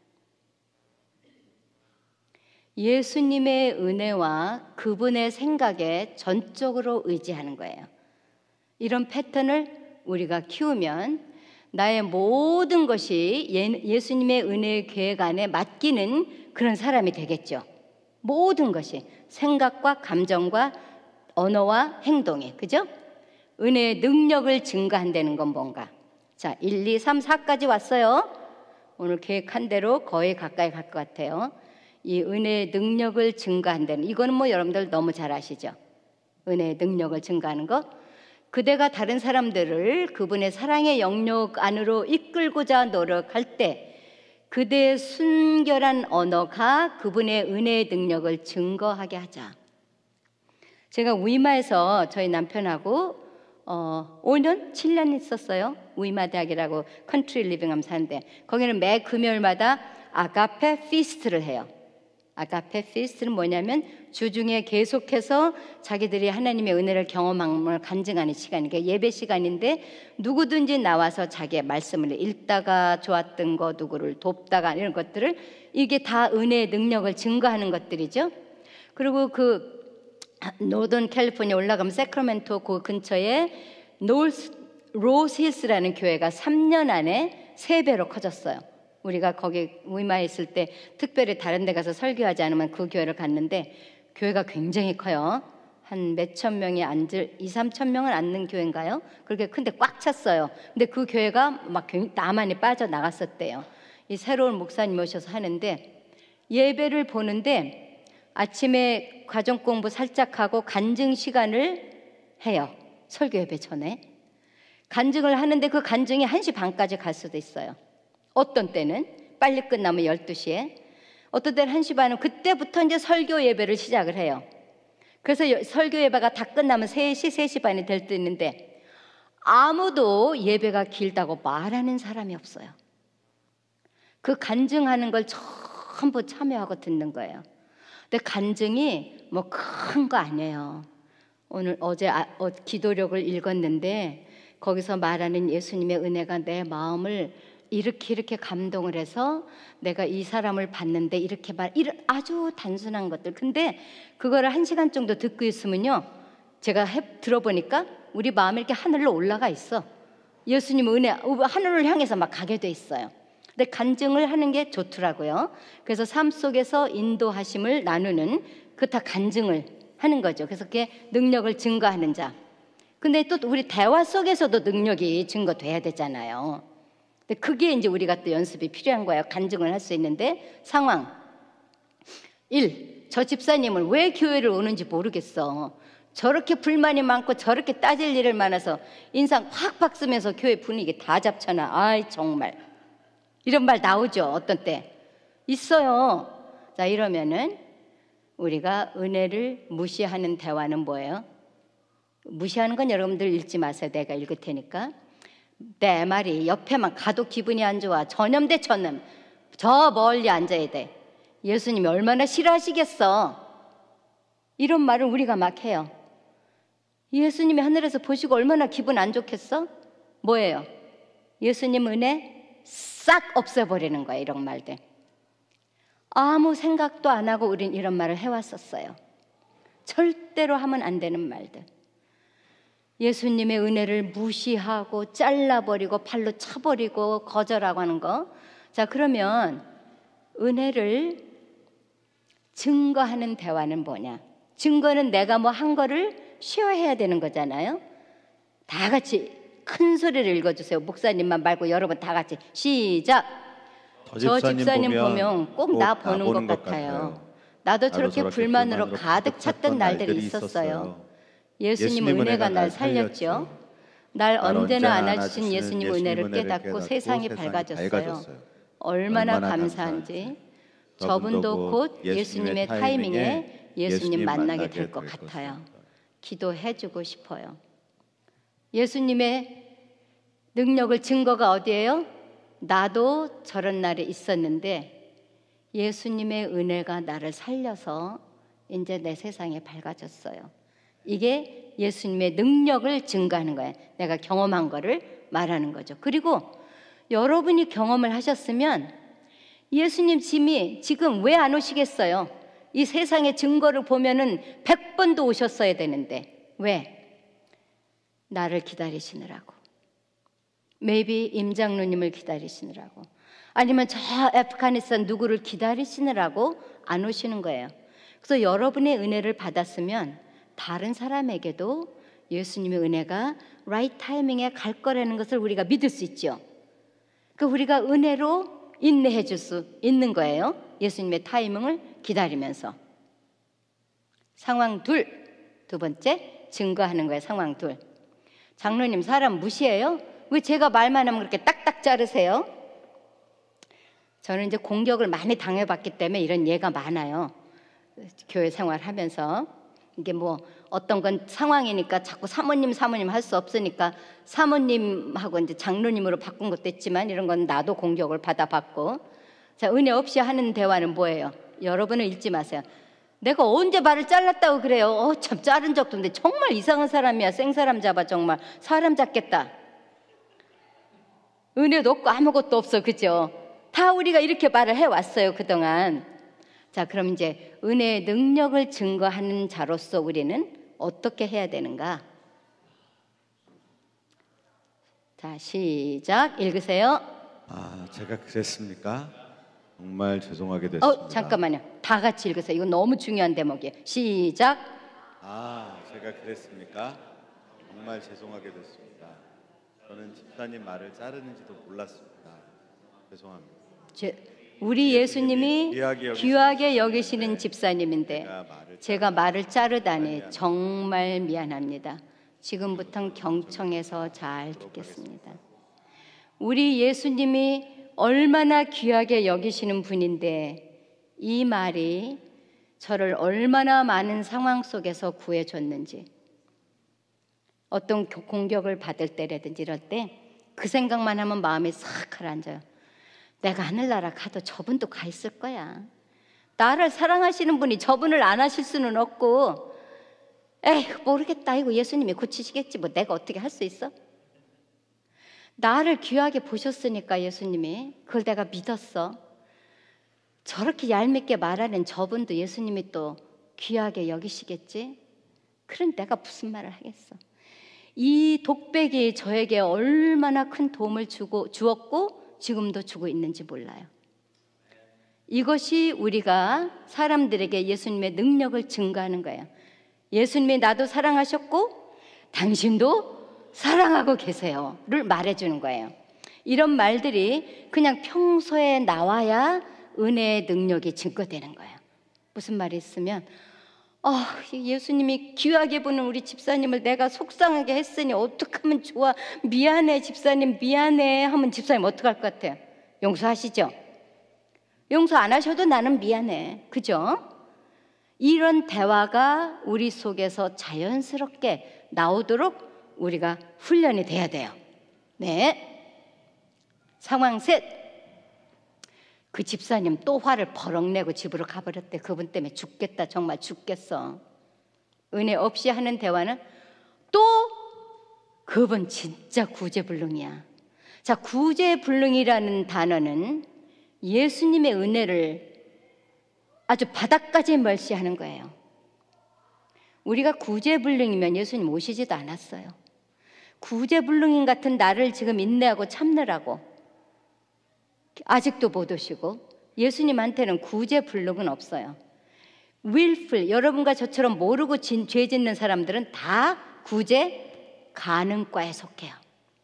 예수님의 은혜와 그분의 생각에 전적으로 의지하는 거예요. 이런 패턴을 우리가 키우면 나의 모든 것이 예수님의 은혜의 계획 안에 맡기는 그런 사람이 되겠죠. 모든 것이, 생각과 감정과 언어와 행동이, 그죠? 은혜의 능력을 증가한다는 건 뭔가? 자, 1, 2, 3, 4까지 왔어요. 오늘 계획한 대로 거의 가까이 갈 것 같아요. 이 은혜의 능력을 증가한다는, 이거는 뭐 여러분들 너무 잘 아시죠? 은혜의 능력을 증가하는 거. 그대가 다른 사람들을 그분의 사랑의 영역 안으로 이끌고자 노력할 때 그대의 순결한 언어가 그분의 은혜의 능력을 증거하게 하자. 제가 위마에서 저희 남편하고 5년, 7년 있었어요. 위마 대학이라고 컨트리 리빙 하면서 사는데, 거기는 매 금요일마다 아가페 피스트를 해요. 아가페 피스트는 뭐냐면 주중에 계속해서 자기들이 하나님의 은혜를 경험함을 간증하는 시간이니까 예배 시간인데 누구든지 나와서 자기의 말씀을 읽다가 좋았던 거, 누구를 돕다가 이런 것들을 이게 다 은혜의 능력을 증거하는 것들이죠. 그리고 그 노던 캘리포니아 올라가면 세크라멘토 그 근처에 로스힐스라는 교회가 3년 안에 3배로 커졌어요. 우리가 거기 위마에 있을 때 특별히 다른 데 가서 설교하지 않으면 그 교회를 갔는데 교회가 굉장히 커요. 한 몇천 명이 앉을 2, 3천 명은 앉는 교회인가요? 그렇게 큰데 꽉 찼어요. 근데 그 교회가 막 나만이 빠져나갔었대요. 이 새로운 목사님 오셔서 하는데 예배를 보는데 아침에 가정공부 살짝 하고 간증 시간을 해요. 설교 예배 전에 간증을 하는데 그 간증이 1시 반까지 갈 수도 있어요. 어떤 때는 빨리 끝나면 12시에, 어떤 때는 1시 반은 그때부터 이제 설교 예배를 시작을 해요. 그래서 설교 예배가 다 끝나면 3시, 3시 반이 될 때 있는데 아무도 예배가 길다고 말하는 사람이 없어요. 그 간증하는 걸 전부 참여하고 듣는 거예요. 근데 간증이 뭐 큰 거 아니에요. 어제 기도록을 읽었는데 거기서 말하는 예수님의 은혜가 내 마음을 이렇게 감동을 해서 내가 이 사람을 봤는데 이렇게 아주 단순한 것들. 근데 그거를 1시간 정도 듣고 있으면요, 제가 들어보니까 우리 마음이 이렇게 하늘로 올라가 있어. 예수님 은혜 하늘을 향해서 막 가게 돼 있어요. 근데 간증을 하는 게 좋더라고요. 그래서 삶 속에서 인도하심을 나누는 그 다 간증을 하는 거죠. 그래서 그게 능력을 증거하는 자. 근데 또 우리 대화 속에서도 능력이 증거돼야 되잖아요. 근데 그게 이제 우리가 또 연습이 필요한 거예요. 간증을 할 수 있는데 상황 1. 저 집사님은 왜 교회를 오는지 모르겠어. 저렇게 불만이 많고 저렇게 따질 일을 많아서 인상 확 쓰면서 교회 분위기 다 잡잖아. 아이 정말 이런 말 나오죠. 어떤 때 있어요. 자, 이러면은 우리가 은혜를 무시하는 대화는 뭐예요? 무시하는 건 여러분들 읽지 마세요. 내가 읽을 테니까. 내 말이 옆에만 가도 기분이 안 좋아. 전염 대 전염. 저 멀리 앉아야 돼. 예수님이 얼마나 싫어하시겠어. 이런 말을 우리가 막 해요. 예수님이 하늘에서 보시고 얼마나 기분 안 좋겠어? 뭐예요? 예수님 은혜 싹 없애버리는 거예요. 이런 말들. 아무 생각도 안 하고 우린 이런 말을 해왔었어요. 절대로 하면 안 되는 말들. 예수님의 은혜를 무시하고 잘라버리고 팔로 차버리고 거절하고 하는 거. 자, 그러면 은혜를 증거하는 대화는 뭐냐? 증거는 내가 뭐 한 거를 쉐어해야 되는 거잖아요. 다 같이 큰 소리를 읽어주세요. 목사님만 말고 여러분 다 같이 시작. 저 집사님 보면 꼭 나 보는 것 같아요. 나도 저렇게 불만으로 가득 찼던 날들이 있었어요. 예수님 은혜가 날 살렸죠. 날 언제나 안아주신 예수님 은혜를 깨닫고 세상이 밝아졌어요. 얼마나 감사한지. 저분도 곧 예수님의 타이밍에 예수님 만나게 될 것 같아요. 기도해주고 싶어요. 예수님의 능력을 증거가 어디예요? 나도 저런 날이 있었는데 예수님의 은혜가 나를 살려서 이제 내 세상에 밝아졌어요. 이게 예수님의 능력을 증거하는 거예요. 내가 경험한 거를 말하는 거죠. 그리고 여러분이 경험을 하셨으면 예수님 지금 왜 안 오시겠어요? 이 세상의 증거를 보면은 100번도 오셨어야 되는데 왜? 나를 기다리시느라고. maybe 임장로님을 기다리시느라고, 아니면 저 아프가니스탄 누구를 기다리시느라고 안 오시는 거예요. 그래서 여러분의 은혜를 받았으면 다른 사람에게도 예수님의 은혜가 right 타이밍에 갈 거라는 것을 우리가 믿을 수 있죠. 그러니까 우리가 은혜로 인내해 줄 수 있는 거예요. 예수님의 타이밍을 기다리면서. 상황 두 번째 증거하는 거예요. 상황 2. 장로님 사람 무시해요? 왜 제가 말만 하면 그렇게 딱딱 자르세요? 저는 이제 공격을 많이 당해봤기 때문에 이런 예가 많아요. 교회 생활하면서 이게 뭐 어떤 건 상황이니까 자꾸 사모님 할 수 없으니까 사모님하고 이제 장로님으로 바꾼 것도 있지만 이런 건 나도 공격을 받아봤고. 자, 은혜 없이 하는 대화는 뭐예요? 여러분은 읽지 마세요. 내가 언제 말을 잘랐다고 그래요? 참 자른 적도 없는데 정말 이상한 사람이야. 생사람 잡아 정말. 사람 잡겠다. 은혜도 없고 아무것도 없어. 그죠? 다 우리가 이렇게 말을 해왔어요 그동안. 자, 그럼 이제 은혜의 능력을 증거하는 자로서 우리는 어떻게 해야 되는가? 자, 시작. 읽으세요. 제가 그랬습니까? 정말 죄송하게 됐습니다. 잠깐만요. 다 같이 읽으세요. 이거 너무 중요한 대목이에요. 시작. 제가 그랬습니까? 정말 죄송하게 됐습니다. 저는 집사님 말을 자르는지도 몰랐습니다. 죄송합니다. 우리 예수님이 귀하게 여기시는 집사님인데 제가 말을 자르다니 정말 미안합니다. 지금부터는 경청해서 잘 듣겠습니다. 우리 예수님이 얼마나 귀하게 여기시는 분인데 이 말이 저를 얼마나 많은 상황 속에서 구해줬는지, 어떤 공격을 받을 때라든지 이럴 때 그 생각만 하면 마음이 싹 가라앉아요. 내가 하늘나라 가도 저분도 가 있을 거야. 나를 사랑하시는 분이 저분을 안 하실 수는 없고, 에휴 모르겠다, 이거 예수님이 고치시겠지, 뭐 내가 어떻게 할 수 있어? 나를 귀하게 보셨으니까 예수님이, 그걸 내가 믿었어. 저렇게 얄밉게 말하는 저분도 예수님이 또 귀하게 여기시겠지? 그럼 내가 무슨 말을 하겠어? 이 독백이 저에게 얼마나 큰 도움을 주었고 지금도 주고 있는지 몰라요. 이것이 우리가 사람들에게 예수님의 능력을 증거하는 거예요. 예수님이 나도 사랑하셨고 당신도 사랑하고 계세요를 말해주는 거예요. 이런 말들이 그냥 평소에 나와야 은혜의 능력이 증거되는 거예요. 무슨 말이 있으면 예수님이 귀하게 보는 우리 집사님을 내가 속상하게 했으니 어떡하면 좋아, 미안해 집사님 미안해 하면 집사님 어떡할 것 같아요? 용서하시죠? 용서 안 하셔도 나는 미안해. 그죠? 이런 대화가 우리 속에서 자연스럽게 나오도록 우리가 훈련이 돼야 돼요. 네. 상황 셋. 그 집사님 또 화를 버럭 내고 집으로 가버렸대. 그분 때문에 죽겠다, 정말 죽겠어. 은혜 없이 하는 대화는 또 그분 진짜 구제불능이야. 자, 구제불능이라는 단어는 예수님의 은혜를 아주 바닥까지 멸시하는 거예요. 우리가 구제불능이면 예수님 오시지도 않았어요. 구제불능인 같은 나를 지금 인내하고 참느라고 아직도 못 오시고, 예수님한테는 구제불능은 없어요. willful, 여러분과 저처럼 모르고 죄 짓는 사람들은 다 구제 가능과에 속해요.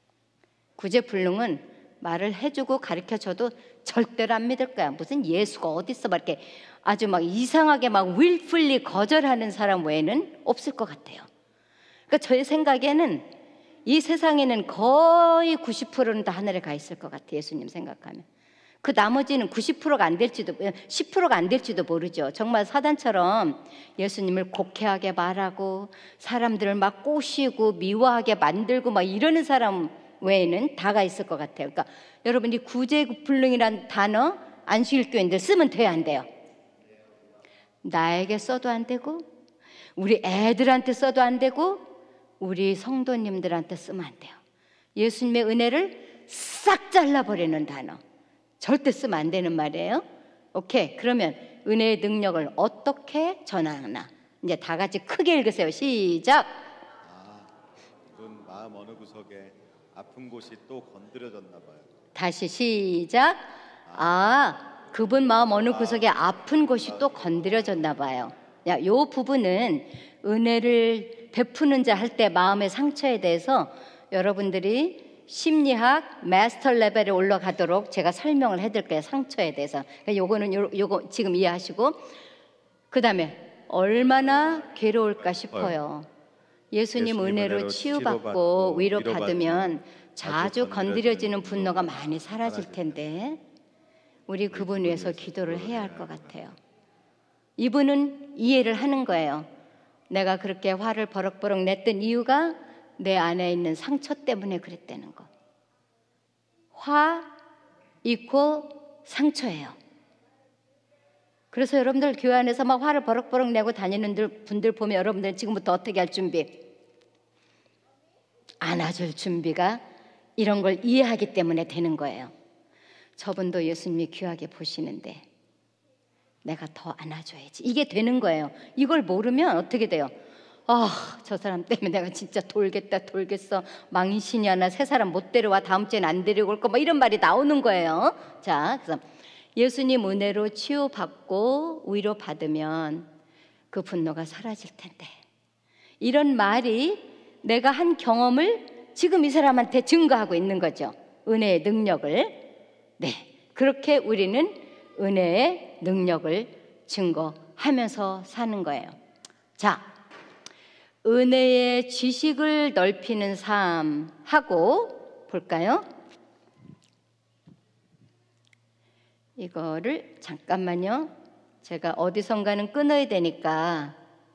구제불능은 말을 해주고 가르쳐줘도 절대로 안 믿을 거야. 무슨 예수가 어딨어, 막 이렇게 아주 막 이상하게 막 willfully 거절하는 사람 외에는 없을 것 같아요. 그러니까 저의 생각에는 이 세상에는 거의 90%는 다 하늘에 가 있을 것 같아요. 예수님 생각하면. 그 나머지는 90%가 안 될지도, 10%가 안 될지도 모르죠. 정말 사단처럼 예수님을 곡해하게 말하고 사람들을 막 꼬시고 미워하게 만들고 막 이러는 사람 외에는 다가 있을 것 같아요. 그러니까 여러분, 이 구제불능이라는 단어 안식일교인들 쓰면 돼요, 안 돼요? 나에게 써도 안 되고, 우리 애들한테 써도 안 되고, 우리 성도님들한테 쓰면 안 돼요. 예수님의 은혜를 싹 잘라버리는 단어, 절대 쓰면 안 되는 말이에요. 오케이, 그러면 은혜의 능력을 어떻게 전하나, 이제 다 같이 크게 읽으세요. 시작. 그분 마음 어느 구석에 아픈 곳이 또 건드려졌나 봐요. 다시 시작. 그분 마음 어느 구석에 아픈 곳이 또 건드려졌나 봐요. 야, 요 부분은 은혜를 베푸는 자 할 때 마음의 상처에 대해서 여러분들이 심리학 마스터 레벨에 올라가도록 제가 설명을 해드릴게요. 상처에 대해서. 요거는 요거 지금 이해하시고, 그 다음에 얼마나 괴로울까 싶어요. 예수님 은혜로 치유받고 위로받으면 자주 건드려지는 분노가 많이 사라질 텐데 우리 그분 위해서 기도를 해야 할 것 같아요. 이분은 이해를 하는 거예요. 내가 그렇게 화를 버럭버럭 냈던 이유가 내 안에 있는 상처 때문에 그랬다는 거. 화 이퀄 상처예요. 그래서 여러분들 교회 안에서 막 화를 버럭버럭 내고 다니는 분들 보면 여러분들 지금부터 어떻게 할 준비? 안아줄 준비가 이런 걸 이해하기 때문에 되는 거예요. 저분도 예수님이 귀하게 보시는데 내가 더 안아줘야지. 이게 되는 거예요. 이걸 모르면 어떻게 돼요? 저 사람 때문에 내가 진짜 돌겠어. 망신이야. 나 새 사람 못 데려와. 다음 주에는 안 데리고 올 거. 뭐 이런 말이 나오는 거예요. 자, 그래서 예수님 은혜로 치유받고 위로받으면 그 분노가 사라질 텐데, 이런 말이 내가 한 경험을 지금 이 사람한테 증거하고 있는 거죠. 은혜의 능력을. 네, 그렇게 우리는 은혜의 능력을 증거하면서 사는 거예요. 자, 은혜의 지식을 넓히는 삶 하고 볼까요? 이거를 잠깐만요. 제가 어디선가는 끊어야 되니까.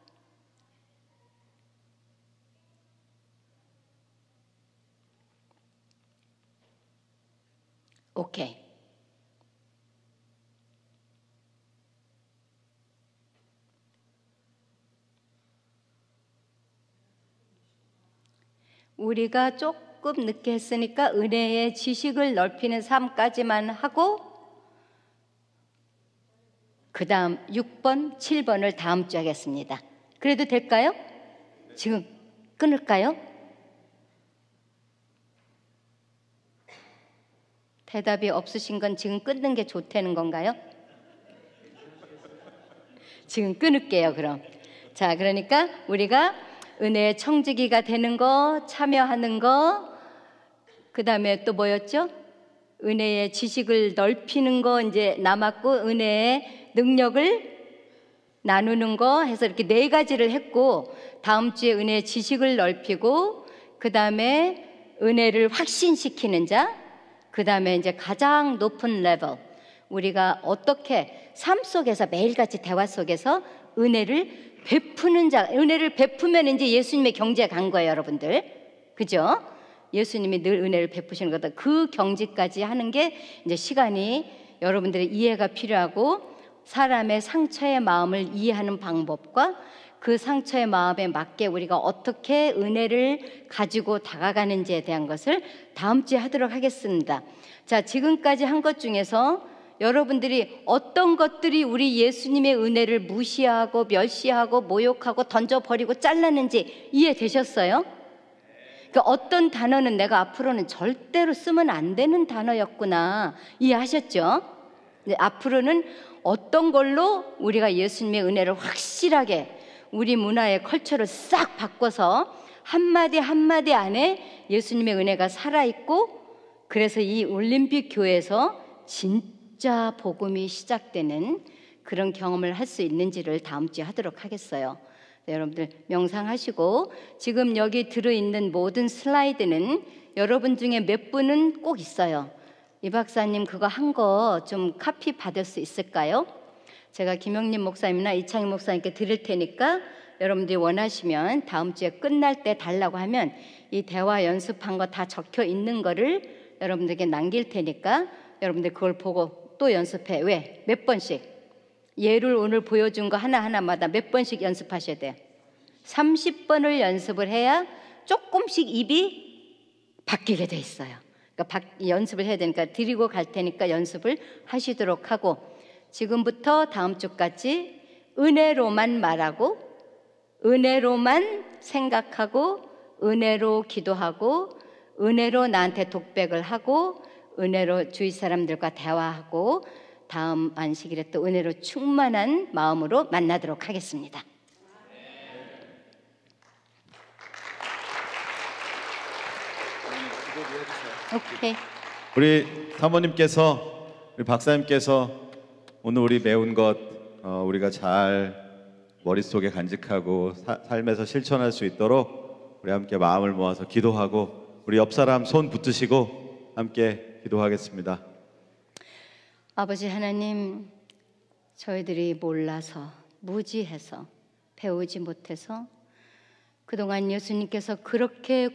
오케이. 우리가 조금 늦게 했으니까 은혜의 지식을 넓히는 삶까지만 하고, 그 다음 6번, 7번을 다음 주에 하겠습니다. 그래도 될까요? 지금 끊을까요? 대답이 없으신 건 지금 끊는 게 좋다는 건가요? 지금 끊을게요, 그럼. 자, 그러니까 우리가 은혜의 청지기가 되는 거, 참여하는 거, 그 다음에 또 뭐였죠? 은혜의 지식을 넓히는 거 이제 남았고, 은혜의 능력을 나누는 거 해서 이렇게 4가지를 했고, 다음 주에 은혜의 지식을 넓히고, 그 다음에 은혜를 확신시키는 자, 그 다음에 이제 가장 높은 레벨, 우리가 어떻게 삶 속에서 매일같이 대화 속에서 은혜를 베푸는 자, 은혜를 베푸면 이제 예수님의 경지에 간 거예요, 여러분들. 그죠? 예수님이 늘 은혜를 베푸시는 거다. 그 경지까지 하는 게 이제 시간이 여러분들의 이해가 필요하고, 사람의 상처의 마음을 이해하는 방법과 그 상처의 마음에 맞게 우리가 어떻게 은혜를 가지고 다가가는지에 대한 것을 다음 주에 하도록 하겠습니다. 자, 지금까지 한 것 중에서 여러분들이 어떤 것들이 우리 예수님의 은혜를 무시하고 멸시하고 모욕하고 던져버리고 잘랐는지 이해되셨어요? 그 어떤 단어는 내가 앞으로는 절대로 쓰면 안 되는 단어였구나 이해하셨죠? 네, 앞으로는 어떤 걸로 우리가 예수님의 은혜를 확실하게 우리 문화의 컬처를 싹 바꿔서 한마디 한마디 안에 예수님의 은혜가 살아있고, 그래서 이 올림픽 교회에서 진짜 복음이 시작되는 그런 경험을 할 수 있는지를 다음 주에 하도록 하겠어요. 네, 여러분들 명상하시고, 지금 여기 들어있는 모든 슬라이드는 여러분 중에 몇 분은 꼭 있어요. 이 박사님 그거 한 거 좀 카피 받을 수 있을까요? 제가 김영림 목사님이나 이창희 목사님께 드릴 테니까 여러분들이 원하시면 다음 주에 끝날 때 달라고 하면 이 대화 연습한 거 다 적혀 있는 거를 여러분들에게 남길 테니까 여러분들 그걸 보고 또 연습해. 왜? 몇 번씩? 예를 오늘 보여준 거 하나하나마다 몇 번씩 연습하셔야 돼요? 30번을 연습을 해야 조금씩 입이 바뀌게 돼 있어요. 그러니까 연습을 해야 되니까 드리고 갈 테니까 연습을 하시도록 하고, 지금부터 다음 주까지 은혜로만 말하고, 은혜로만 생각하고, 은혜로 기도하고, 은혜로 나한테 독백을 하고, 은혜로 주위 사람들과 대화하고, 다음 안식일에 또 은혜로 충만한 마음으로 만나도록 하겠습니다. 오케이. 우리 사모님께서, 우리 박사님께서 오늘 우리 배운 것 우리가 잘 머릿속에 간직하고 삶에서 실천할 수 있도록 우리 함께 마음을 모아서 기도하고, 우리 옆 사람 손 붙드시고 함께 기도하겠습니다. 아버지 하나님, 저희들이 몰라서 무지해서 배우지 못해서 그동안 예수님께서 그렇게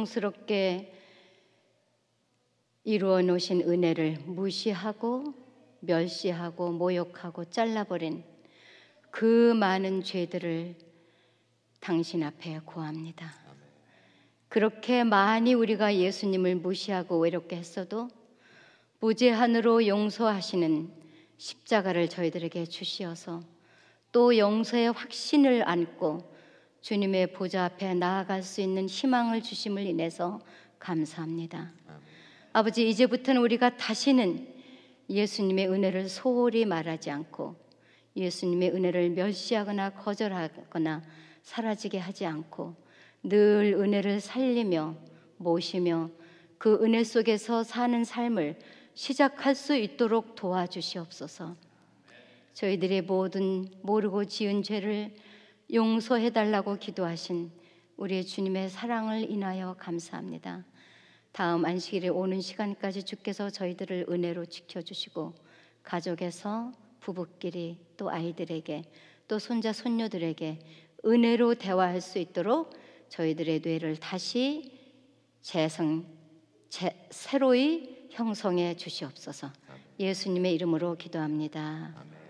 고통스럽게 이루어 놓으신 은혜를 무시하고 멸시하고 모욕하고 잘라버린 그 많은 죄들을 당신 앞에 고합니다. 그렇게 많이 우리가 예수님을 무시하고 외롭게 했어도 무제한으로 용서하시는 십자가를 저희들에게 주시어서 또 용서의 확신을 안고 주님의 보좌 앞에 나아갈 수 있는 희망을 주심을 인해서 감사합니다. 아버지, 이제부터는 우리가 다시는 예수님의 은혜를 소홀히 말하지 않고 예수님의 은혜를 멸시하거나 거절하거나 사라지게 하지 않고 늘 은혜를 살리며 모시며 그 은혜 속에서 사는 삶을 시작할 수 있도록 도와주시옵소서. 저희들의 모든 모르고 지은 죄를 용서해달라고 기도하신 우리의 주님의 사랑을 인하여 감사합니다. 다음 안식일에 오는 시간까지 주께서 저희들을 은혜로 지켜주시고 가족에서 부부끼리 또 아이들에게 또 손자 손녀들에게 은혜로 대화할 수 있도록 저희들의 뇌를 다시 새로이 형성해 주시옵소서. 예수님의 이름으로 기도합니다. 아멘.